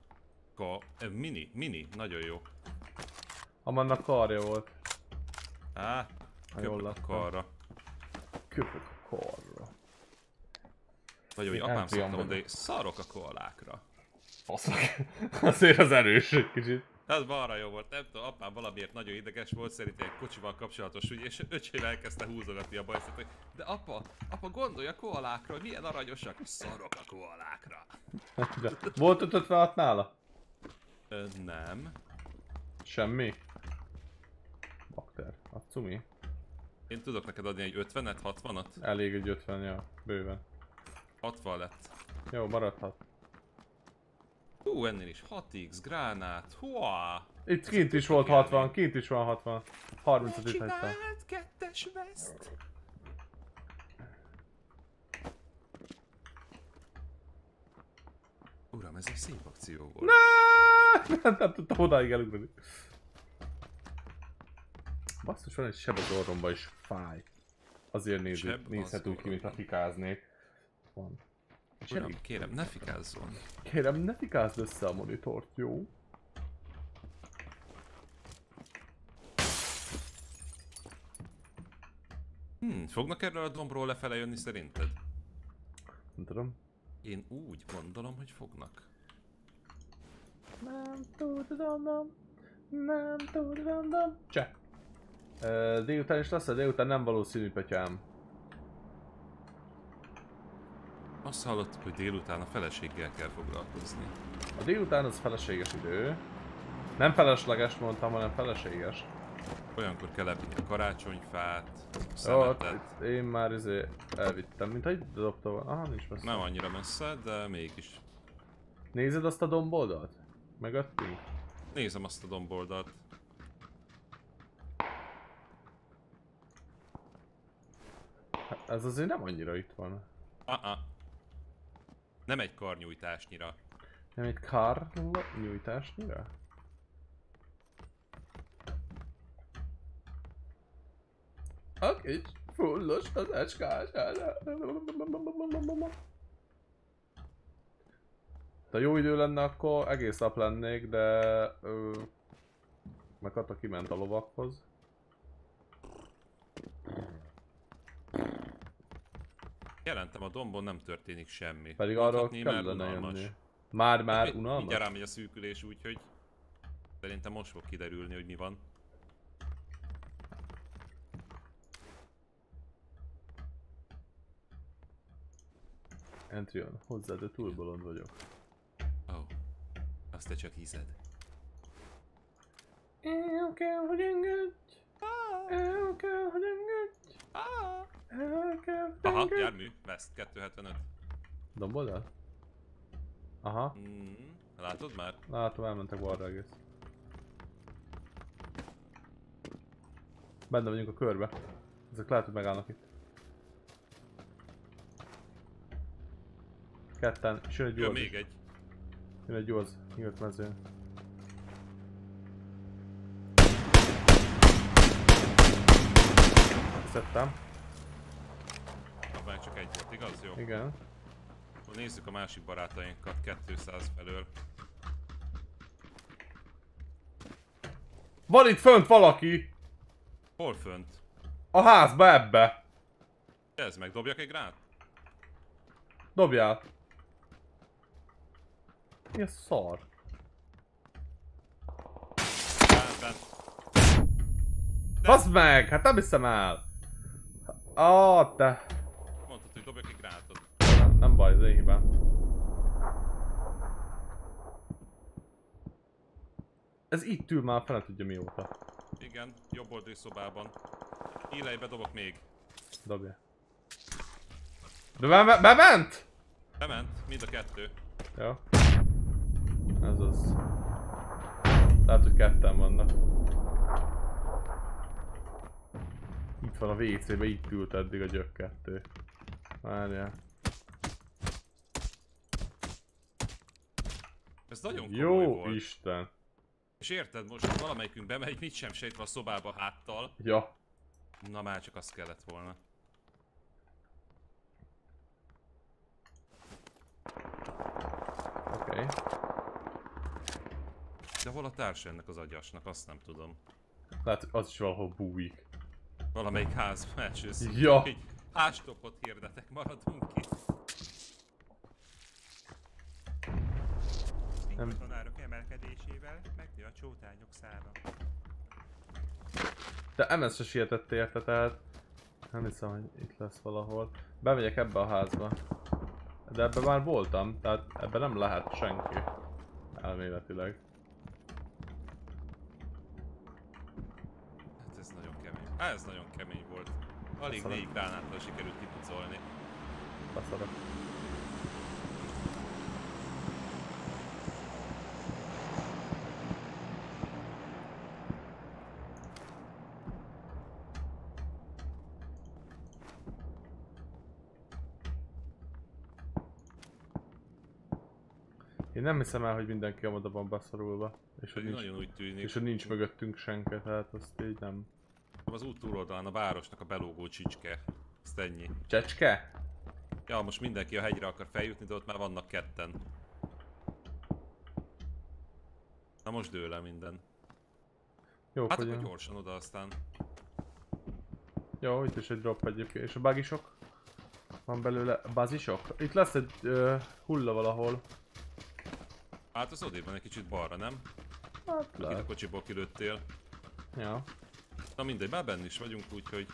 Mini, nagyon jó. Amannak karja volt. Á, Ha jól köpök a láttam. karra. Köpök a karra. Vagy hogy Én apám elfiam szokta mondani, vagyok. szarok a koalákra. Azért az erős egy kicsit. Ez balra jó volt, nem tudom, apám valamiért nagyon ideges volt, szerintem egy kocsival kapcsolatos ügy, és öcsém elkezdte húzogatni a bajszot, hogy de apa gondolj a koalákra, hogy milyen aranyosak, szarok a koalákra. De volt 556 nála? Nem. Semmi. Bakter. A cumi. Én tudok neked adni egy 50-et, 60-at? Elég egy 50, ja. Bőven. 60 lett. Jó, maradhat. Ennél is 6x, gránát, huá! Itt kint is volt 60, kint is van 60. 30-at itt hagytam. Csinált kettes veszt! Uram, ez egy szép akció volt. Nem tudtam odáig elugrani. Basszus, van egy seb az orromba is fáj. Azért Sebb nézhetünk az ki, mintha fikáznék. Van. És Uram, elég. kérem, ne fikázzon. Kérem, ne fikázd össze a monitort, jó? Fognak erről a dombról lefele jönni szerinted? Nem tudom. Én úgy gondolom, hogy fognak. Nem tudom. Nem tudom. Cseh. Délután is lesz, délután nem valószínű, Petyám. Azt hallottuk, hogy délután a feleséggel kell foglalkozni. A délután az feleséges idő. Nem felesleges mondtam, hanem feleséges. Olyankor kell elvinni a karácsonyfát, a Jó, szemetet. én már elvittem, mint hogy dobta volna. Aha, nincs messze. Nem annyira messze, de mégis. Nézed azt a domboldalt? Mögöttünk? Nézem azt a domboldalt. Hát ez azért nem annyira itt van. Nem egy karnyújtásnyira. Nem egy kar nyújtásnyira? A kis fullos az ecskás. Ha jó idő lenne, akkor egész nap lennék, de... meg Kata kiment a lovakhoz. Jelentem, a dombon nem történik semmi. Pedig arról Mondhatni, mert kellene unalmas. jönni. Már Mindjárt unalmas? rámegy a szűkülés, úgyhogy szerintem most fog kiderülni, hogy mi van. Entrion, hozzá, de túl bolond vagyok. Oh, azt te csak hiszed. El kell, hogy engedj! El kell, hogy engedj! El kell, hogy Aha, engedj! jármű, West 275. Domboldal? Aha, Látod már? látom, elmentek balra egész. Benne vagyunk a körbe. Ezek lehet, hogy megállnak itt. Ketten, és jön egy Jön gyors. még egy. Jön egy gyors, nyílt mezőn. Szedtem. Abban csak egy volt, igaz? Jó. Igen. Akkor nézzük a másik barátainkat 200 felől. Van itt fönt valaki! Hol fönt? A házba ebbe! Ez meg, dobjak egy grát? Dobjál! Mi a szar? Bent. Baszd meg! Hát nem hiszem el! Te... Mondtad, hogy dobjak egy grátot. Nem baj, az én hibám. Ez itt ül már, fel tudja mióta. Igen, jobb oldali szobában. Hílejbe dobok még. Dobja. De bement? Bement, mind a kettő. Jó. Ez az. Lehet, hogy ketten vannak. Itt van a WC-be, itt ült eddig a gyök kettő. Várjál. Ez nagyon komoly Jó volt. Isten. És érted, most valamelyikünk bemegy, mit sem sejtve a szobába háttal. Ja. Na már csak az kellett volna. Oké. De hol a társa ennek az agyasnak, azt nem tudom. Lehet, hogy az is valahol bújik. Valamelyik házban elsőszik. Ja. Egy hástopot hirdetek, maradunk itt. Ingatlanárak emelkedésével megnő a csótányok száma. De MS-re sietett érte, tehát... Nem hiszem, hogy itt lesz valahol. Bemegyek ebbe a házba. De ebbe már voltam, tehát ebbe nem lehet senki. Elméletileg. Hát ez nagyon kemény. Ez nagyon kemény volt. Alig Köszönöm. 4 gránáttal sikerült kipucolni. Baszarok. Én nem hiszem el, hogy mindenki a moda van beszorulva. És hogy Pedig nincs, nagyon úgy tűnik. és hogy nincs mögöttünk senki, tehát azt így nem. Az út túloldalán a városnak a belógó csicske. Ezt ennyi. Csecske? Ja, most mindenki a hegyre akar feljutni, de ott már vannak ketten. Na most dől el minden. Jó, Hát hogy akkor gyorsan oda aztán. jó, itt is egy drop egyébként. És a buggisok? Van belőle bazisok? Itt lesz egy hulla valahol. Hát az odébb van egy kicsit balra, nem? Hát Akit a lehet. kocsiból kilőttél. Ja. Na mindegy, már benn is vagyunk, úgyhogy...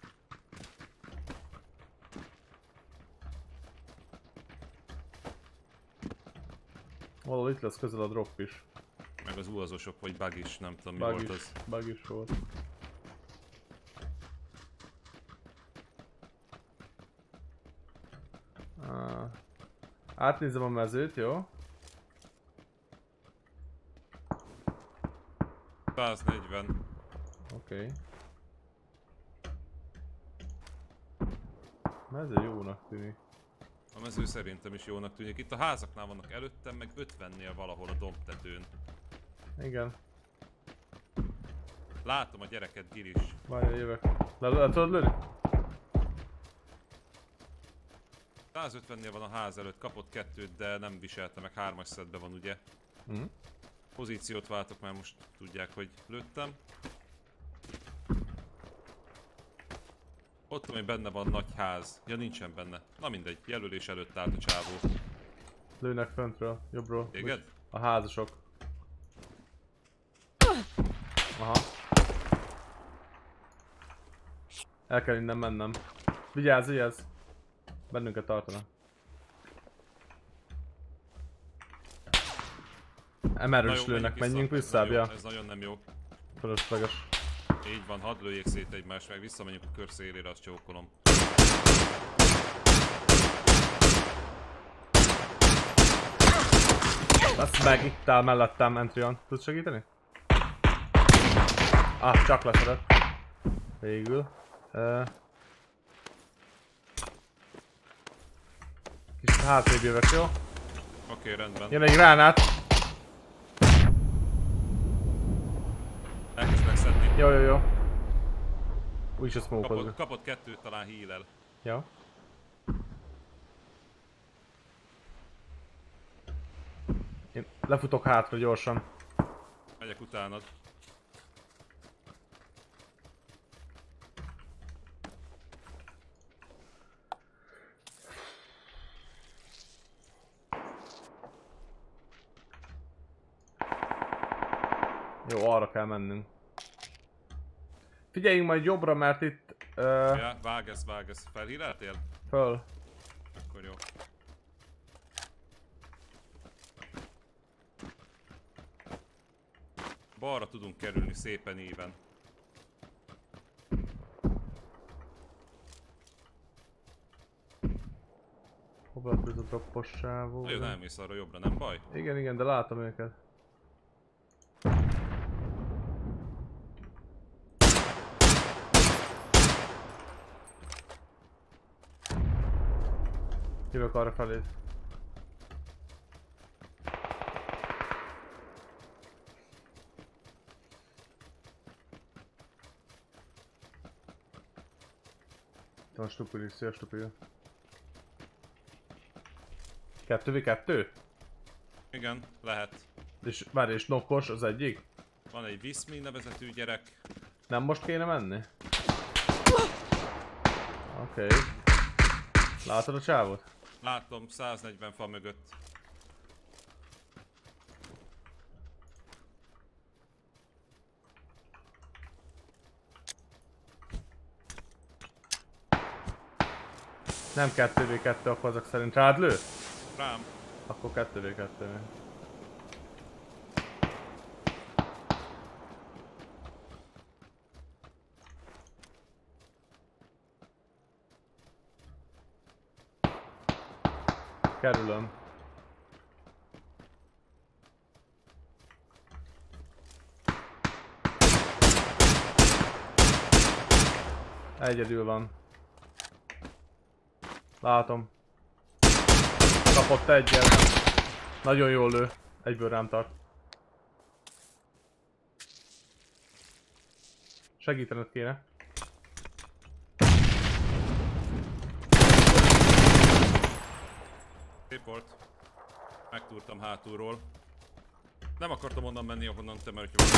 Valahol itt lesz közel a drop is. Meg az uazosok, vagy bug is, nem tudom mi Bug volt is, az. bug is volt. Átnézem a mezőt, jó? 140. Oké. Mező jónak tűnik. A mező szerintem is jónak tűnik. Itt a házaknál vannak előttem, meg 50-nél valahol a dombtetőn. Igen. Látom a gyereket, Giris. Várjál, jövök. Le tudod lőni? 150-nél van a ház előtt, kapott 2-t, de nem viselte meg, 3-as szedbe van ugye. Mhm. Pozíciót váltok, mert most tudják, hogy lőttem. Ott, ami benne van, nagy ház. Ja, nincsen benne. Na mindegy, jelölés előtt állt a csávó. Lőnek föntről, jobbról. Téged? A házasok. Aha. El kell innen mennem. Vigyázz, vigyázz! Bennünket tartanak. Emerről is lőnek, menjünk visszább, ja. Ez nagyon nem jó. Fölösleges. Így van, hadd lőjék szét egymást, meg visszamenjünk a kör szélére, azt csókolom. Azt meg, itt áll mellettem, Entrion. Tudsz segíteni? Ah, csak leszedett. Végül. Kicsit hátrébb jövök, jó? Oké, rendben. Jön egy gránát. Elkezd megszedni. Jó, jó, jó. Úgyis a smoke-ozok. Kapott 2-t, talán heal-el. Jó. Én lefutok hátra gyorsan. Megyek utánad. Jó, arra kell mennünk. Figyeljünk majd jobbra, mert itt... Ja, vágesz. Felhíráltél? Föl. Akkor jó. Balra tudunk kerülni szépen íven. Hova lett ez a droppos sávó? Nagyon elmész arra jobbra, nem baj? Igen, de látom őket. Jövök arra felé. Itt van stupid, szél stupid. 2v2? Igen, lehet. És várj, és nokkos az egyik? Van egy Viszmi nevezetű gyerek. Nem most kéne menni? Oké. Látod a csávot? Látom, 140 fa mögött. Nem 2v2, akkor azok szerint rád lő? Rám. Akkor 2v2. Kerülöm. Egyedül van. Látom. Kapott egyet. Nagyon jól lő. Egyből rám tart. Segítened kéne. Szép volt. Megtúrtam hátulról. Nem akartam onnan menni, ahonnan te, mert hogyha...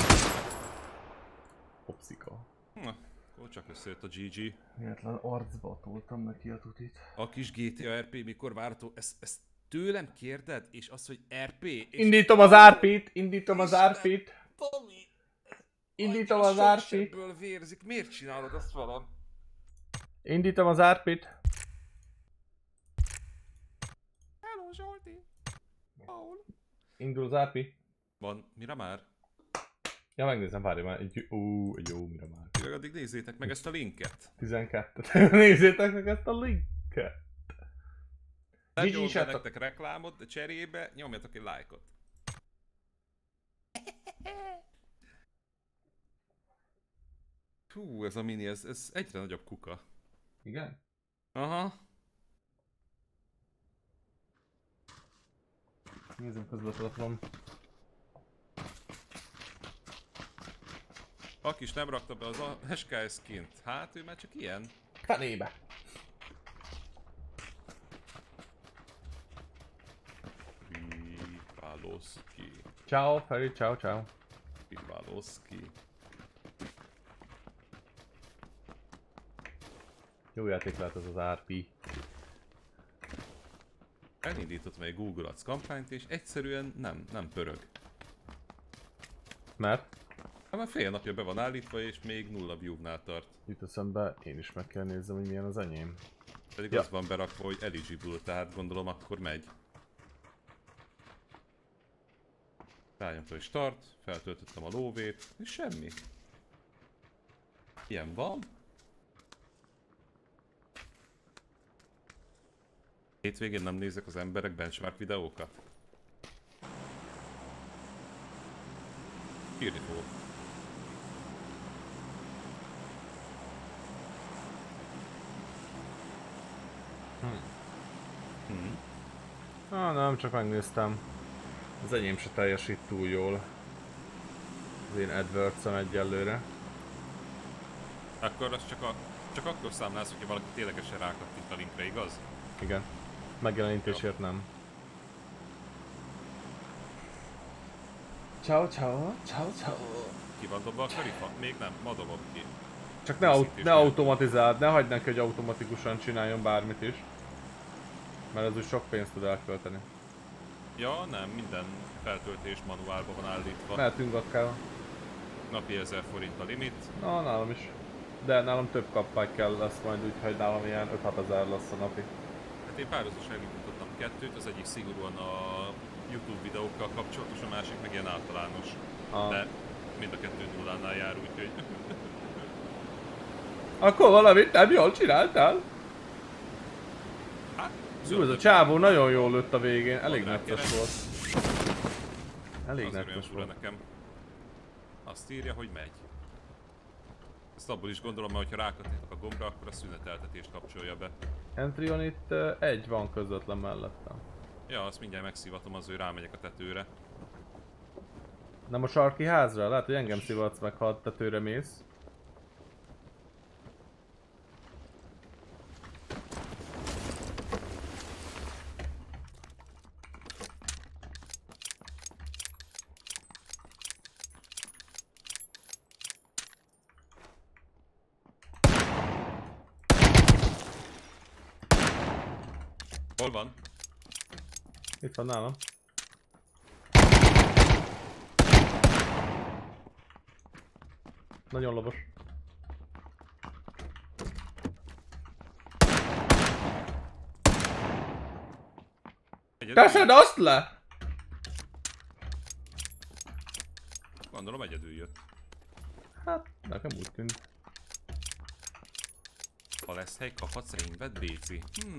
Popszika. Na, akkor csak összejött a GG. Véletlen arcba toltam neki a tutit. A kis GTA RP mikor várható? Ezt tőlem kérded? És az, hogy RP? És... Indítom az RP-t! Indítom az RP-t! Tomi! Indítom az RP-t! Ebből vérzik. Miért csinálod ezt velem? Indítom az RP-t! Hello, Zsolti! Paul! Indul az RP. Van, mire már? Ja, megnézem, várj már. Egy jó, mire már. Tényleg addig nézzétek meg ezt a linket. 12. Nézzétek meg ezt a linket. Nem GG nyomok be chat. nektek reklámot, de cserébe nyomjatok egy lájkot. Hú, ez a mini, ez egyre nagyobb kuka. Igen? Aha. Nézzem közben a telefonom. Aki is nem rakta be az a SKS skint. Hát ő már csak ilyen. Fenébe! Pivaloski. Ciao, Feri, ciao, ciao. Pivaloski. Jó játék lehet ez az RP. Elindított meg egy Google Ads kampányt és egyszerűen nem pörög. Mert? Hát már fél napja be van állítva és még 0 view-nál tart. Jut eszembe, én is meg kell nézzem, hogy milyen az enyém. Pedig Ja. az van berakva, hogy eligible, tehát gondolom akkor megy. Rányomtam, hogy start, feltöltöttem a lóvét, és semmi. Ilyen van. Hétvégén nem nézek az emberek benchmark videókat? Írni fogok. Nem, csak megnéztem. Az enyém se teljesít túl jól. Az én AdWords-em egyelőre. Akkor az csak akkor számlálsz, hogyha valaki ténylegesen rákattint a linkre, igaz? Igen. Megjelenítésért nem. Ciao, ciao, ciao, ciao. Ki van dobva a karifa? Még nem, ma dobom ki. Csak ne automatizáld, ne hagyd neki, hogy automatikusan csináljon bármit is. Mert ez úgy sok pénzt tud elkölteni. Ja, nem, minden feltöltés manuálban van állítva. Mehetünk akár. Napi 1000 forint a limit. Na, nálam is. De nálam több kappány kell lesz majd, úgyhogy nálam ilyen 5-6 ezer lesz a napi. Hát én párhuzamosan elindítottam kettőt, az egyik szigorúan a YouTube videókkal kapcsolatos, a másik meg ilyen általános. De mind a kettő nullánál jár, úgyhogy... Akkor valamit nem jól csináltál? Hát, Jó, ez a csávó nagyon jól lőtt a végén, elég Van rá nettes volt. Elég azért olyan nettes fura volt. nekem. Azt írja, hogy megy. Ezt abból is gondolom, hogy ha rákattintok a gombra, akkor a szüneteltetést kapcsolja be. Entryon itt egy van közvetlen mellettem. Ja, azt mindjárt megszívatom, az, hogy rámegyek a tetőre. Nem a sarki házra? Lehet, hogy engem szivatsz meg, ha a tetőre mész. Hol van? Itt van nálam. Nagyon labos. Teszed azt le! Gondolom egyedül jött. Hát, nekem úgy tűnt. Ha lesz hely, kaphatsz ringbet, BC.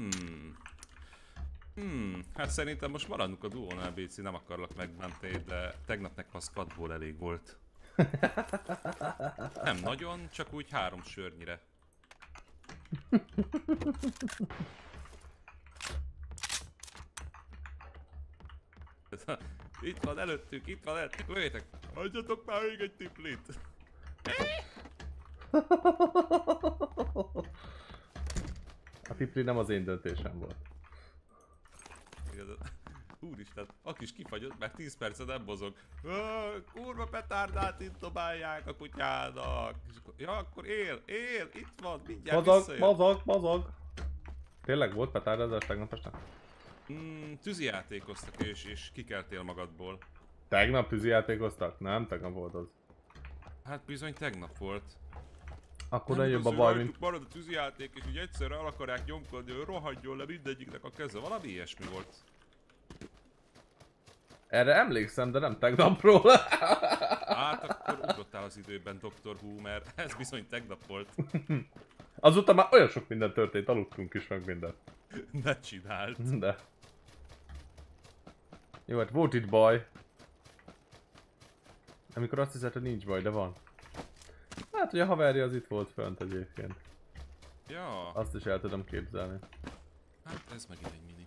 Hát szerintem most maradunk a duónál, BC, nem akarlak megbántani, de tegnap nekem a squadból elég volt. Nem nagyon, csak úgy 3 sörnyire. Itt van előttük, jöjjetek! Adjatok már még egy tiplit! A tipli nem az én döntésem volt. Igaz, úristen, aki is kifagyott, meg 10 percet nem mozog. Kurva petárdát itt dobálják a kutyának. És akkor, ja, akkor él, itt van, mindjárt visszajön. Mozog. Tényleg volt petárdázás tegnap este? Tűzijátékoztak és kikeltél magadból. Tegnap tűzijátékoztak? Nem, tegnap volt az. Hát bizony tegnap volt. Akkor Nem nagyobb a igaz, baj, hogy mint... rajtuk marad a tűzijáték, és így egyszerre el akarják nyomkodni, hogy rohadjon le mindegyiknek a keze. Valami ilyesmi volt. Erre emlékszem, de nem tegnapról. Hát akkor ugrottál az időben, Dr. Who, mert ez bizony tegnap volt. Azután már olyan sok minden történt, aludtunk is meg minden. Ne csináld. De... Jó, hát volt itt baj. Amikor azt hiszed, hogy nincs baj, de van. Hát, hogy a haverja az itt volt fönt egyébként. Ja, Azt is el tudom képzelni. hát ez megint egy mini.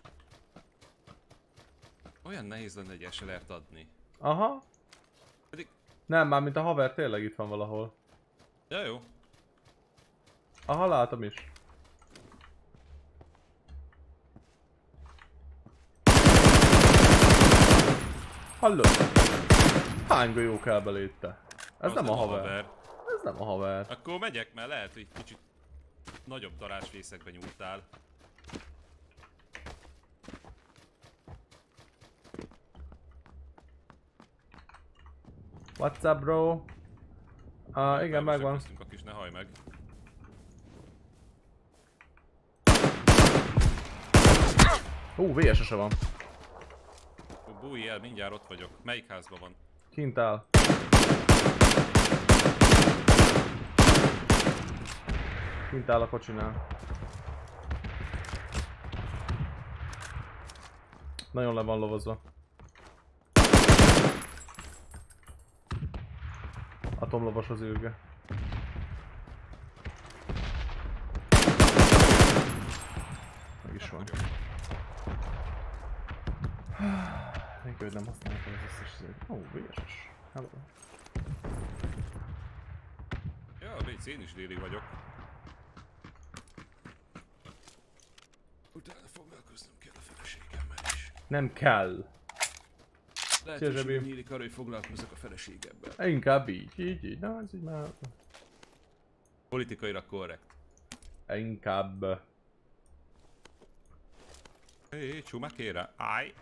Olyan nehéz lenne egy SLR-t adni. Aha. Pedig... Nem, már mint a haver tényleg itt van valahol. Ja, jó. Aha, látom is. Hallod? Hány golyó kell belétte? Ez Az nem a haver. Ez nem a haver. Akkor megyek, mert lehet, hogy kicsit nagyobb darásfészekbe nyúltál. What's up, bro? Igen, megvan. A kis ne hajj meg. VSS-e van. Bújj el, mindjárt ott vagyok. Melyik házban van? Kint áll. Kint áll a kocsinál. Nagyon le van lovozva. Atomlovas az űrge. Meg is van. Még őt nem használtam az összes szépen. Ó, VSS. Hello. Ja, Bécs, én is déli vagyok. Utána foglalkoznom kell a feleségemmel is. Nem kell. Lehetőség nyílik arra, hogy foglalkozzak a feleségemmel. Inkább így. Na, ez így már... Politikailag korrekt. Inkább... Hé, csumakére. Állj!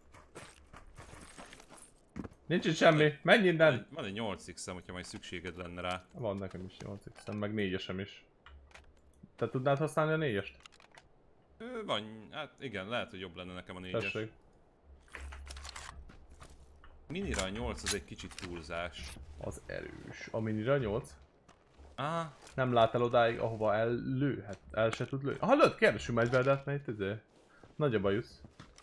Nincs itt semmi, menj innen! Van egy 8x-em, hogyha majd szükséged lenne rá. Van nekem is 8x-em, meg 4-esem is. Te tudnád használni a 4-est? Van, hát igen, lehet, hogy jobb lenne nekem a 4-es. Tessék. Minira a 8 az egy kicsit túlzás. Az erős. A minira 8? Ah, Nem lát el odáig, ahova ellőhet. El se tud lőni. Hallod? Kérdésünk egy vedet, mert itt nagy a bajusz.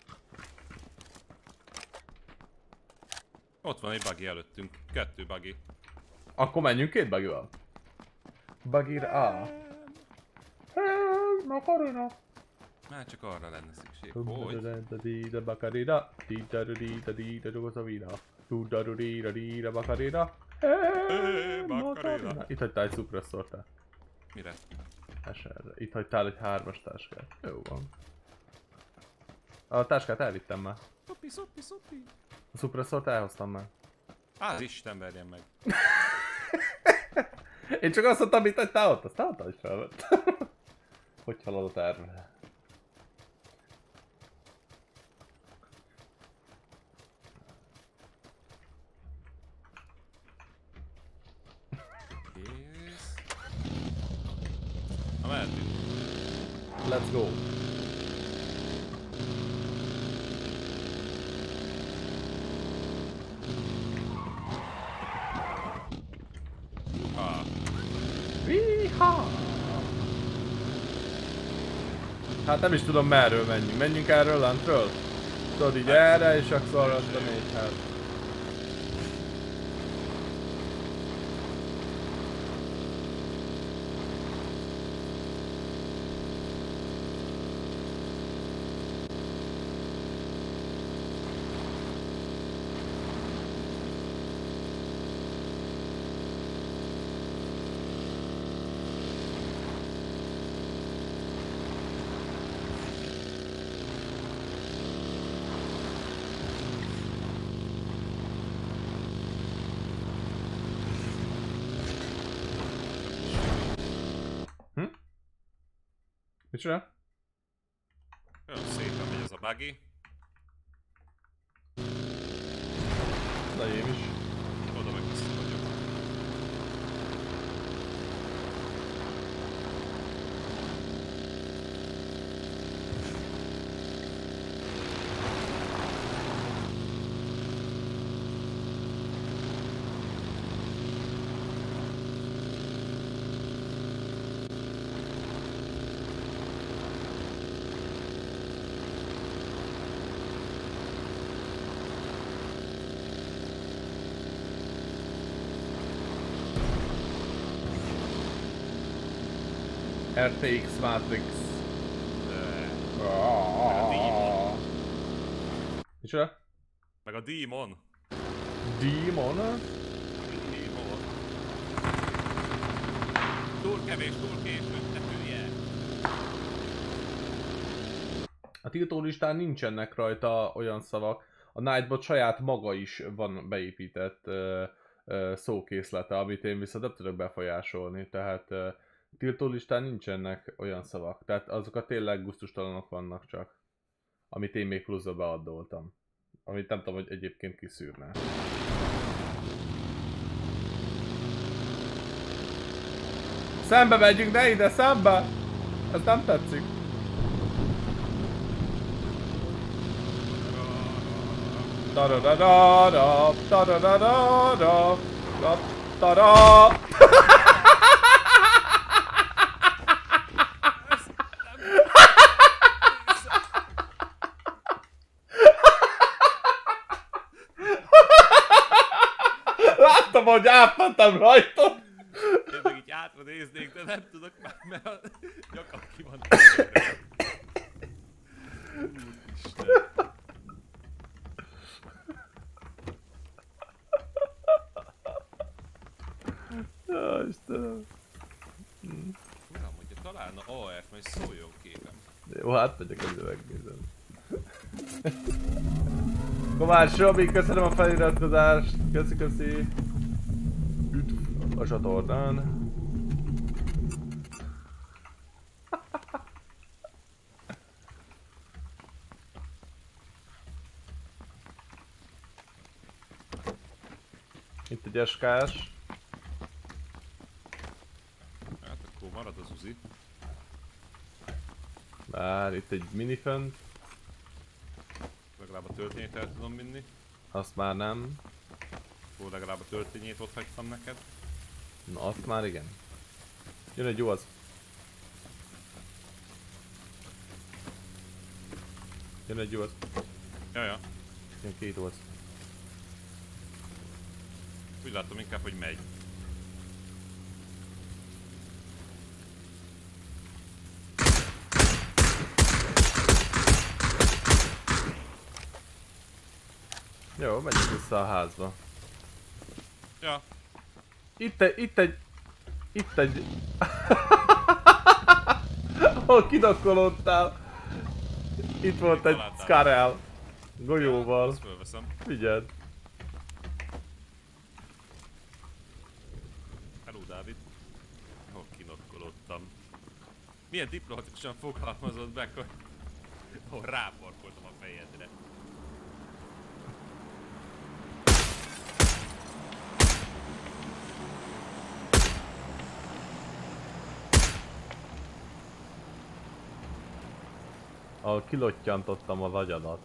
ott van egy buggy előttünk. 2 buggy. Akkor menjünk 2 buggyval. Buggyra A. Makarina. Már csak arra lenne szükség, hogy... Makarina. Itt hagytál egy szupresszort. Mire? SR-re. Itt hagytál egy 3-as táskát. Jó van. A táskát elvittem már. Szopi. A szupresszort elhoztam már. Az Isten verjen meg. Én csak azt mondtam, mit hagytál ott, azt álltál is felvett. Hogy halad a terv? Kész. Na mehetünk. Let's go. Viha! Hát nem is tudom merről menjünk. Menjünk erről lentről? Tudod így erre és akkor azt a 4-hez. Mit csinál? Olyan szépen megy ez a buggy. Na én is. Oda meg vissza vagyok. RTX Matrix. Micsoda? Meg a Demon. Demon? Demon. Túl kevés, túl késő, te hülye. A tiltólistán nincsenek rajta olyan szavak. A Nightbot saját maga is van beépített szókészlete, amit én viszont nem tudok befolyásolni. Tehát tiltólistán nincsenek olyan szavak. Tehát azokat tényleg gusztustalanok vannak csak. Amit én még pluszba beaddoltam. Amit nem tudom, hogy egyébként kiszűrne. Szembe megyünk, de ide, szembe! Ez nem tetszik. Tarararara, tarararara, tara. Láttam, hogy átmentem rajta. Én meg így átra néznék, de nem tudok már, mert a nyakam ki van. Úristen. Ja, Istenem. Uram, hogyha találna AF, majd szóljon képem. Jó, hát megyek, ezzel megnézem. Kovács Robi, köszönöm a feliratkozást. Köszi. Üdv a csatornán. Itt egy SKS. Hát akkor marad az Uzi. Bár itt egy minifönt. Legalább a töltényét el tudom vinni. Azt már nem. Akkor legalább a töltényét ott hagytam neked. Na azt már igen. Jön egy jó az. Jön egy jó az. Jaja. Jön két jó az. Úgy látom inkább, hogy megy. Jó, menjünk vissza a házba. Ja. Itt egy... Ahol kidakkolódtál. Itt volt egy találtál? Scarel. Golyóval. Azt fölveszem. Figyeld. Hello, Dávid. Hol kinokkolódtam. Milyen diplomatikusan fogalmazott meg, hogy hol ráparkoltam a fejedre. Ahol kilottyantottam az agyadat.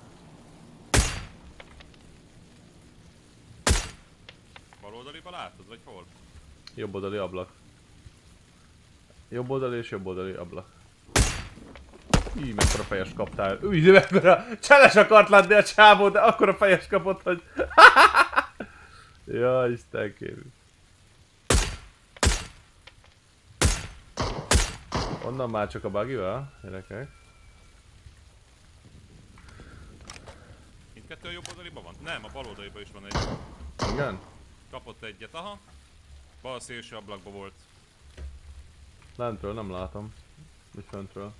Bal oldaliba látod, vagy hol? Jobb oldali ablak. Jobb oldali és jobb oldali ablak. Így mekkora fejes kaptál. Úgy mekkora cseles akart lenni a csávó, de akkora fejes kapott, hogy... Ja, Isten kérjük. Onnan már csak a buggy-vel, gyerekek. Mindkettő a jobb oldaliba van? Nem, a bal oldaliba is van egy. Igen? Kapott egyet, aha. Bal szélső ablakba volt. Lentről nem látom. Vagy föntről.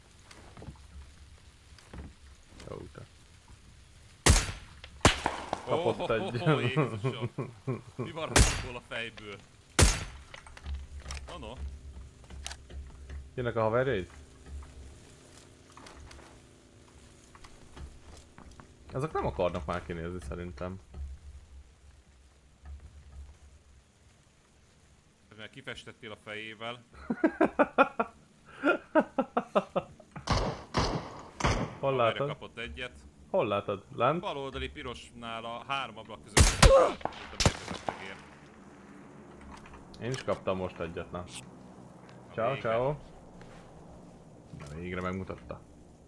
Jó, te. kapott egy. Jézusom! Mi van abból a fejből? No. Jönnek a haverjaid? Azok nem akarnak már kinézni szerintem. Mert kifestettél a fejével. Hol Erre látod? kapott egyet. Hol látod? Lent? Bal oldali pirosnál a 3 ablak között. Én is kaptam most egyet, na. Ciao, ciao. Na, végre megmutatta.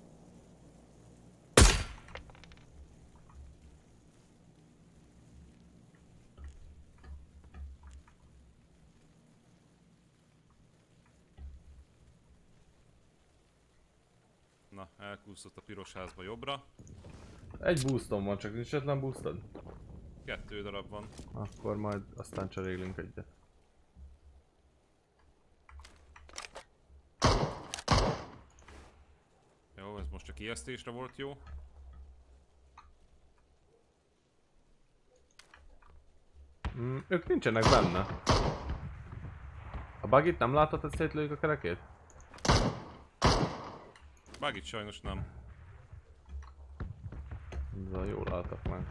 Na, elkúszott a piros házba jobbra. Egy boostom van, csak nincs ötlen boostod? 2 darab van. Akkor majd aztán cserélünk egyet. Jó, ez most csak ijesztésre volt jó. Ők nincsenek benne. A bugit nem látod, hogy szétlőjük a kerekét? Bugit sajnos nem. Ezzel jól álltak meg.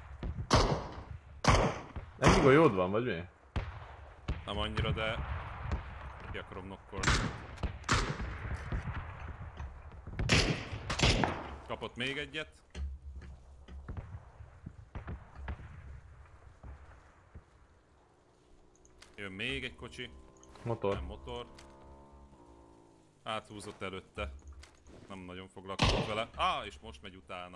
Ennyi golyód van, vagy mi? Nem annyira, de ki akarom nokkolni. Kapott még egyet. Jön még egy kocsi. Motor. Nem motor. Áthúzott előtte. Nem nagyon foglalkozott vele. És most megy utána.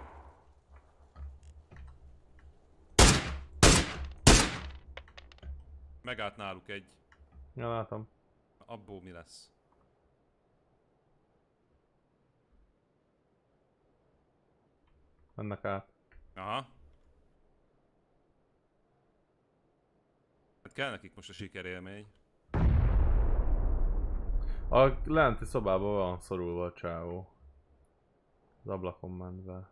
Megállt náluk egy. Ja, látom. Abból mi lesz? Mennek át. Aha. Hát kell nekik most a sikerélmény. A lenti szobában van szorulva a csávó. Az ablakon ment be.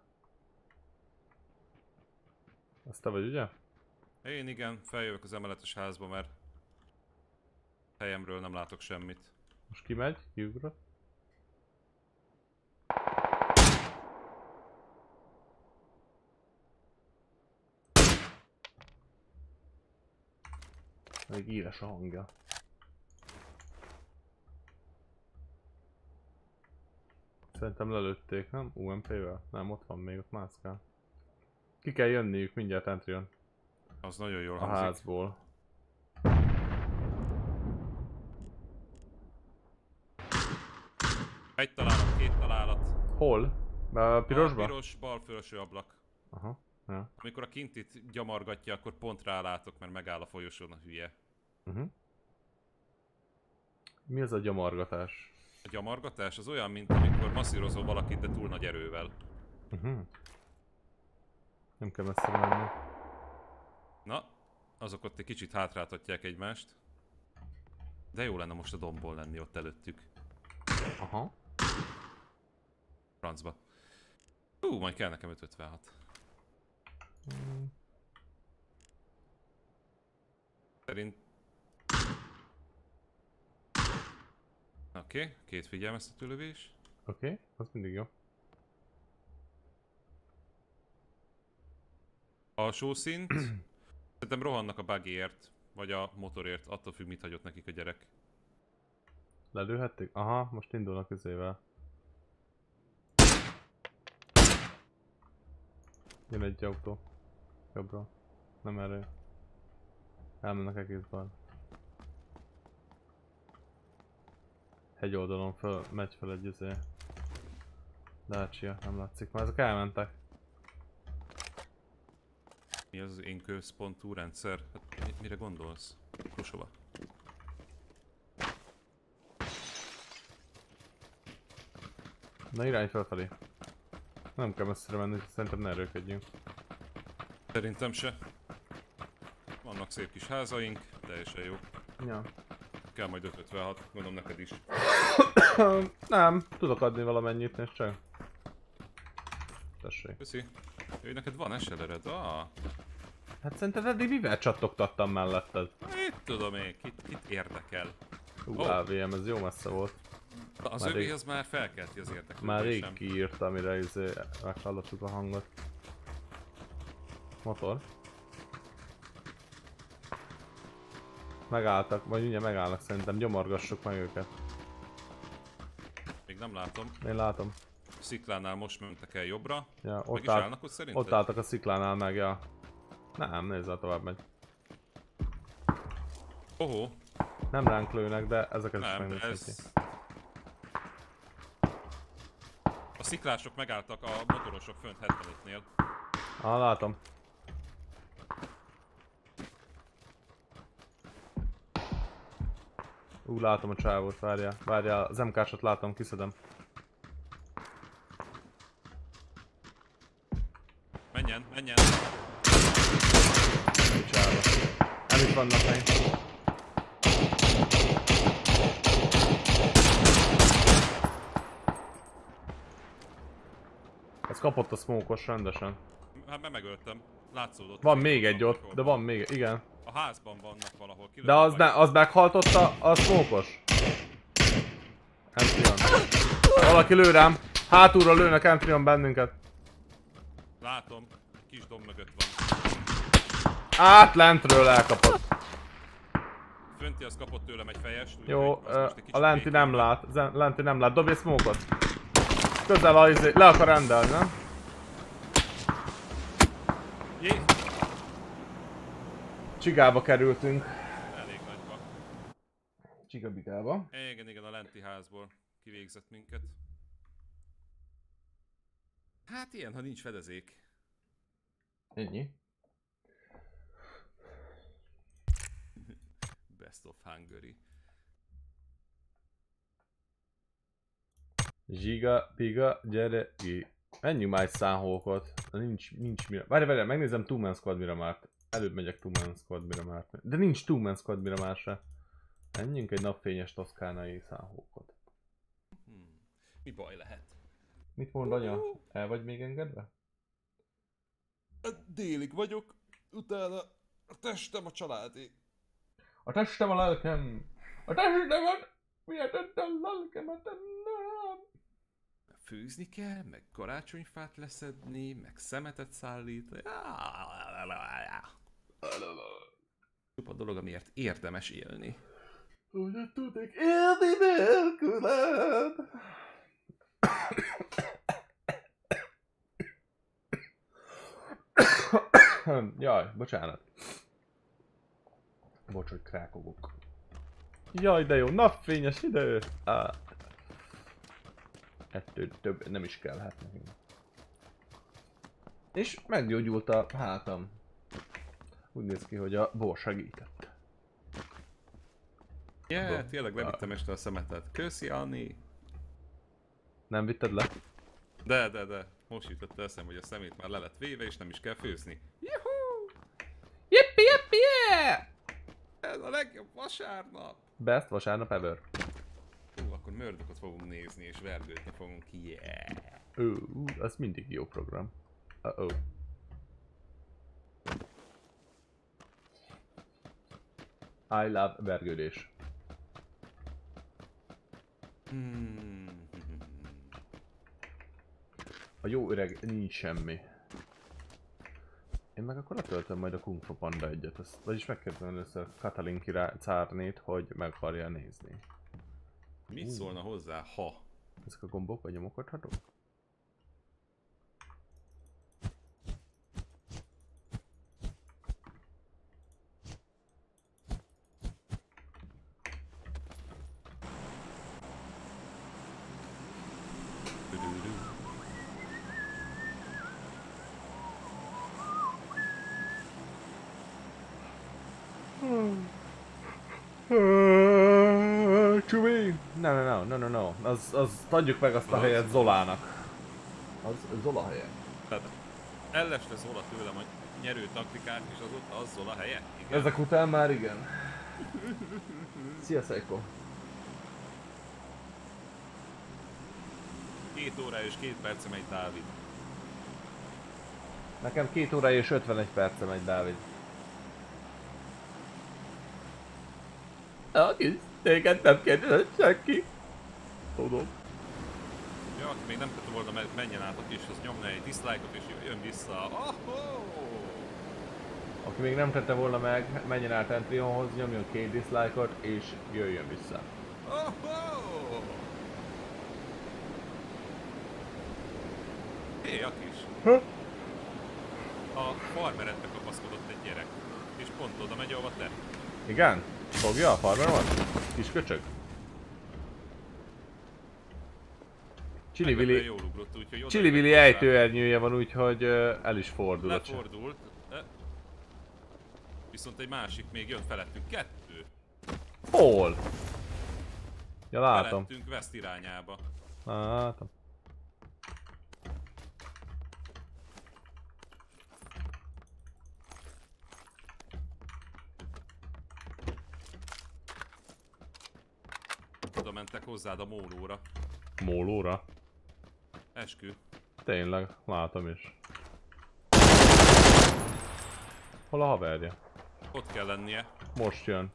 Az te vagy, ugye? Én igen, feljövök az emeletes házba, mert helyemről nem látok semmit. Most kimegy, kiugrott. Még íres a hangja. Szerintem lelőtték, nem? UMP-vel? Nem, ott van még, ott mászkál. Ki kell jönniük, mindjárt entry jön. Az nagyon jól A hangzik. házból. Egy találat, 2 találat. Hol? A pirosba? A piros bal felső ablak. Aha, ja. Amikor a kintit gyamargatja, akkor pont rálátok, mert megáll a folyosón a hülye. Mi az a gyamargatás? A gyamargatás az olyan, mint amikor masszírozol valakit, de túl nagy erővel. Nem kell messzire menni. Na, azok ott egy kicsit hátráltatják egymást. De jó lenne most a dombon lenni ott előttük. Aha. Francba. Majd kell nekem 556. Szerint... Oké, 2 figyelmeztető lövés. Oké, az mindig jó. Alsó szint. Szerintem rohannak a buggyért, vagy a motorért, attól függ, mit hagyott nekik a gyerek. Lelőhették? Aha, most indulnak közével. Jön egy autó. Jobbra. Nem erre. Elmennek egész bal. Hegyoldalon föl, megy fel egy Dacia, nem látszik. Már ezek elmentek. Mi az én központú rendszer? Hát mire gondolsz? Kosova. Na irány felfelé. Nem kell messzire menni, szerintem ne erőködjünk. Szerintem se. Vannak szép kis házaink, teljesen jó. Ja. Kell majd 556, gondolom neked is. Nem, tudok adni valamennyit, és csak. Tessék. Köszi. Ő neked van SLR-ed? Ah, Hát szerinted eddig mivel csattogtattam melletted? mit tudom én, kit érdekel. AVM, ez jó messze volt. Az Már övéhez már felkelti az érdeklődésem. Már rég kiírta, amire meghallottuk a hangot. Motor. Megálltak, vagy ugye megállnak szerintem, gyomorgassuk meg őket. Még nem látom. Én látom. Sziklánál most mentek el jobbra. Ja, Meg ott, is állnak ott szerinted? ott álltak a sziklánál meg, ja. Nem, nézzel, tovább megy. Ohó, Nem ránk lőnek, de ezeket is nem, de megnézhetjük. ez... A sziklások megálltak a motorosok fönt 75-nél. Ah, látom. Látom a csávót, várjál, az MK-sot látom, kiszedem. Menjen, menjen! Csávó. Nem itt vannak meg. Ez kapott a smoke-os rendesen. Hát megöltem. Látszódott. Van még egy ott, de van még, igen. A házban vannak valahol. De az meghaltotta a smoke-os. Entrion. Valaki lő rám. Hátulról lőnek Entrion bennünket. Látom. Egy kis domb mögött van. Át lentről elkapott. Fönti az kapott tőlem egy fejest. Jó, az most egy kicsit a lenti békén nem van. lát. Lenti nem lát. Dobj egy smoke-ot. Közel a izé. Le akar rendelni, nem? Jé! Csigába kerültünk. Elég nagyba. Csigabigába. Igen, a lenti házból kivégzett minket. Hát ilyen, ha nincs fedezék. Ennyi. Best of Hungary. Zsiga, piga, gyere ki. Menjünk már egy száhókot. Nincs mire. Várj, megnézem Two Man Squad mire már. Előbb megyek Two Man Squad mire már. De nincs Two Man Squad mire már se. Menjünk egy napfényes toszkánai száhókot. Mi baj lehet? Mit mond anya? El vagy még engedve? Délig vagyok, utána a testem a családé. A testem a lelkem! A testemet! Miért a lelkemet nem? Főzni kell, meg karácsonyfát leszedni, meg szemetet szállítani. Csupa dolog, amiért érdemes élni. Hogyan tudnék élni nélküled? Jaj, bocsánat. Bocs, hogy krákogok. Jaj, de jó, napfényes idő! Ettől több nem is kell, hát nekünk. És meggyógyult a hátam. Úgy néz ki, hogy a bor segített. Tényleg levittem este a szemetet. Köszi, Anni! Nem vitted le? De. Most jutott eszembe, hogy a szemét már le lett véve, és nem is kell főzni. Juhú! Jippi, yeah! Ez a legjobb vasárnap! Best vasárnap ever. Akkor Murdochot fogunk nézni, és vergődni fogunk. Az mindig jó program. Uh-oh. I love vergődés. A jó öreg nincs semmi. Én meg akkor letöltöm majd a Kung Fu Panda 1-et, vagyis megkérdezem először Katalin cárnét, hogy meg akarja nézni. Mit szólna hozzá, ha? Ezek a gombok vagy nyomokodhatók? Csúvi! No. Az adjuk meg azt a helyet Zolának. Az Zola helye. Tehát elleste Zola tőlem a nyerő taktikát, és azóta az Zola helye? Igen. Ezek után már igen. Szia Seiko. 2 óra és 2 perce megy Dávid. Nekem 2 óra és 51 perce megy, Dávid. Aki téged nem kérdezett senki. Tudom. Ja, aki még nem tette volna, menjen át a kishoz, nyomna egy dislike-ot és jöjjön vissza. Oh-ho! Aki még nem tette volna meg, menjen át Entrionhoz, nyomjon 2 dislike-ot és jöjjön vissza. Oh-ho! Hé, a kis. A farmeretbe kapaszkodott egy gyerek. És pont oda megy, ahova te. Igen? Fogja a farmer van? Kis köcsög? Meglepően Csili-vili jól ugrott, úgyhogy oda Csili-vili jött hozzá. ejtőernyője van, úgyhogy el is fordul a cseh. Lefordult. Viszont egy másik még jön felettünk. 2. Hol? Ja, látom. Felettünk West irányába. Látom. Oda mentek hozzád a mólóra. Mólóra? Eskü. Tényleg, látom is. Hol a haverja? Ott kell lennie. Most jön.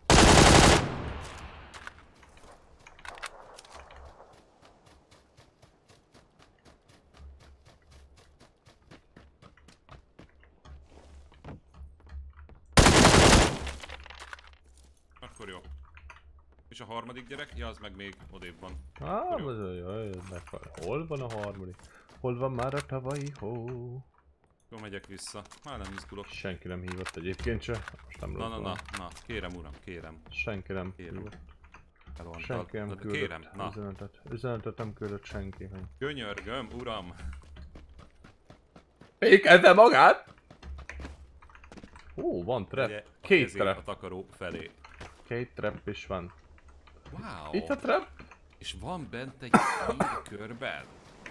Akkor jó. És a harmadik gyerek? Ja, az meg még odébb van. Jaj, hol van a harmadik? Hol van már a tavalyi hó? Jó, megyek vissza. Már nem izgulok. Senki nem hívott egyébként se. Most nem Na, kérem uram, kérem. Senki nem Kérem. hívott. Elvontal. Senki nem küldött Kérem, na. üzenetet. Üzenetet nem küldött senki. Hogy... Könyörgöm, uram. Fékezze magát! Ó, van trap. Ugye, a 2 kezét a trap. takaró felé. 2 trap is van. Wow. Itt a trap? És van bent egy körben.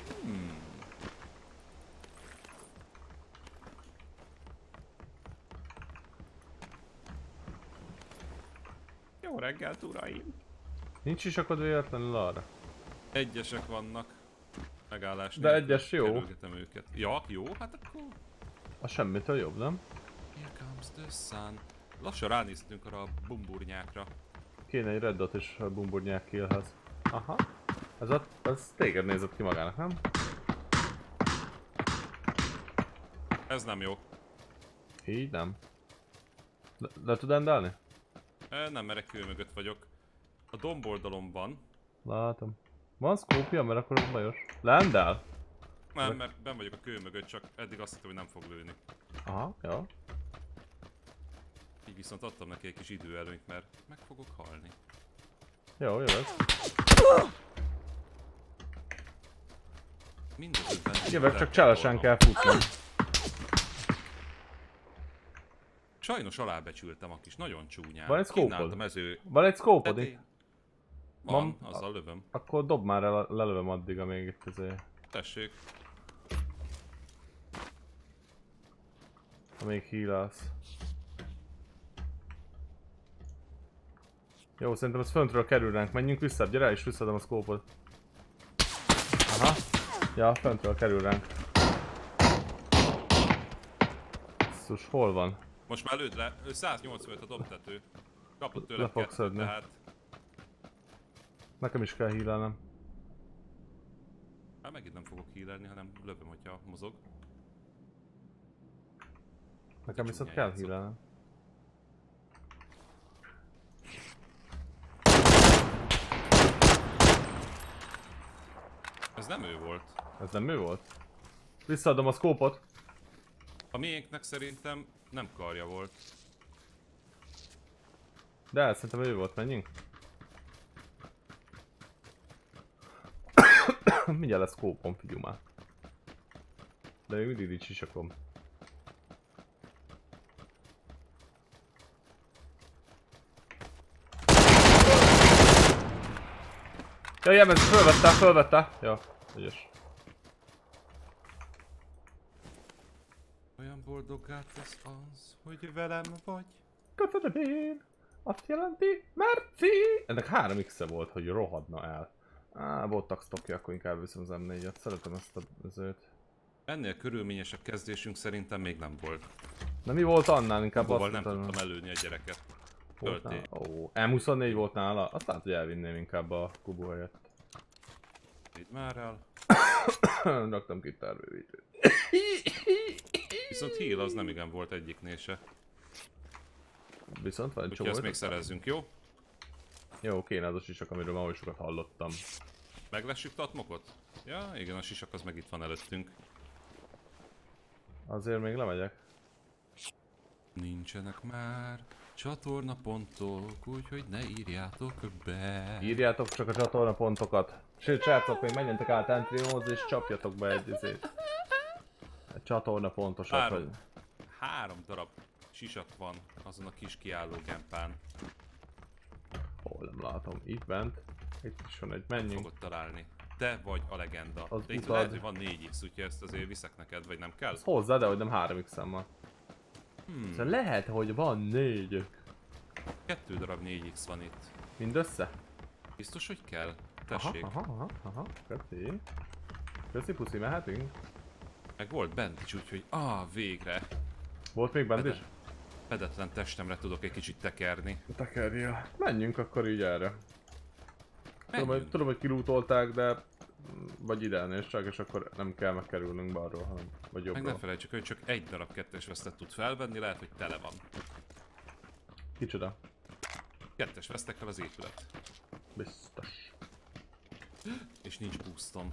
Jó reggelt, uraim! Nincs is akad véletlenül arra. Egyesek vannak. Megállás De nélkül egyes jó. kerülgetem őket. Ja, jó, hát akkor... A semmitől jobb, nem? Here comes the sun. Lassan ránéztünk arra a bumburnyákra. Kéne egy red dot is a bumburnyák killhez. Aha. Ez téged nézett ki magának, nem? Ez nem jó. Így nem. Le tud endelni? Nem, mert kő mögött vagyok. A domboldalon van. Látom. Van szkópja, mert akkor az bajos. Leendel? Nem, mert benn vagyok a kő mögött, csak eddig azt hittem, hogy nem fog lőni. Aha, jó. Így viszont adtam neki egy kis időelőnyt, mert meg fogok halni. Jó, ez. Mindezőben... Jövök, csak cselesen kell futni. Sajnos alábecsültem a kis, nagyon csúnyán. Van egy szkópod? Kínáltam mező... Van egy szkópod itt? tetején. Van, Van. azzal lövöm. Akkor dob már el, lelövöm addig, amíg itt azért. Tessék. Amíg healálsz. Jó, szerintem ez föntről kerül ránk. Menjünk vissza, gyere és visszadom a szkópot. Aha. Ja, föntről kerül ránk. Szus, hol van? Most már lőd le, 185 a dobtető. Kapott tőle Le fog 2, szedni. tehát... Nekem is kell healálnem. Hát megint nem fogok healelni, hanem lövöm, hogyha mozog. Nekem viszont Csúnyán kell játszol. healálnem. Ez nem ő volt. Ez nem ő volt? Visszaadom a szkópot. A miénknek szerintem nem karja volt. De szerintem ő volt, menjünk. Mindjárt lesz szkópom, figyelj már. De még mindig nincs sisakom. Ja, igen, ez fölvette. Ja, ügyes. Olyan boldoggá tesz az, hogy velem vagy. Köszönöm én! Azt jelenti, merci! Ennek 3x-e volt, hogy rohadna el. Voltak sztokja, akkor inkább viszem az M4-et. Szeretem ezt a zőt. Ennél körülményesebb kezdésünk szerintem még nem volt. Na mi volt annál? Inkább Szóval azt nem mondtam, tudtam előni a gyereket. volt Töltély. Ó, M24 volt nála? Azt lehet, hogy elvinném inkább a Kubu helyett. Így már el. Raktam ki tervővítőt. Viszont heal az nem igen volt egyiknél se. Viszont van egy Úgyhogy ezt csomó. még szerezzünk, jó? Jó, kéne az a sisak, amiről már oly sokat hallottam. Meglessük Tatmokot? Ja, igen, a sisak az meg itt van előttünk. Azért még lemegyek. Nincsenek már csatornapontok, úgyhogy ne írjátok be. Írjátok csak a csatorna pontokat. Sőt, srácok, még menjetek át Entrióhoz és csapjatok be egy csatorna pontosat, hogy... 3 darab sisak van azon a kis kiálló gempán. Hol nem látom, itt bent. Itt is van egy, menjünk. Fogod találni. Te vagy a legenda. Az De itt utad. lehet, hogy van 4x, úgyhogy ezt azért viszek neked, vagy nem kell? Ez hozzá, de hogy nem 3x-em van. Szóval lehet, hogy van 4. 2 darab 4x van itt. Mindössze? Biztos, hogy kell? Aha, Tessék. aha. Köszi. Köszi puszi, mehetünk? Meg volt bent is, úgyhogy végre. Volt még bent is? Fedetlen testemre tudok egy kicsit tekerni. Tekerja. Menjünk akkor így erre. Menjünk. Tudom, hogy kilútolták, de... Vagy ide elnézd csak, és akkor nem kell megkerülnünk balról, hanem... Vagy Meg ne jobbról. felejtsük, hogy csak egy darab 2-es vesztet tud felvenni, lehet, hogy tele van. Kicsoda? 2-es vesztekkel az épület. Biztos. És nincs boostom.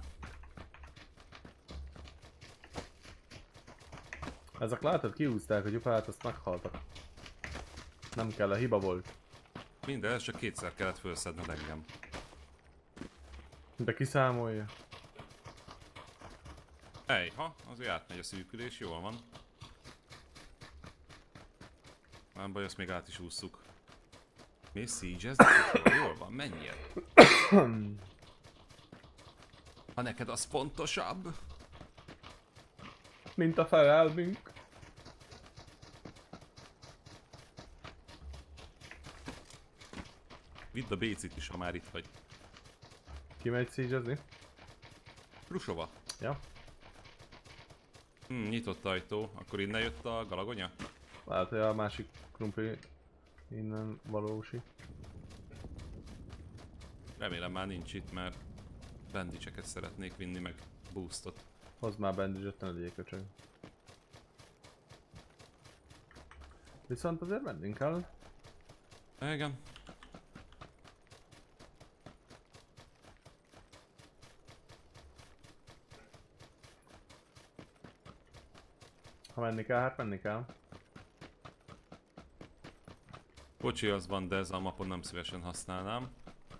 Ezek látod, kiúzták a gyufát, azt meghaltak. Nem kell, a hiba volt. Minden, ez csak 2-szer kellett felszedned engem. De kiszámolja. Ha, azért átmegy a szűkülés, jól van. Nem baj, azt még át is ússzuk. Mi siege ez? Jól van, menjél. Ha neked az fontosabb. Mint a felelmünk. Vidd a bécit is, ha már itt vagy. Kimegy szígyezni? Rusova. Ja. Nyitott ajtó. Akkor innen jött a galagonya? Lehet, hogy a másik krumpli innen valósi. Remélem már nincs itt, mert bandicseket szeretnék vinni, meg boostot. Hozd már bandage-et, ne legyél köcsög. Viszont azért mennünk kell. Igen. Ha menni kell, hát menni kell. Kocsi az van, de ez a mapon nem szívesen használnám.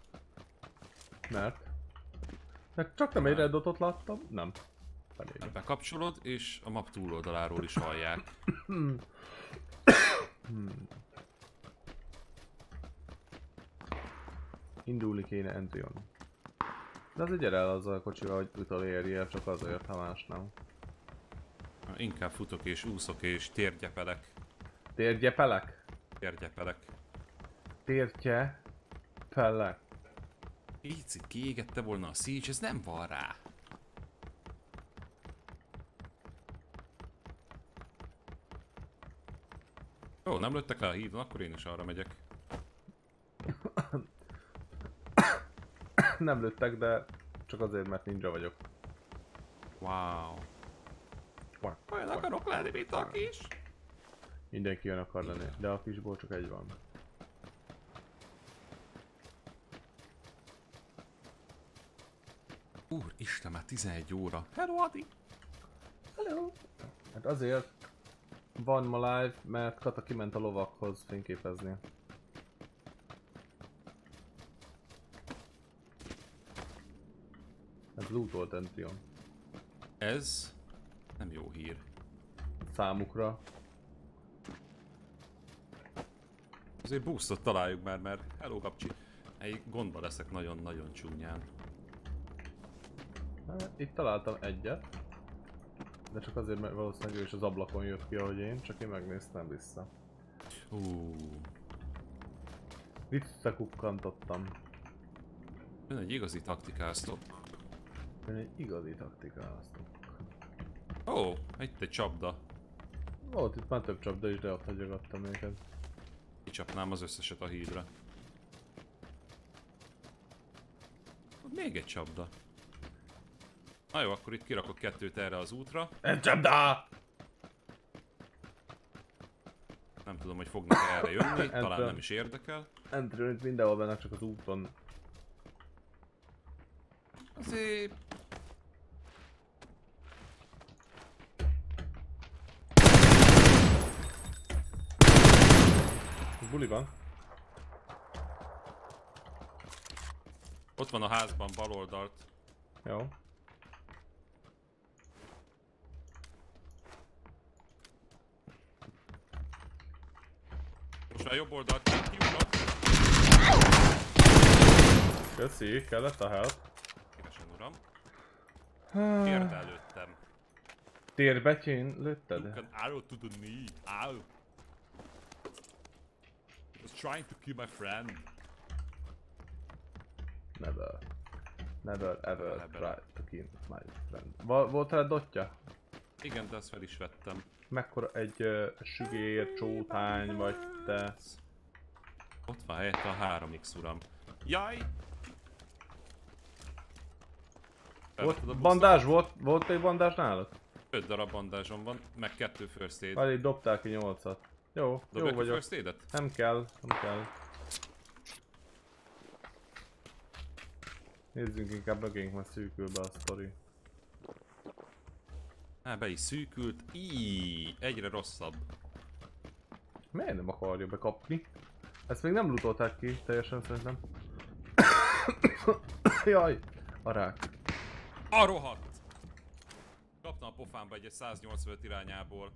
Mert? De csak nem egy red dotot láttam? Nem. Elég. Bekapcsolod, és a map túloldaláról is hallják. Indulni kéne Entrion. De azért gyere el azzal a kocsival, hogy utolérjél, csak azért, ha más nem. Inkább futok és úszok és térgyepelek. Térgyepelek? Térgyepelek. Tértye... Pelek. Picit kiégette volna a Siege, ez nem van rá. Jó, nem lőttek le a hídon, akkor én is arra megyek. Nem lőttek, de csak azért, mert ninja vagyok. Wow. Olyan akarok lenni, mint a kis. Mindenki olyan akar lenni, de a kisból csak egy van. Úristen, már 11 óra. Hello, Adi! Hello! Hát azért van ma live, mert Kata kiment a lovakhoz fényképezni. Ez lootolt Entrion. Ez nem jó hír. Számukra. Azért boostot találjuk már, mert hello, kapcsi. Egy gondba leszek nagyon-nagyon csúnyán. Hát, itt találtam egyet. De csak azért, mert valószínűleg ő is az ablakon jött ki, ahogy én, csak én megnéztem vissza. Visszakukkantottam. Ön egy igazi taktikáztok. Én egy igazi taktikáztam. Ó, itt egy csapda. Volt itt már több csapda is, de ott hagyogattam őket. Kicsapnám az összeset a hídra. Még egy csapda. Na jó, akkor itt kirakok 2 erre az útra. Egy csapda! Nem tudom, hogy fognak erre jönni, talán nem is érdekel. Entry mindenhol bennek, csak az úton. Azért... Buli van. Ott van a házban bal oldalt. Jó. Most már jobb oldalt kiugrott. Köszi, kellett a help. Szívesen, uram. Térd előttem. Térbetyén lőtted? Took an arrow to the knee. Ow. Was trying to kill my friend. Never. Never ever Never. try to kill my friend. Volt rá dotja? Igen, de azt fel is vettem. Mekkora egy sügér, csótány vagy te? Ott van helyette a 3x, uram. Jaj! Volt bandázs? Volt egy bandázs nálad? 5 darab bandázsom van, meg 2 first aid. Elég dobtál ki 8-at. Jó, jó Dobjak a vagyok. first aidet? Nem kell, nem kell. Nézzünk inkább mögénk, mert szűkül be a sztori. Be is szűkült. Egyre rosszabb. Miért nem akarja bekapni? Ezt még nem lootolták ki, teljesen szerintem. Jaj! A rák. A rohadt! Kaptam a pofámba egy 185 irányából.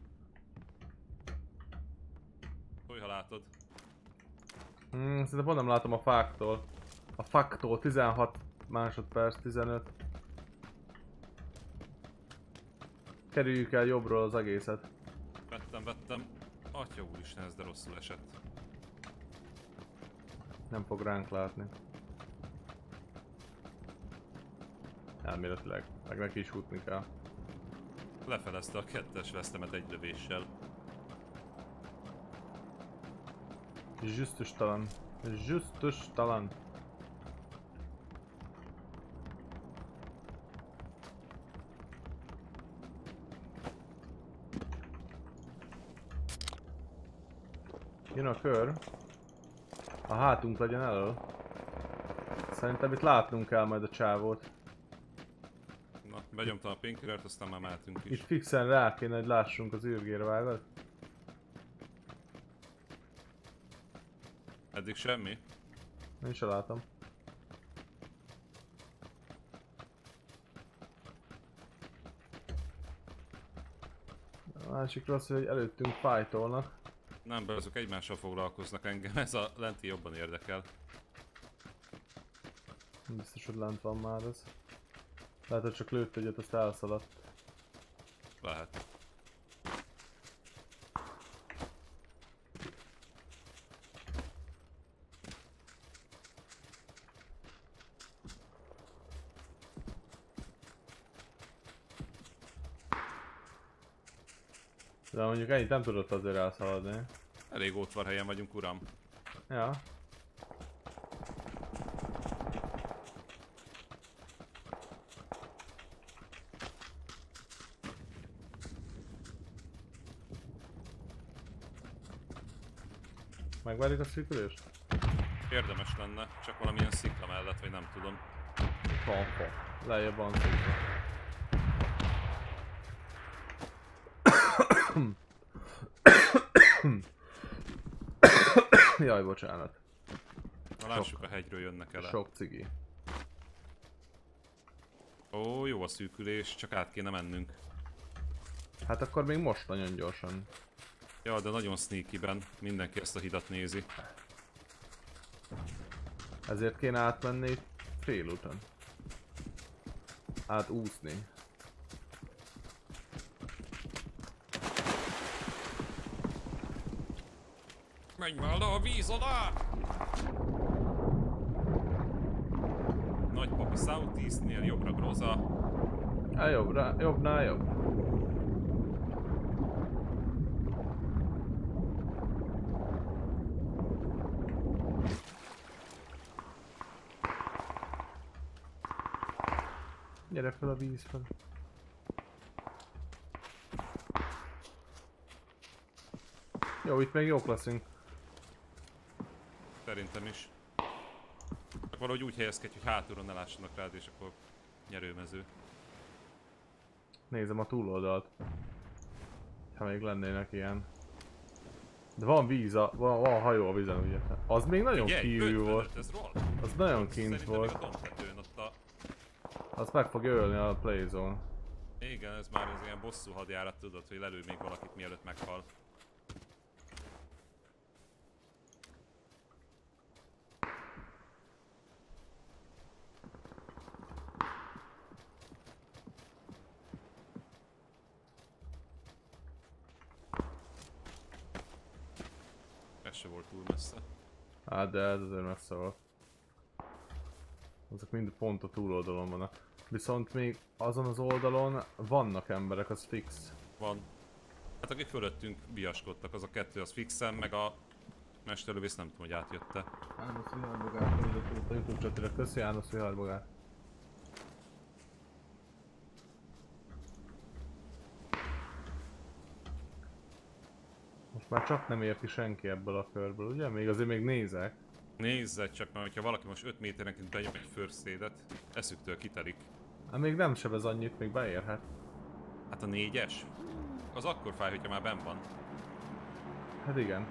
Hogy ha látod? Szerintem pont nem látom a fáktól. A fáktól 16 másodperc, 15. Kerüljük el jobbról az egészet. Vettem. Atya úristen, ez de rosszul esett. Nem fog ránk látni. Elméletileg, meg neki is futni kell. Lefelezte a 2-es vesztemet egy lövéssel. Zsüsztös talan. Zsüsztös talan. Jön a kör. A hátunk legyen elől. Szerintem itt látnunk kell majd a csávót. Na, begyomtam a painkillert, aztán már mehetünk is. Itt fixen rá kéne, hogy lássunk az űrgére, vágod? Eddig semmi. Én se látom. A másik rossz, hogy előttünk fájtolnak. Nem, be azok egymással foglalkoznak, engem ez a lenti jobban érdekel. Biztos, hogy lent van már ez. Lehet, hogy csak lőtt egyet, azt elszaladt. Lehet. De mondjuk ennyit nem tudott azért elszaladni. Elég ótvarhelyen vagyunk, uram. Ja. Megválik a szűkülést? Érdemes lenne, csak valamilyen szikla mellett, vagy nem tudom. Fa. Lejjebb van szűkül. Jaj, bocsánat. Na lássuk, a hegyről jönnek el. Sok cigi. Ó, jó a szűkülés, csak át kéne mennünk. Hát akkor még most nagyon gyorsan. Ja, de nagyon sneaky-ben. Mindenki ezt a hidat nézi. Ezért kéne átmenni félúton. Átúszni. Menj már le a víz alá! Nagypapi Southeastnél jobbra Groza. Jobbnál jobb. Gyere fel a víz fel. Jó, itt még jók leszünk. Szerintem is. Csak valahogy úgy helyezkedj, hogy hátulról ne lássanak rád, és akkor nyerőmező. Nézem a túloldalt. Ha még lennének ilyen. De van víz, van hajó a vízen, ugye? Az még nagyon kívül volt. Ez roll. Az nagyon kint volt. Szerintem még a dombtetőn ott a... Azt meg fogja ölni a playzone. Igen, ez már az ilyen bosszú hadjárat, tudod, hogy lelő még valakit mielőtt meghal. Ez se volt túl messze. Hát de ez azért messze volt. Azok mind pont a túloldalon vannak. Viszont még azon az oldalon vannak emberek, az fix. Van. Hát akik fölöttünk viaskodtak, az a kettő, az fixen, meg a mesterlövész nem tudom, hogy átjött-e. János Viharbogár küldött a YouTube chatire. Köszi János Viharbogár. Most már csak nem ér ki senki ebből a körből, ugye? Még azért még nézek. Nézzed csak, mert hogyha valaki most 5 méterenként benyom egy first aid-et, eszüktől kitelik. Hát még nem sebez annyit, még beérhet. Hát a 4-es? Az akkor fáj, hogyha már benn van. Hát igen.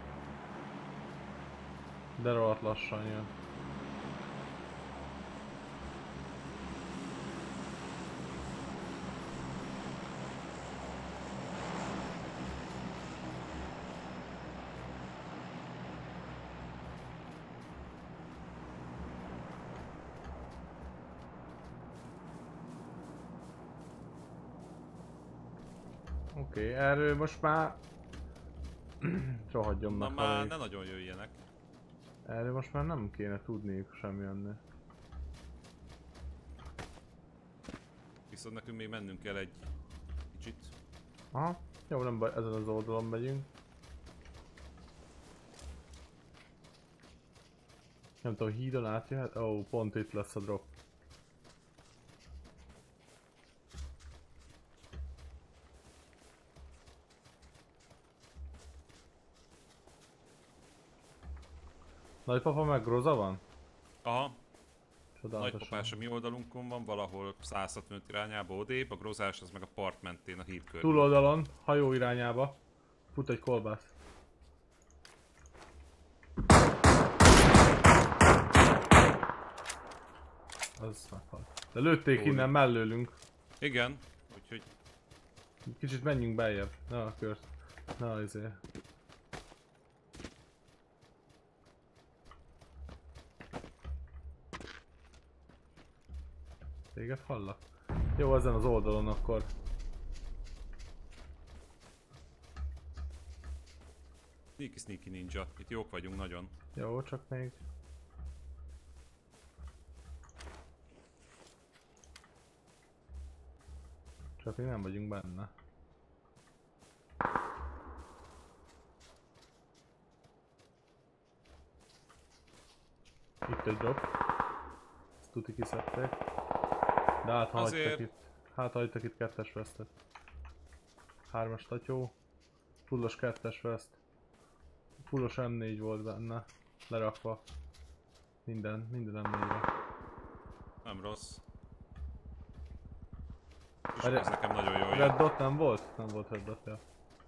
De rohadt lassan jön. Oké, erről most már... Rohadjon Na meg, már haverok. ne nagyon jöjjenek. Erről most már nem kéne tudniuk sem jönni. Viszont nekünk még mennünk kell egy kicsit. Aha, jó, nem baj, ezen az oldalon megyünk. Nem tudom, hídon átjöhet? Ó, pont itt lesz a drop. Nagypapa meg Groza van? Aha, Csodálatosan. nagypapás a mi oldalunkon van, valahol 165 irányába odébb, a grozás az meg a part mentén, a híd körül. Túloldalon, hajó irányába. Fut egy kolbász. Az meghalt. De lőtték Jó, innen mellőlünk. Igen, úgyhogy Kicsit menjünk beljebb. Ne a kört. Ne azért. Téged hallak? Jó, ezen az oldalon akkor. sneaky ninja, itt jók vagyunk nagyon. Jó, csak még. Csak még nem vagyunk benne. Itt egy drop. Ezt tuti kiszedték. De hát ha Azért- hagytak itt. Hát hagytak itt kettes vesztet. 3-as tatyó. Fullos kettes veszt. Fullos M4 volt benne. Lerakva. Minden M4-re. Nem rossz. És Várja- ez nekem nagyon jó Red jön. dot nem volt? Nem volt red dot, ja.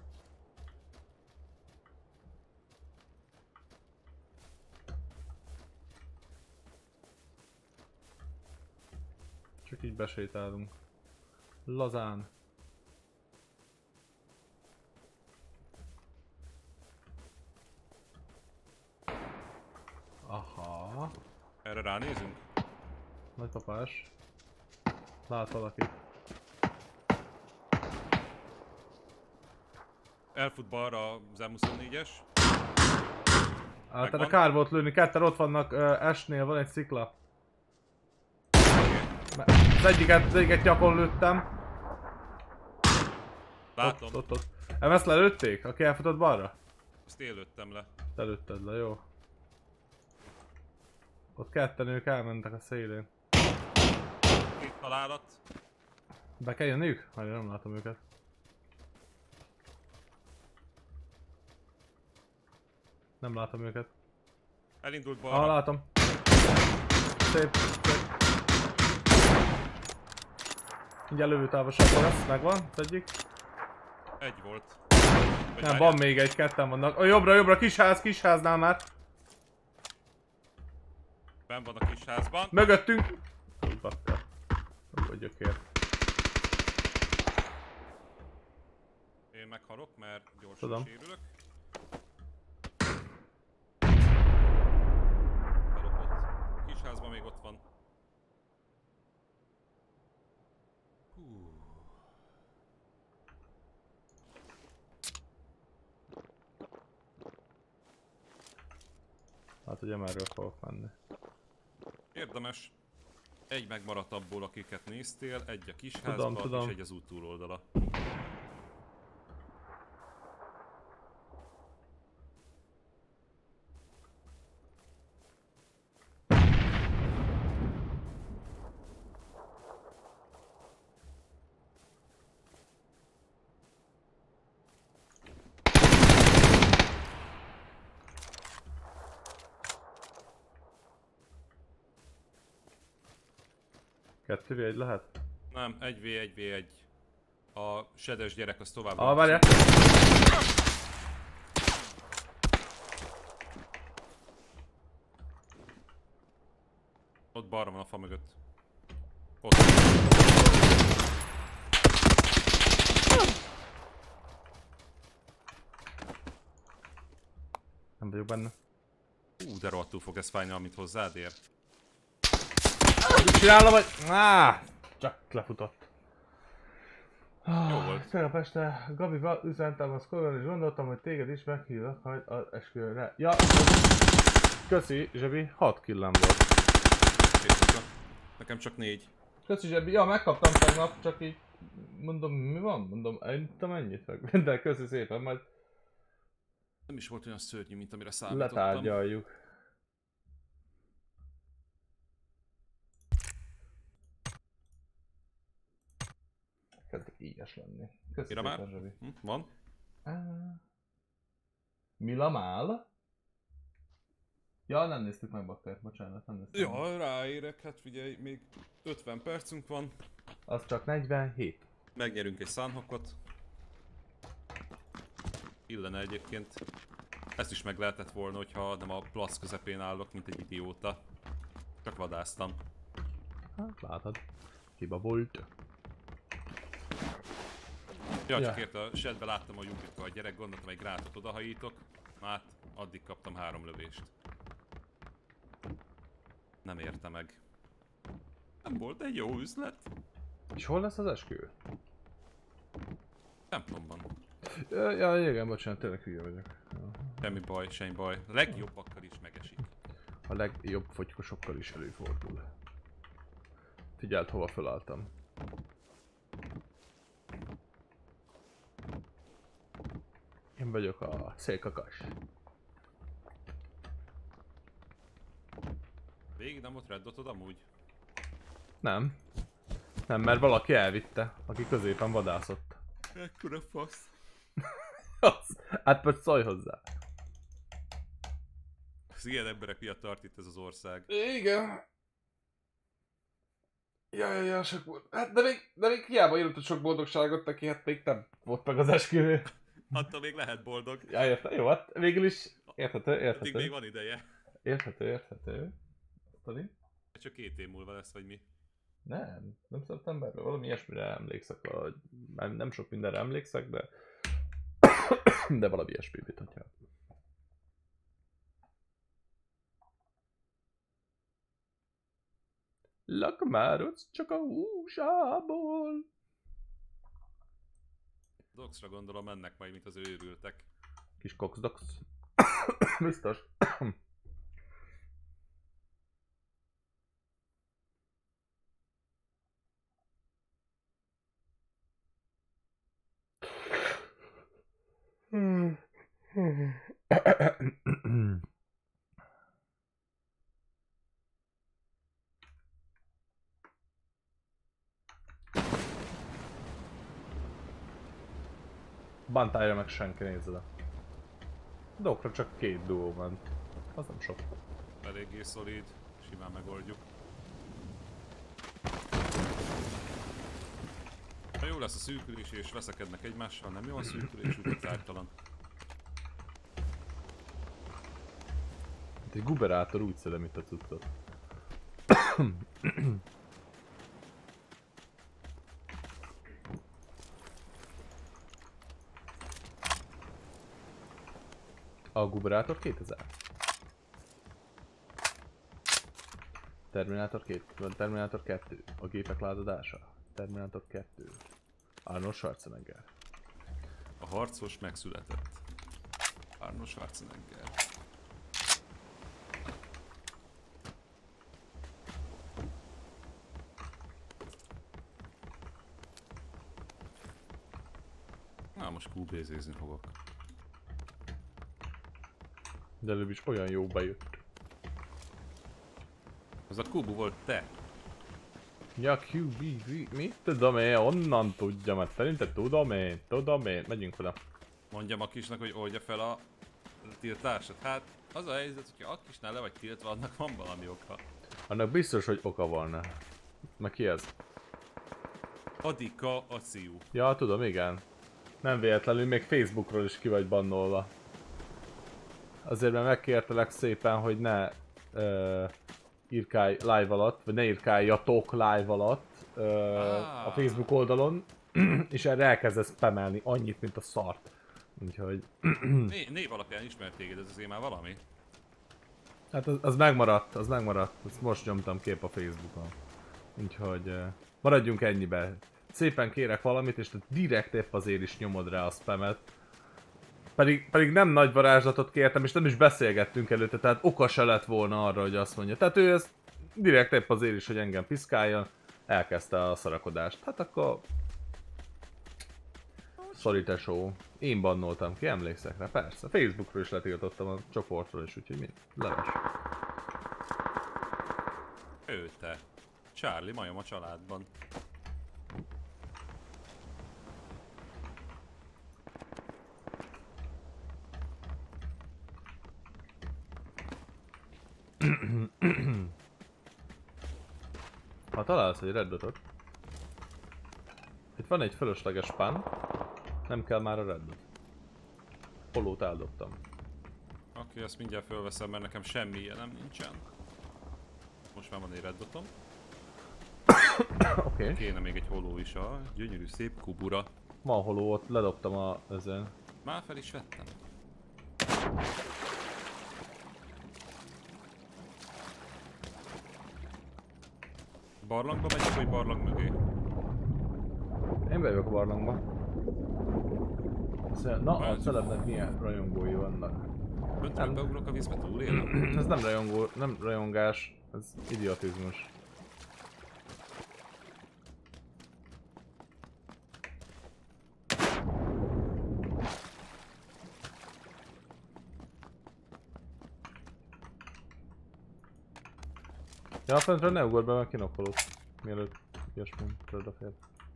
Csak így besétálunk. Lazán. Aha. Erre ránézünk? Nagypapás. Lát valakit. Elfut balra az M24-es. Hát Megvan. erre kár volt lőni, ketten ott vannak, S-nél van egy szikla. Az egyiket nyakon lőttem. Látom. Ott. Ezt lelőtték? Aki elfutott balra? Ezt én lőttem le. Te lőtted le, jó. Ott ketten ők elmentek a szélén. Két találat. Be kell jönniük? Már én nem látom őket. Nem látom őket. Elindult Ah, balra. látom. Szép. Mindjárt lövőtávolságban lesz, megvan, az egyik. Egy volt. Vagy Nem, várjál. van még egy, ketten vannak. A jobbra, kisháznál már. Benn van a kis házban. Mögöttünk. Úgy bakker. Úgy gyökér. Én meghalok, mert gyorsan Tudom. sérülök. Belopott. A kis házban még ott van. Hú. Hát ugye merről fogok menni. Érdemes. Egy megmaradt abból, akiket néztél, egy a kis házban, Tudom. és egy az út túloldala. Kettő v egy lehet? Nem, 1v1v1. A sedes gyerek az tovább. Ah, várjál. Ott balra van a fa mögött. Ott. Nem vagyok benne. De rohadtul fog ez fájni, amit hozzád ér. Mit csinálom, vagy? Csak lefutott. Jó volt. Tegnap este Gabival üzentem a Skolban és gondoltam, hogy téged is meghívlak majd az esküvőre. Ja, köszi Zsebi, 6 killem volt. Nekem csak 4. Köszi Zsebi, ja megkaptam tegnap, csak így mondom mi van? Mondom, elindítom ennyit meg. De köszi szépen, majd Nem is volt olyan szörnyű, mint amire számítottam. letárgyaljuk. Kezdek ígyes lenni. Köszi Mira már? szépen Zsebi. Van? Milamál? Ja, nem néztük meg bakker, bocsánat, nem néztük meg. Ja, ráérek, hát figyelj, még 50 percünk van. Az csak 47. Megnyerünk egy szánhokot. Illene egyébként. Ezt is meg lehetett volna, hogyha nem a plac közepén állok, mint egy idióta. Csak vadásztam. Hát látod. Hiba volt. Ja, csak Ja. érte, a setbe láttam a Jupika, a gyerek, gondoltam egy grátot odahajítok. Hát, addig kaptam 3 lövést. Nem érte meg. Nem volt egy jó üzlet. És hol lesz az esküvő? Templomban. Ja, igen, bocsánat, tényleg hülye vagyok. Ja. Semmi baj, semmi baj. A legjobbakkal is megesik. A legjobb fogykosokkal is előfordul. Figyeld, hova fölálltam. Én vagyok a szélkakas. Végig nem volt red dotod amúgy? Nem. Nem, mert valaki elvitte, aki középen vadászott. Ekkora fasz. Hát pedig szólj hozzá. Az ilyen emberek miatt tart itt ez az ország. Igen. Ja, sok volt. Hát de még hiába írott sok boldogságot neki, hát még nem volt meg az esküvő. Attól még lehet boldog. Ja, értem, jó, hát végül is érthető, Addig még van ideje. Érthető. Tani? Csak 2 év múlva lesz, vagy mi? Nem szeptemberben, valami ilyesmire emlékszek, vagy nem sok mindenre emlékszek, de de valami ilyesmi hogyha. Lakmárocz csak a húsából. Doxra gondolom mennek majd, mint az őrültek. Kis koxdox. Biztos. Bantája meg senki, nézd oda. Dokra csak 2 duó van. Az nem sok. Eléggé szolid, simán megoldjuk. Ha jó lesz a szűkülés és veszekednek egymással, nem jó a szűkülés, úgy tártalan. Hát egy guberátor úgy szedem itt a cuccot. A guberátor 2000. Terminátor 2, Terminátor 2, a gépek lázadása. Terminátor 2. Arnold Schwarzenegger. A harcos megszületett. Arnold Schwarzenegger. Na, most QB-zézni fogok. De előbb is olyan jó bejött. Az a Kubu volt te. Ja, QB, mit tudom én, onnan tudja, mert szerinted tudom én, megyünk oda. Mondjam a kisnak, hogy oldja fel a tiltását. Hát, az a helyzet, hogyha a kisnál le vagy tiltva, annak van valami oka. Annak biztos, hogy oka volna. Meg ki ez? Adika a Ciu. Ja, tudom, igen. Nem véletlenül, még Facebookról is ki vagy bannolva. Azért mert megkértelek szépen, hogy ne írkálj live alatt, vagy ne írkáljatok live alatt a Facebook oldalon, és erre elkezdesz spamelni annyit, mint a szart. Úgyhogy... Név alapján ismert téged, ez azért már valami. Hát az megmaradt, Azt most nyomtam kép a Facebookon. Úgyhogy maradjunk ennyibe. Szépen kérek valamit, és te direkt épp azért is nyomod rá a spamet. Pedig nem nagy varázslatot kértem, és nem is beszélgettünk előtte, tehát oka se lett volna arra, hogy azt mondja. Tehát ő ezt direkt épp azért is, hogy engem piszkáljon, elkezdte a szarakodást. Hát akkor... Sorry tesó. Én bannoltam ki, emlékszek rá? Persze. Facebookról is letiltottam a csoportról is, úgyhogy mind. Leves. Ő te. Charlie, majom a családban. Ha találsz egy red dotot, itt van egy fölösleges pán, nem kell már a red dot. Polót eldobtam. Oké, azt mindjárt fölveszem, mert nekem semmi ilyenem nincsen. Most már van egy reddotom. Oké. Kéne még egy holó is a gyönyörű szép kubura. Van holó, ott ledobtam a ezen. Már fel is vettem. Barlangba megyek, vagy barlang mögé? Én bejövök a barlangba. Na, a celebnek milyen rajongói vannak. Öntről beugrok a vízbe, túlélem? Ez nem rajongás, ez idiotizmus. Ja, a fentről ne ugorj be, mert kinokkolod. Mielőtt ilyesmi odafér.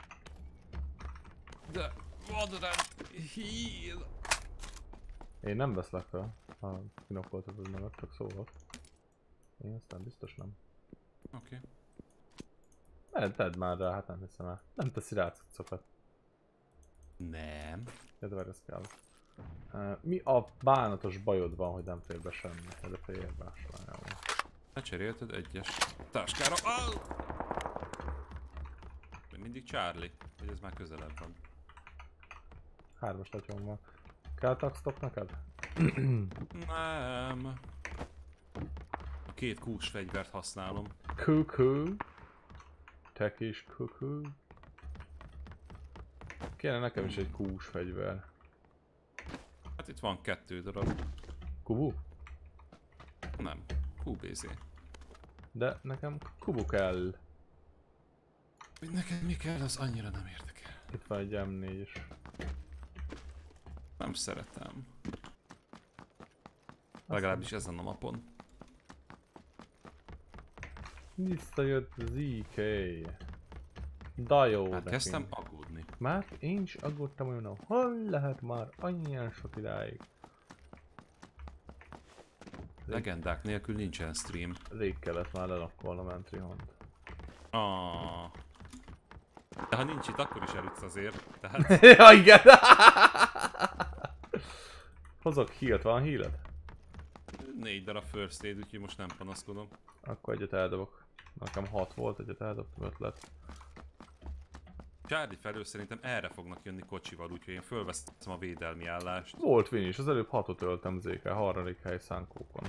De van rám híl! Én nem veszlek fel, ha kinokkoltad az magad, csak szólok. Én aztán biztos nem. Oké. Tedd már rá, hát nem hiszem el. Nem teszi rá cuccokat. Nem. Kedve ez kell. Mi a bánatos bajod van, hogy nem fér be semmi? Erre fér be, sajnálom. Lecserélted egyes táskára. Ah! Még mindig Charlie, hogy ez már közelebb van. 3-as tatyom van. Kell taxtok neked? Nem. A 2 kús fegyvert használom. Cuckoo. Te kis cuckoo. Kéne nekem is egy kús fegyver. Hát itt van 2 darab. Kubu? Nem. QBZ. De nekem kubu kell. Hogy neked mi kell, az annyira nem érdekel. Itt van egy M4 is. Nem szeretem. Legalábbis ezen a mapon. Visszajött ZK. Da jó Már nekünk. kezdtem aggódni. Már én is aggódtam olyan, hol lehet már annyian sok idáig. Legendák nélkül nincsen stream. Rég kellett már lelakkolnom Entrihont. Ah. De ha nincs itt, akkor is elütsz azért. Tehát Ja, igen! Hozok healt, van healed? 4 darab first aid, úgyhogy most nem panaszkodom. Akkor egyet eldobok. Nekem 6 volt, egyet eldobtam, 5 lett. Charlie felől szerintem erre fognak jönni kocsival, úgyhogy én fölveszem a védelmi állást. Volt win is, az előbb 6-ot öltem ZK, 3. hely szánkókon.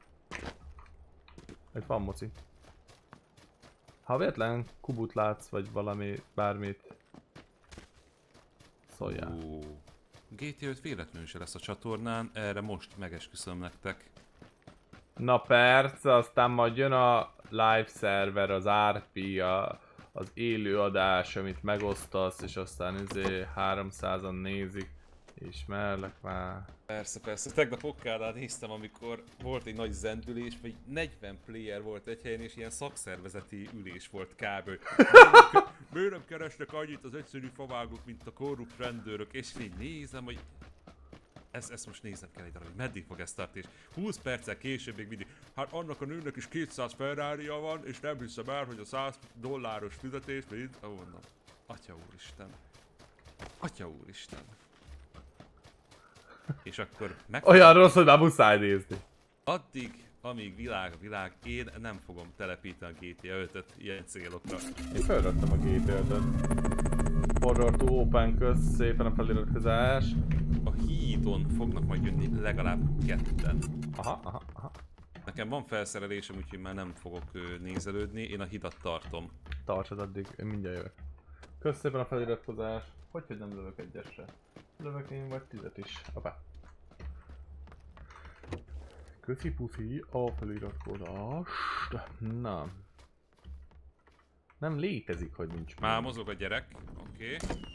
Itt van moci. Ha véletlen kubut látsz, vagy valami, bármit, szóljál. GTA 5 véletlenül se lesz a csatornán, erre most megesküszöm nektek. Na persze, aztán majd jön a live szerver, az RP, az élőadás, amit megosztasz, és aztán 300-an nézik. Ismerlek már. Persze. Tegnap Okkádán néztem, amikor volt egy nagy zendülés, vagy 40 player volt egy helyen, és ilyen szakszervezeti ülés volt kb. Miért nem keresnek annyit az egyszerű favágok, mint a korrupt rendőrök, és így nézem, hogy ezt most néznem kell egy darabig, meddig fog ez tartani, és 20 perccel később még mindig, hát annak a nőnek is 200 Ferrari-ja van, és nem hiszem el, hogy a $100 fizetés, mint, mondom, Atya úristen. Atya úristen. És akkor meg... Olyan rossz, hogy már muszáj nézni. Addig, amíg világ a világ, én nem fogom telepíteni a GTA 5-öt ilyen célokra. Én felraktam a GTA-t. Horror to Open köz, szépen a feliratkozás. A hídon fognak majd jönni legalább 2-en. Aha. Nekem van felszerelésem, úgyhogy már nem fogok nézelődni, én a hidat tartom. Tartsad addig, én mindjárt jövök. Kösz szépen a feliratkozás. Hogy nem lövök egyesre? Lövök én vagy 10-et is. Hoppá. Köszi puszi a feliratkozást. Na. Nem létezik, hogy nincs Már még. mozog a gyerek, oké.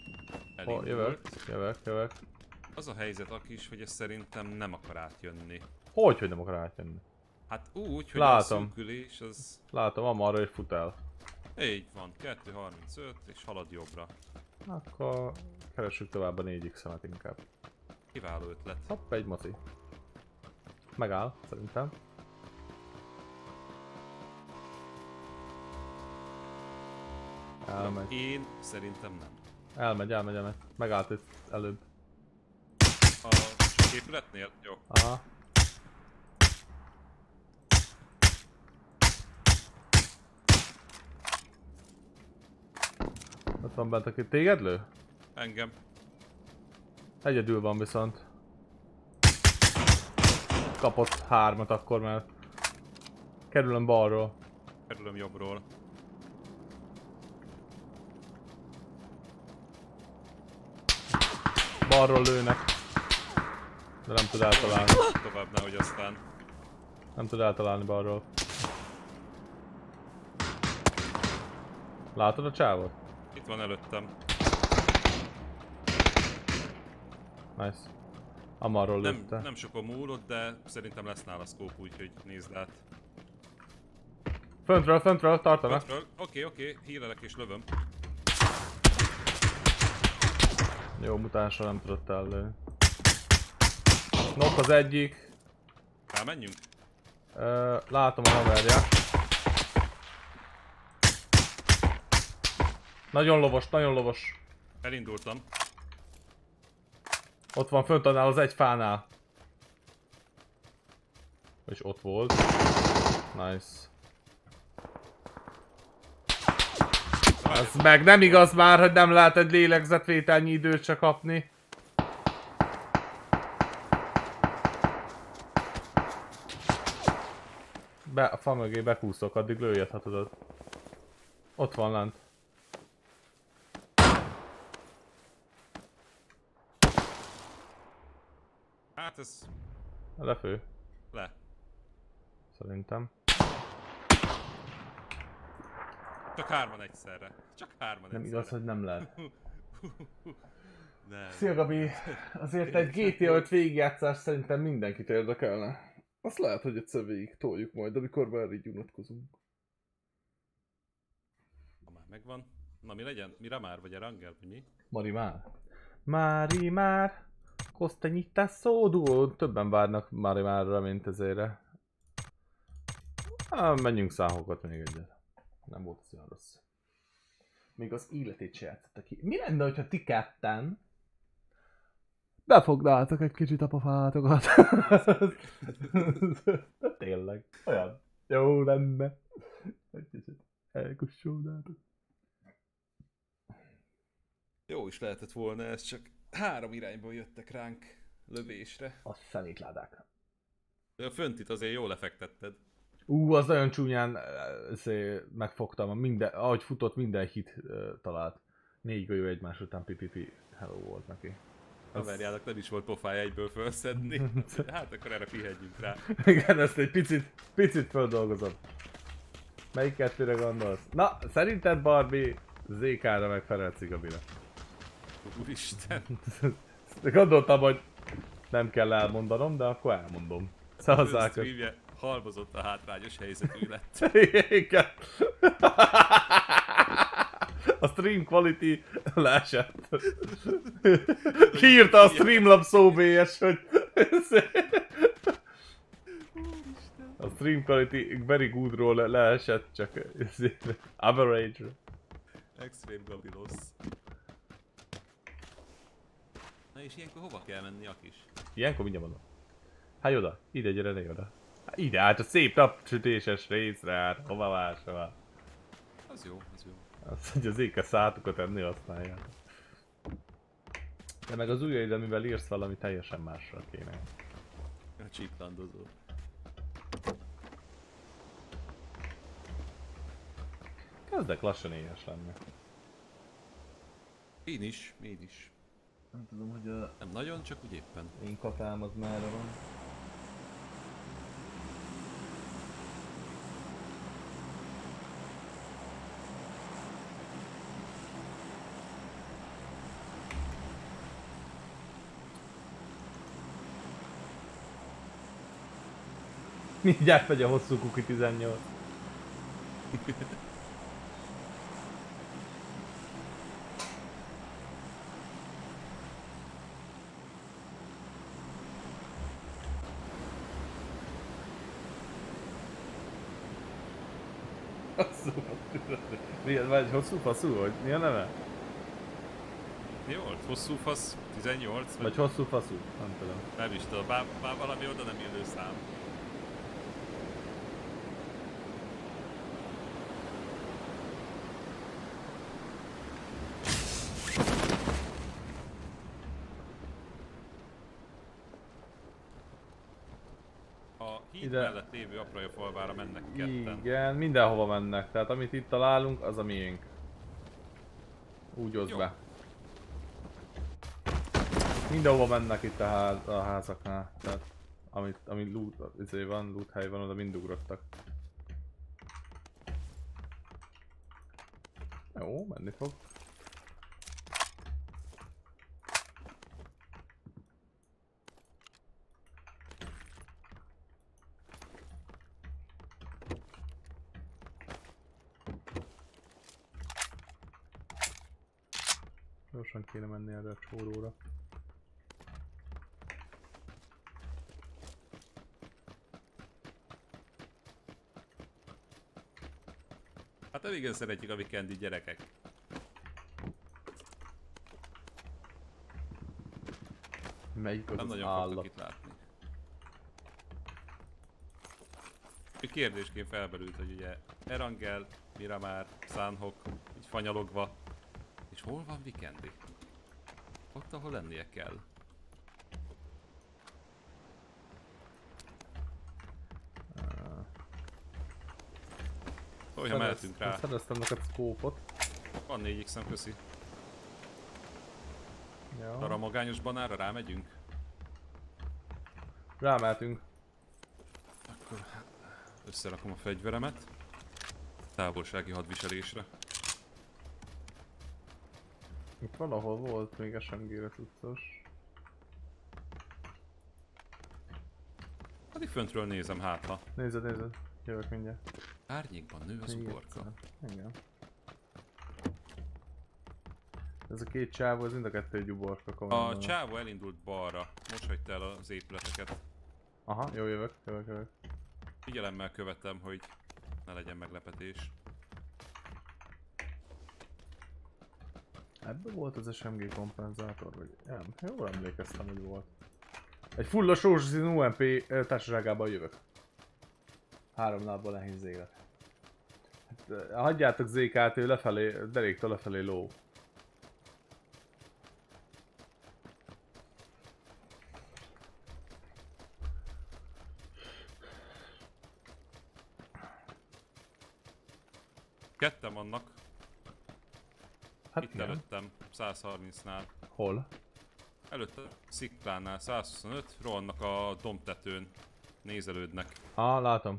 Jövök. Az a helyzet akis, hogy ez szerintem nem akar átjönni. Hogy nem akar átjönni? Hát úgy, hogy Látom. a szűkülés az... Látom, amarra hogy fut el. Így van, 2.35 és halad jobbra. Akkor keressük tovább a 4x-emet inkább. Kiváló ötlet. Hopp, egy moci. Megáll, szerintem. Elmegy. Én szerintem nem. Elmegy. Megállt itt előbb. A épületnél? Jó. Aha. Ott van bent, aki téged lő? Engem. Egyedül van viszont. Kapott 3-at akkor, mert kerülöm balról. Kerülöm jobbról. Balról lőnek. De nem tud eltalálni. Tovább nehogy aztán. Nem tud eltalálni balról. Látod a csávot? Itt van előttem. Nice. Amarról lőtte. Nem sokon múlott, de szerintem lesz nála scope, úgyhogy nézd át. Föntről, tartanak. Oké, hírelek és lövöm. Jó, mutánsra nem tudott ellőni. Knock az egyik. Elmenjünk? Látom a haverja. Nagyon lovos. Elindultam. Ott van fönt annál az egy fánál. És ott volt. Nice. Ez meg nem igaz már, hogy nem lehet egy lélegzetvételnyi időt se kapni. A fa mögé bekúszok, addig lőjed, ha tudod. Ott van lent. Hát ez... Lefő. Le. Szerintem. Csak 3-an egyszerre. Csak 3-an egyszerre. Nem igaz, hogy nem lehet. Nem. Szia Gabi! Azért egy GTA 5 végigjátszás szerintem mindenkit érdekelne. Azt lehet, hogy egyszer végig toljuk majd, amikor már így unatkozunk. Ha már megvan. Na mi legyen? Mire már? Vagy a Rangel? Vagy mi? Marimár. Costagnita szódó. Többen várnak Marimárra, mint ezére. Menjünk száhokat még egyet. Nem volt az olyan rossz. Még az életét se játszott ki. Mi lenne, hogyha ti ketten befoglaltak egy kicsit a pofátokat? De tényleg. Olyan jó lenne. Egy kicsit elkussolnátok. Jó is lehetett volna ez, csak 3 irányból jöttek ránk lövésre. A szemétládák. De a föntit azért jól lefektetted. Az nagyon csúnyán megfogtam, ahogy futott, minden hit talált. 4 golyó egymás után pipipi hello volt neki. Haverjának nem is volt pofája egyből felszedni. Hát akkor erre pihenjünk rá. Igen, ezt egy picit földolgozott. Melyik kettőre gondolsz? Na, szerinted Barbie ZK-ra meg Ferenci Gabira? Úristen. De gondoltam, hogy nem kell elmondanom, de akkor elmondom. Szavazzák. Streamje halmozott a hátrányos helyzetű lett. Igen. A stream quality leesett. Kiírta a Streamlabs OBS, hogy a stream quality very goodról leesett, csak average. Extreme Gabilos. Na és ilyenkor hova kell menni, Akis? Ilyenkor mindjárt mondom. Hát oda, ide gyere, ne oda. Hát ide, hát a szép napsütéses részre, hát hova máshova. Az jó, az jó. Azt, hogy az éke szátukat enni használják. De meg az ujjaid, amivel írsz valami teljesen másra kéne. A csíplandozó. Kezdek lassan éhes lenni. Én is. Nem tudom, hogy a Nem nagyon, csak úgy éppen. én kakám az merre van. Mindjárt megy a hosszú kuki 18. Milyen vagy hosszú faszú, vagy mi a neve? 8, hosszú fasz, 18, Vagy hosszú faszú? Nem tudom. nem is tudom, bár valami oda nem illő szám. A híd Ide. mellett lévő apraja falvára mennek ketten. Igen, mindenhova mennek, tehát amit itt találunk, az a miénk. Úgy oszd Jó. be. Mindenhova mennek itt a házaknál, tehát ami loot, van, loot hely van, oda mind ugrottak. Jó, menni fog. Gyorsan kéne menni erre a csóróra. Hát nem igen szeretjük a weekendi gyerekek. Melyik az Nem az nagyon fogtok állat? itt látni. Egy kérdésként felmerült, hogy ugye Erangel, Miramár, Sanhok, így fanyalogva. És hol van Vikendi? Ott, ahol lennie kell. Szóval, ha mehetünk rá. Szereztem neked szkópot. Van 4x-em, köszi. Ja. Arra a magányos banára rámegyünk? Rámehetünk. Akkor összerakom a fegyveremet. Távolsági hadviselésre. Itt valahol volt még SMG-re cuccos. Addig föntről nézem hátha. Nézed. Jövök mindjárt. Árnyékban nő az Még uborka. egyszer. Igen. Ez a két csávó, az mind a kettő egy uborka komolyan. A csávó elindult balra. Most hagyta el az épületeket. Aha, jó, jövök. Figyelemmel követem, hogy ne legyen meglepetés. Ebben volt az SMG kompenzátor, vagy nem? Jól emlékeztem, hogy volt. Egy fullos rózsaszín UMP társaságában jövök. 3 lábbal nehéz élet. Hát, hagyjátok ZK-t, ő lefelé, deréktől lefelé ló. Ketten vannak. Hát Itt igen. előttem, 130-nál. Hol? Előtte sziklánál 125, rohannak a dombtetőn. Nézelődnek. Látom.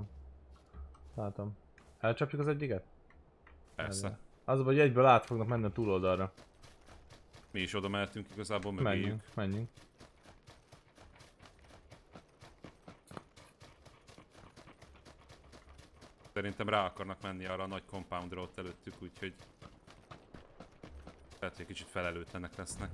Elcsapjuk az egyiket? Persze. Az, hogy egyből át fognak menni a túloldalra. Mi is oda mehetünk igazából mögéjük. Menjünk. Szerintem rá akarnak menni arra a nagy compoundra ott előttük, úgyhogy... lehet, hogy kicsit felelőtlenek lesznek.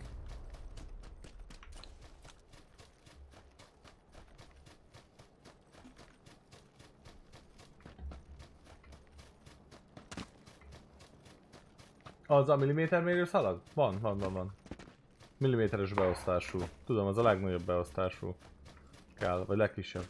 Az a millimétermérő szalag? Van. Milliméteres beosztású. Tudom, az a legnagyobb beosztású. Kell, vagy legkisebb.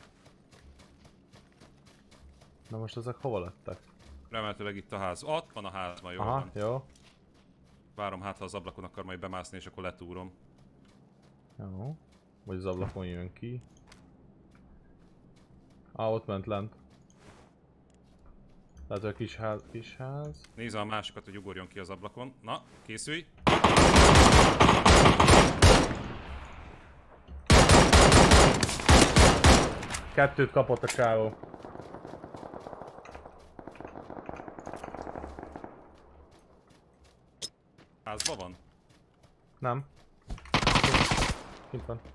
Na most ezek hova lettek? Remélhetőleg itt a ház. Ott van a házban, jól Aha, van. jó. Várom, hát ha az ablakon akar majd bemászni, és akkor letúrom. Jó. Vagy az ablakon jön ki. Ott ment lent. Tehát a kis ház. Nézze a másikat, hogy ugorjon ki az ablakon. Na, készülj! Kettőt kapott a csávó. Házban van? Nem. Itt van.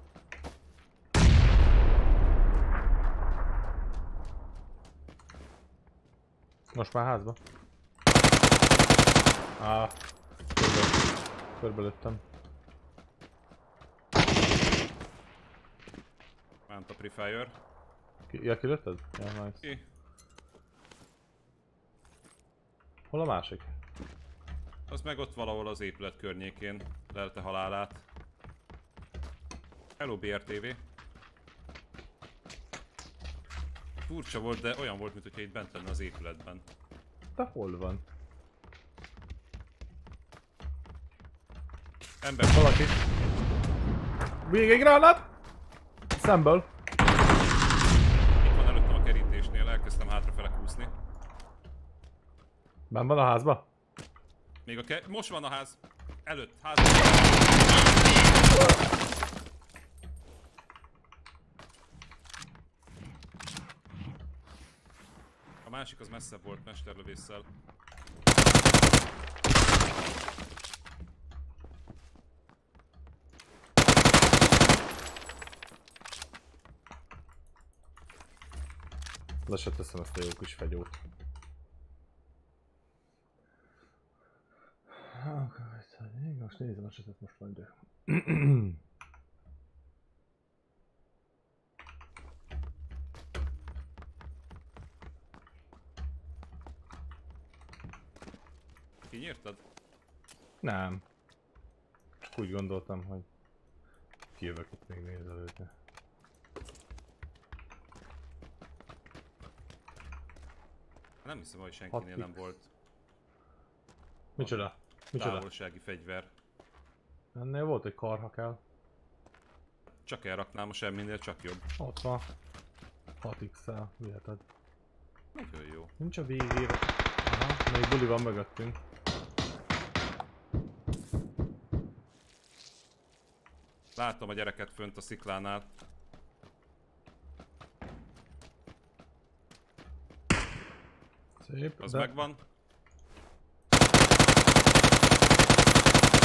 Most már házba. Körbelőttem. Ment a Prefire. Kilőtted? Ja, nice. Ki? Hol a másik? Az meg ott valahol az épület környékén lelte halálát. Hello BRTV. Furcsa volt, de olyan volt, mintha itt bent lenne az épületben. De hol van? Ember, Valaki. Még egy gránát! Szemből. itt van előttem a kerítésnél, elkezdtem hátrafele kúszni. Benn van a házba? Még most van a ház. Előtt, ház. A másik az messzebb volt mesterlövésszel. Le se teszem ezt a jó kis fegyót. Most nézem a csetet, most mondja. Kinyírtad? Nem. Csak úgy gondoltam, hogy kijövök itt még nézelődni. Nem hiszem, hogy senkinél nem volt Micsoda? Micsoda? távolsági fegyver. Ennél volt egy kar, ha kell. Csak elraknám a semminél, csak jobb. Ott van. 6x-el, viheted. Nagyon jó. Nincs a végére. Aha, még buli van mögöttünk. Látom a gyereket fönt a sziklánál. Szép, Az de... megvan.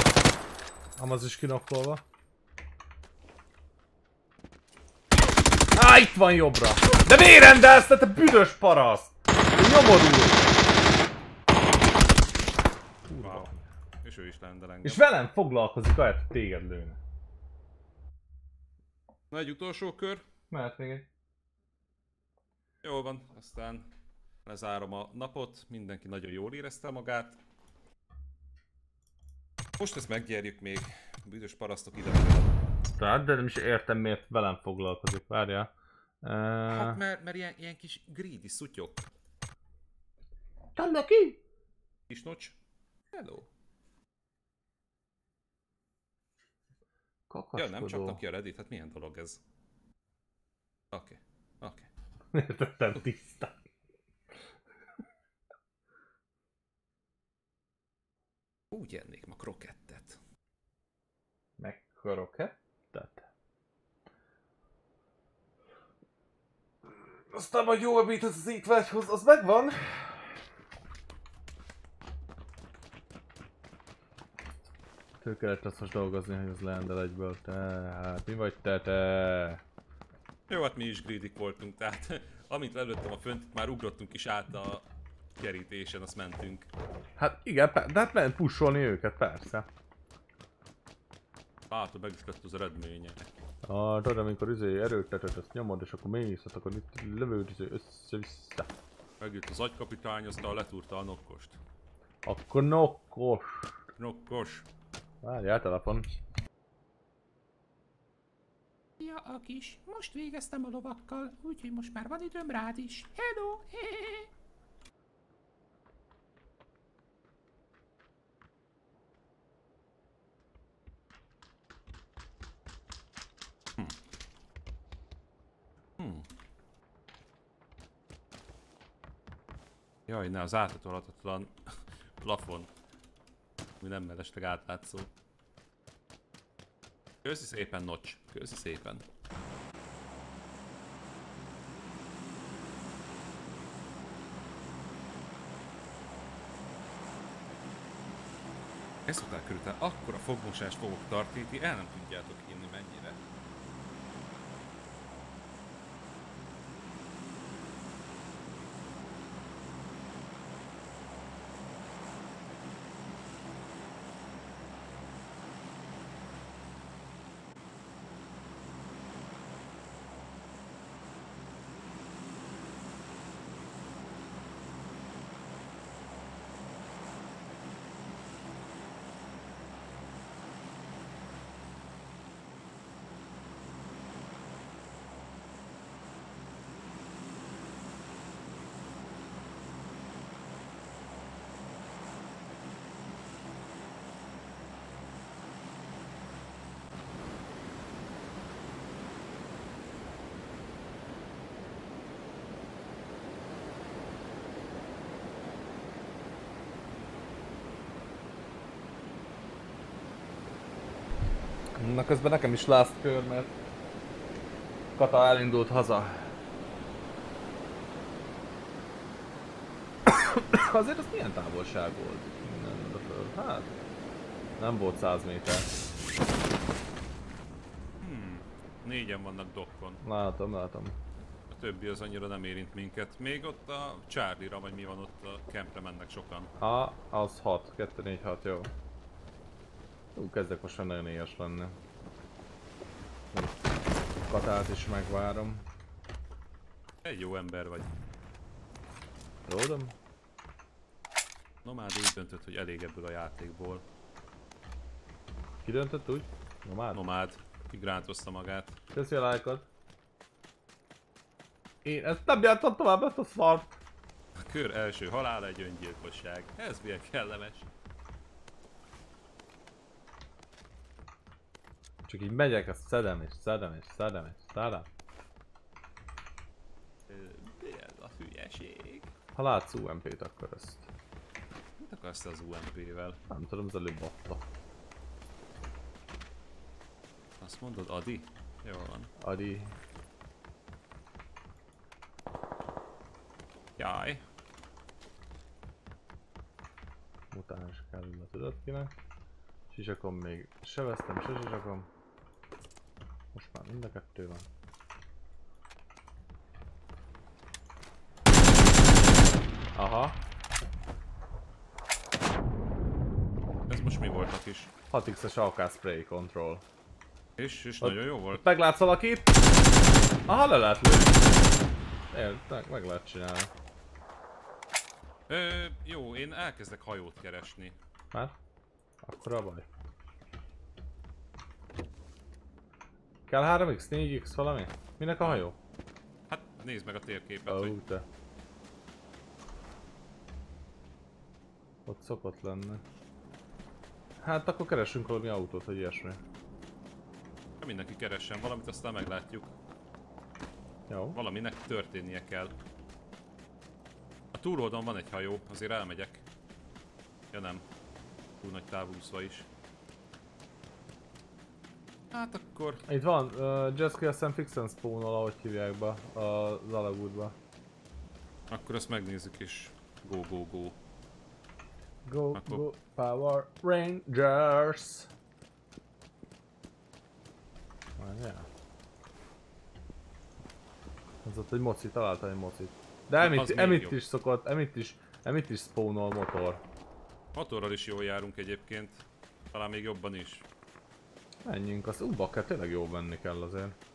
Amaz is kinokkolva. Á, itt van jobbra! De miért rendelsz, te büdös paraszt? Nyomorul! Wow. És ő is rendel engem. És velem foglalkozik, ahelyett, hogy téged lőne. Na, egy utolsó kör. Mehet még egy. Jól van, aztán lezárom a napot. Mindenki nagyon jól érezte magát. Most ezt meggyerjük még. Büdös parasztok ide. Tehát, de nem is értem, miért velem foglalkozik, várjál. Hát mert ilyen kis greedy szutyok. Tanna ki! Kis nocs. Hello. Ja, Kakaskodó. nem csapnak ki a Reddit, hát milyen dolog ez? Oké. Értettem tisztán. Úgy ennék ma krokettet. Meg krokettet? Aztán majd jó ebéd az étvágyhoz, az megvan? Től kellett azt most dolgozni, hogy az leendel egyből. Tehát mi vagy te? Jó, hát mi is greedik voltunk, tehát amint lelőttem a fönt, már ugrottunk is át a kerítésen, azt mentünk. Hát igen, de hát lehet pusolni őket, persze. Hát, meg is lett az eredménye. Tudod, amikor erőlteted, azt nyomod, és akkor mész, hát akkor itt lövőd össze-vissza. Megjött az agykapitány, aztán letúrta a nokkost. Akkor nokkos. Nokkos. Várjál, telefon. Ja, a kis, most végeztem a lovakkal, úgyhogy most már van időm rád is. Hello! Hehehe. Jaj, ne, az áthatolhatatlan plafon. Mi nem mellesleg átlátszó. Köszi szépen, Notch. Köszi szépen. Ezután körülbelül akkora fogmosást fogok tartítani, el nem tudjátok hinni mennyire. Na közben nekem is last kör, mert Kata elindult haza. Azért az milyen távolság volt? Hát, nem volt 100 méter. Négyen vannak dokkon. Látom. A többi az annyira nem érint minket. Még ott a Charlie-ra, vagy mi van ott a campre mennek sokan. Az 6, 2, 4, 6, jó. Kezdek most már nagyon éhes lenni. Katát is megvárom. Egy jó ember vagy. Ródom? Nomád úgy döntött, hogy elég ebből a játékból. Ki döntött úgy? Nomád. Kigrántozta magát. Köszi a lájkot. Én ezt nem játszom tovább, ezt a szart. A kör első halál egy öngyilkosság. Ez milyen kellemes. Csak így megyek, azt szedem. Mi ez a hülyeség? Ha látsz UMP-t, akkor ezt. Mit akarsz te az UMP-vel? Nem tudom, az előbb adta. Azt mondod, Adi? Jó van. Adi. Jaj. Mutáns kell a tudod kinek. Sisakon még se vesztem, se sisakom. Most már mind a kettő van. Aha. Ez most mi volt a kis? 6x-es AK spray control. És nagyon jó volt. Meglátsz valakit? Aha, le lehet lőni. Meg lehet csinálni. Jó, én elkezdek hajót keresni. Már? Akkor a baj. Kell 3x, 4x valami? Minek a hajó? Hát nézd meg a térképet, Ó, hogy te. Ott szokott lenni. Hát akkor keresünk valami autót, vagy ilyesmi. mindenki keressen valamit, aztán meglátjuk. Jó. Valaminek történnie kell. A túloldon van egy hajó, azért elmegyek. Ja nem. Túl nagy távúszva is. Hát akkor... Itt van, Jetski aztán fixen spawnol, ahogy hívják be, az alagútba. Akkor ezt megnézzük és go go go. Go, Akkor... go, Power Rangers! Várjál. Az ott egy moci, találtam egy mocit. De emitt is szokott, emitt is spawnol motor. Motorral is jól járunk egyébként. Talán még jobban is. Menjünk, azt bakker, tényleg jó venni kell azért.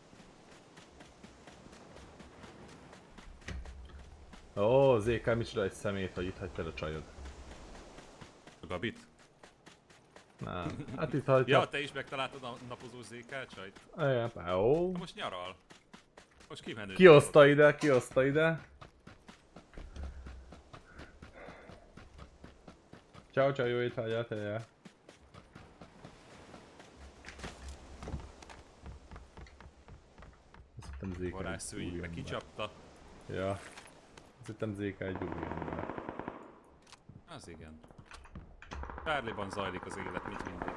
Ó, ZK, micsoda egy szemét, hogy itt hagytad a csajod. A Gabit? Nem, hát itt hagytad. Ja, te is megtaláltad a napozó ZK-csajt? Igen, jó. Most nyaral. Most kimenő. Kioszta ide, kioszta ide. Ciao, ciao, jó étvágyat, el. Azt hittem ZK Varászőjébe kicsapta. Ja. Azt hittem ZK egy új ember. Az igen. Charlie-ban zajlik az élet, mint mindig.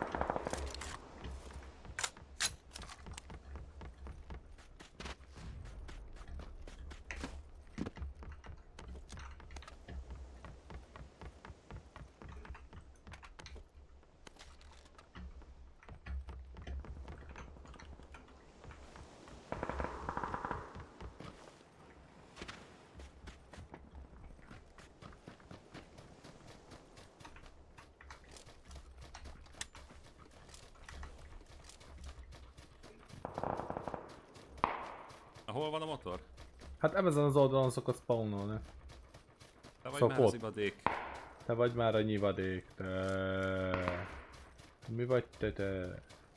Hol van a motor? Hát ezen az oldalon szokott spawnolni. Te vagy Szokott. már az ivadék. Te vagy már a nyivadék, te. Mi vagy te?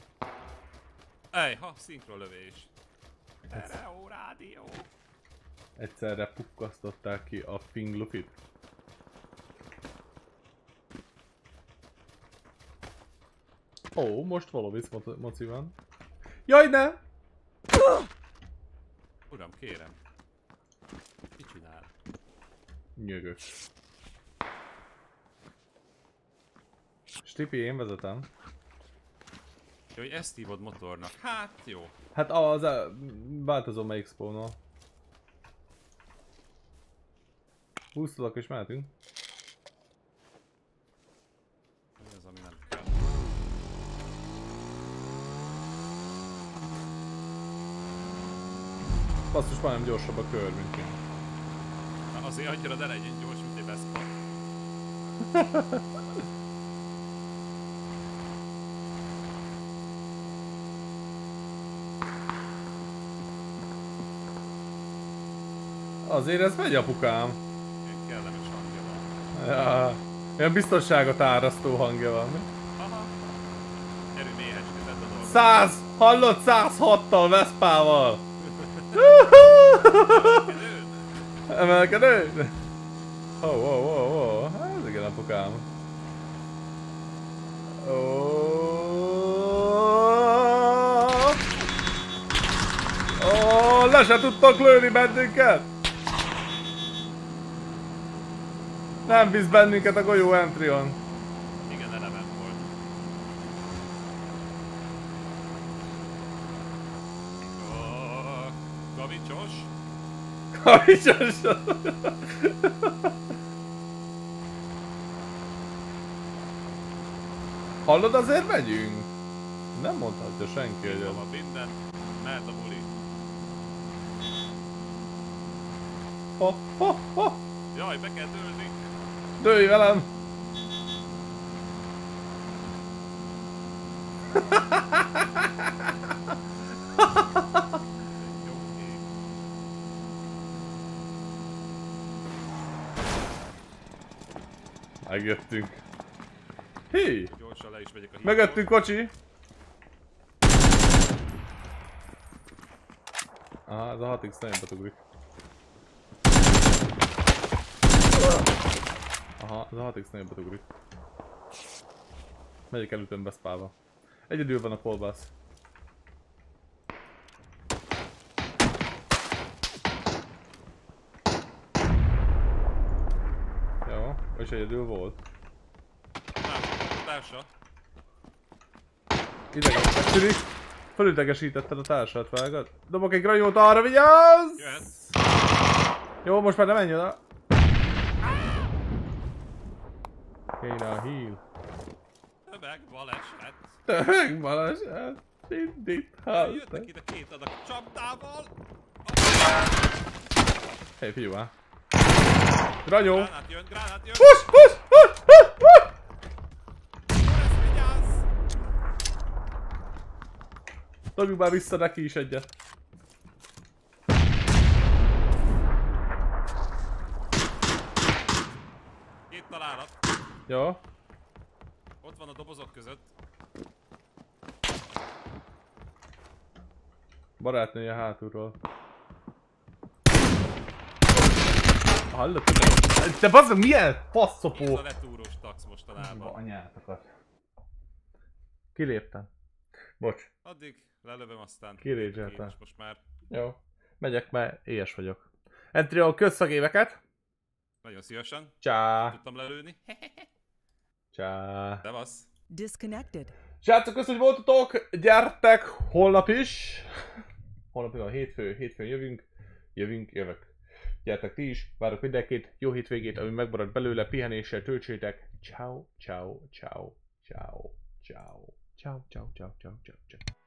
Ej, szinkrolövés. Stereo rádió. Egyszerre pukkasztották ki a Finglufit. Ó, most valami moci van. Jaj, ne! Uram, kérem. Mit csinál? Nyögök. Stipi, én vezetem. Jó, hogy ezt hívod motornak. Hát jó. Hát az változó melyik spawnol. Húztalak és mehetünk. Mi az, ami nem kell? Basszus, majdnem gyorsabb a kör, mint én. Na, azért annyira ne legyen gyors, mint egy Vespa. Azért ez megy, apukám. Ilyen kellemes hangja van. Ja, ilyen biztonságot árasztó hangja van. Mi? Aha. Gyerünk méhecske, tedd a dolgot. 100! Hallod? 106-tal Veszpával! Emelkedő? Oh. Ez igen, apukám. Le se tudtok lőni bennünket! Nem visz bennünket a golyó Entrion. Igen, eleven volt. Gavicsos. Kavicsos! Hallod, azért megyünk? Nem mondhatja senki, hogy Van minden. Mehet a buli. Ha. Jaj, be kell dőlni. Dőlj velem! Jó, ég. Megjöttünk. Hí! Gyorsan le is megyek a hídról. Mögöttünk kocsi! Aha, ez a 6x nagyon betugrik. Aha, ez a 6x nagyon betugrik. Megyek előttem beszpálva. Egyedül van a kolbász. Jó, és egyedül volt. Nem, társa. Idegesített. Fölütegesítetted a társat, vágod? Dobok egy granyót arra, vigyázz! Jöhetsz. Jó, most már ne menj oda. Kéne a heal. Tömeg, baleset. Tömeg baleset. Indít Jöttek ide két adag csapdával. Hé, figyelj már. Granyó! Gránát jön, gránát jön. Push, push, push, push, push! Forrest, vigyázz! Dobjuk már vissza neki is egyet. Két találat. Jó. Ott van a dobozok között. Barátnője hátulról. Hallod? Te bazdmeg, milyen Ez faszopó! a letúrós tax mostanában. Anyátokat. Kiléptem. Bocs. Addig lelövöm, aztán Kirédzseltem. én is most már. Jó. Megyek, mert éhes vagyok. Entrio közszagéveket. Nagyon szívesen. Csá. Tudtam lelőni. Csá. Devasz. Disconnected. Srácok, köszönöm, hogy voltatok. Gyertek holnap is. Holnap van hétfőn jövök. Gyertek ti is, várok mindenkit, jó hétvégét, ami megmarad belőle, pihenéssel töltsétek. Ciao, ciao, ciao, ciao, ciao, ciao, ciao, ciao, ciao, ciao, ciao.